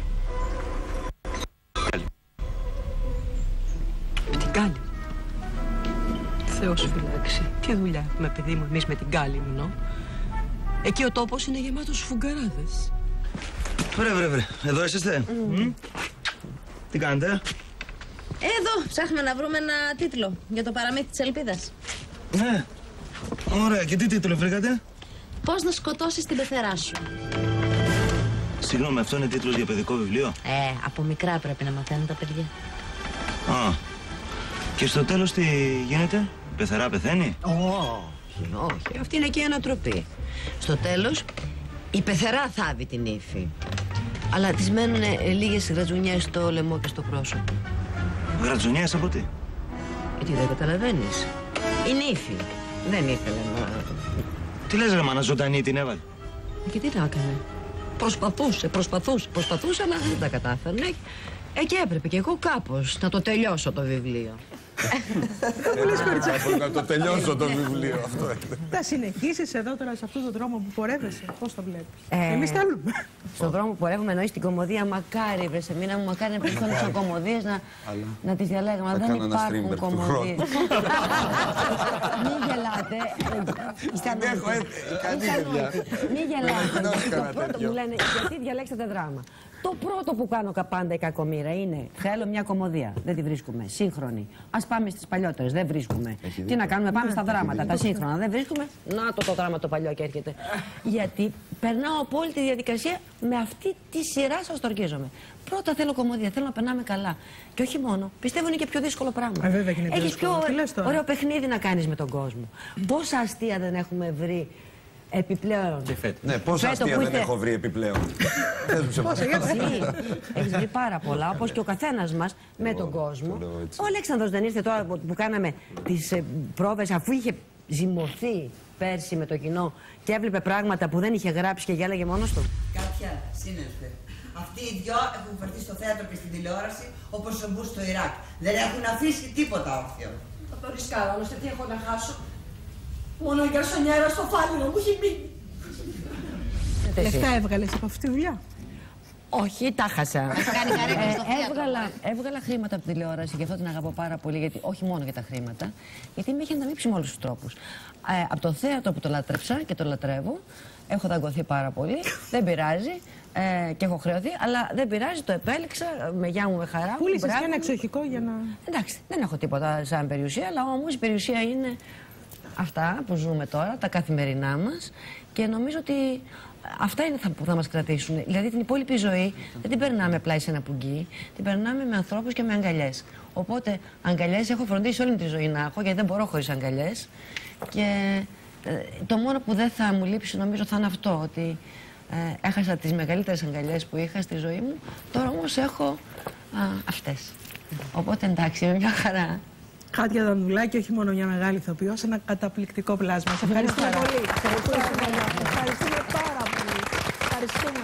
Την Κάλλη. Θεός φυλάξει. Τι δουλειά έχουμε, παιδί μου, εμείς με την Κάλλη μου, νο. Εκεί ο τόπος είναι γεμάτος φουγκαράδες. Βρε, βρε, βρε. Εδώ είσαστε. Mm. Mm. Τι κάνετε? Εδώ ψάχνουμε να βρούμε ένα τίτλο για το παραμύθι της Ελπίδας. Ναι. Ωραία. Και τι τίτλο βρήκατε? Πώς να σκοτώσεις την πεθερά σου. Συγγνώμη, αυτό είναι τίτλος για παιδικό βιβλίο? Ε, από μικρά πρέπει να μαθαίνουν τα παιδιά. Α. Και στο τέλος τι γίνεται? Η πεθερά πεθαίνει? Όχι, όχι. Αυτή είναι και η ανατροπή. Στο τέλος, η πεθερά θάβει την ύφη. Αλλά της μένουν λίγες γρατζουνιές στο λαιμό και στο πρόσωπο. Γρατζουνιές από τι? Ε, τι δεν καταλαβαίνεις. Η νύφη δεν ήθελε να... Τι λες ρε μάνα, ζωντανή την έβαλε? Και τι να έκανε. Προσπαθούσε, προσπαθούσε, προσπαθούσε, αλλά δεν τα κατάφερνε. Ε, και έπρεπε κι εγώ κάπως να το τελειώσω το βιβλίο. Να το τελειώσω το βιβλίο αυτό. Θα συνεχίσεις εδώ τώρα σε αυτόν τον δρόμο που πορεύεσαι? Πώς το βλέπεις? Ε, Εμείς θέλουμε. Στον δρόμο που πορεύουμε εννοείς την κομμωδία, μακάρι βρε σε μήνα μου, μακάρι να υπήρχαν κομμωδίες να, να τις διαλέγουμε. Αλλά δεν υπάρχουν κομμωδίες. Μην γελάτε. Μην γελάτε. Το πρώτο μου λένε, γιατί διαλέξατε δράμα. Το πρώτο που κάνω καπάντα η κακομοίρα είναι θέλω μια κομμωδία. Δεν τη βρίσκουμε. Σύγχρονη. Ας πάμε στις παλιότερες. Δεν βρίσκουμε. Τι να κάνουμε, πάμε στα δράματα. Τα σύγχρονα. Δεν βρίσκουμε. Να το το δράμα το παλιό και έρχεται. Γιατί περνάω από όλη τη διαδικασία με αυτή τη σειρά σας το ορκίζομαι. Πρώτα θέλω κομμωδία. Θέλω να περνάμε καλά. Και όχι μόνο. Πιστεύω είναι και πιο δύσκολο πράγμα. Έχεις πιο ωραίο παιχνίδι να κάνεις με τον κόσμο. Πόσα αστεία δεν έχουμε βρει. Επιπλέον. Ναι, πόσα αστεία δεν έχω βρει επιπλέον. Πόσα, γιατί έχεις βρει πάρα πολλά, όπως και ο καθένας μας με τον κόσμο. Ο Αλέξανδρος δεν ήρθε τώρα που κάναμε τις πρόβες, αφού είχε ζυμωθεί πέρσι με το κοινό και έβλεπε πράγματα που δεν είχε γράψει και γέλαγε μόνος του? Κάποια σύνελφε. Αυτοί οι δυο έχουν φερθεί στο θέατρο και στην τηλεόραση όπως ο Μπούς στο Ιράκ. Δεν έχουν αφήσει τίποτα όρθιο. Θα το ρισκάρω, άλλωστε τι έχω να χάσω. Μόνο η γκαρσονιέρα στο φάλιρο μου έχει μείνει. Λεφτά έβγαλες από αυτή τη δουλειά? Όχι, τα χάσα. Κάνει καρέκλα στο θέατρο. Έβγαλα, έβγαλα χρήματα από τη τηλεόραση και αυτό την αγαπώ πάρα πολύ, γιατί, όχι μόνο για τα χρήματα, γιατί με έχει ανταμείψει με όλους τους τρόπους. Ε, από το θέατρο που το λάτρεψα και το λατρεύω, έχω δαγκωθεί πάρα πολύ, δεν πειράζει. Ε, και έχω χρεωθεί, αλλά δεν πειράζει, το επέλεξα με γεια μου, με χαρά. Πούλησες και ένα εξοχικό για να. Εντάξει, δεν έχω τίποτα σαν περιουσία, αλλά όμως η περιουσία είναι αυτά που ζούμε τώρα, τα καθημερινά μας, και νομίζω ότι αυτά είναι που θα μας κρατήσουν. Δηλαδή την υπόλοιπη ζωή δεν την περνάμε απλά σε ένα πουγγί, την περνάμε με ανθρώπους και με αγκαλιές. Οπότε αγκαλιές έχω φροντίσει όλη τη ζωή να έχω, γιατί δεν μπορώ χωρίς αγκαλιές. Και ε, το μόνο που δεν θα μου λείψει νομίζω θα είναι αυτό, ότι ε, έχασα τις μεγαλύτερες αγκαλιές που είχα στη ζωή μου, τώρα όμως έχω α, αυτές. Οπότε εντάξει, με μια χαρά. Κάτια Δανδουλάκη, όχι μόνο μια μεγάλη ηθοποιός, ένα καταπληκτικό πλάσμα. Σε ευχαριστούμε πολύ. Ευχαριστούμε πάρα πολύ. Ευχαριστούμε.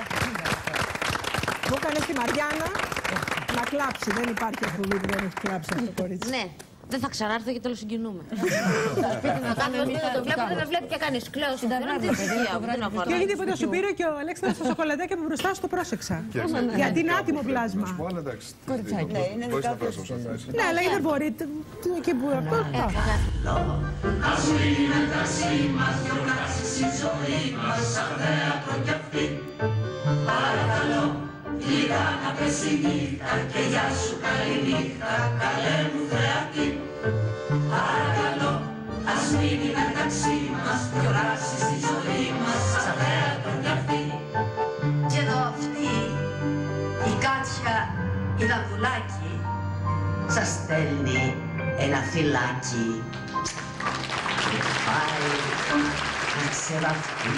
Μου έκανε τη Μαριάννα να κλάψει. Δεν υπάρχει αφού δεν έχει κλάψει αυτό το κορίτσι. Ναι. Δεν θα ξανάρθω γιατί το συγκινούμε. Να κάνει όσο δεν το βλέπω, δεν με βλέπει και κάνει κλαίω. Και έγινε που το σου πήρε και ο Αλέξανδρος το σοκολατάκι από μπροστά σου, το πρόσεξα. Γιατί είναι άτιμο πλάσμα. Κοριτσάκι. Ναι, είναι δικά του. Ναι, αλλά δεν μπορείτε. Εκεί που αυτό. Ας μείνει μεταξύ μας, γιορτάσεις η ζωή μας, σαν θέατρο κι αυτή. Παρακαλώ, λίγα να πέσει νύχτα και γεια σου καλή νύχτα, καλέ μου θεατή. Παρακαλώ, ας μείνει μεταξύ μας, γιορτάσεις η ζωή μας, σαν θέατρο κι αυτή. Και εδώ αυτή, η Κάτια, η Δανδουλάκη, σας στέλνει ένα φυλάκι. Και πάει να ξεβαφτεί.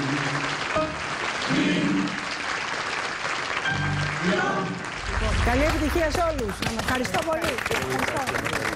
Καλή επιτυχία σε όλους. Ευχαριστώ πολύ. Ευχαριστώ.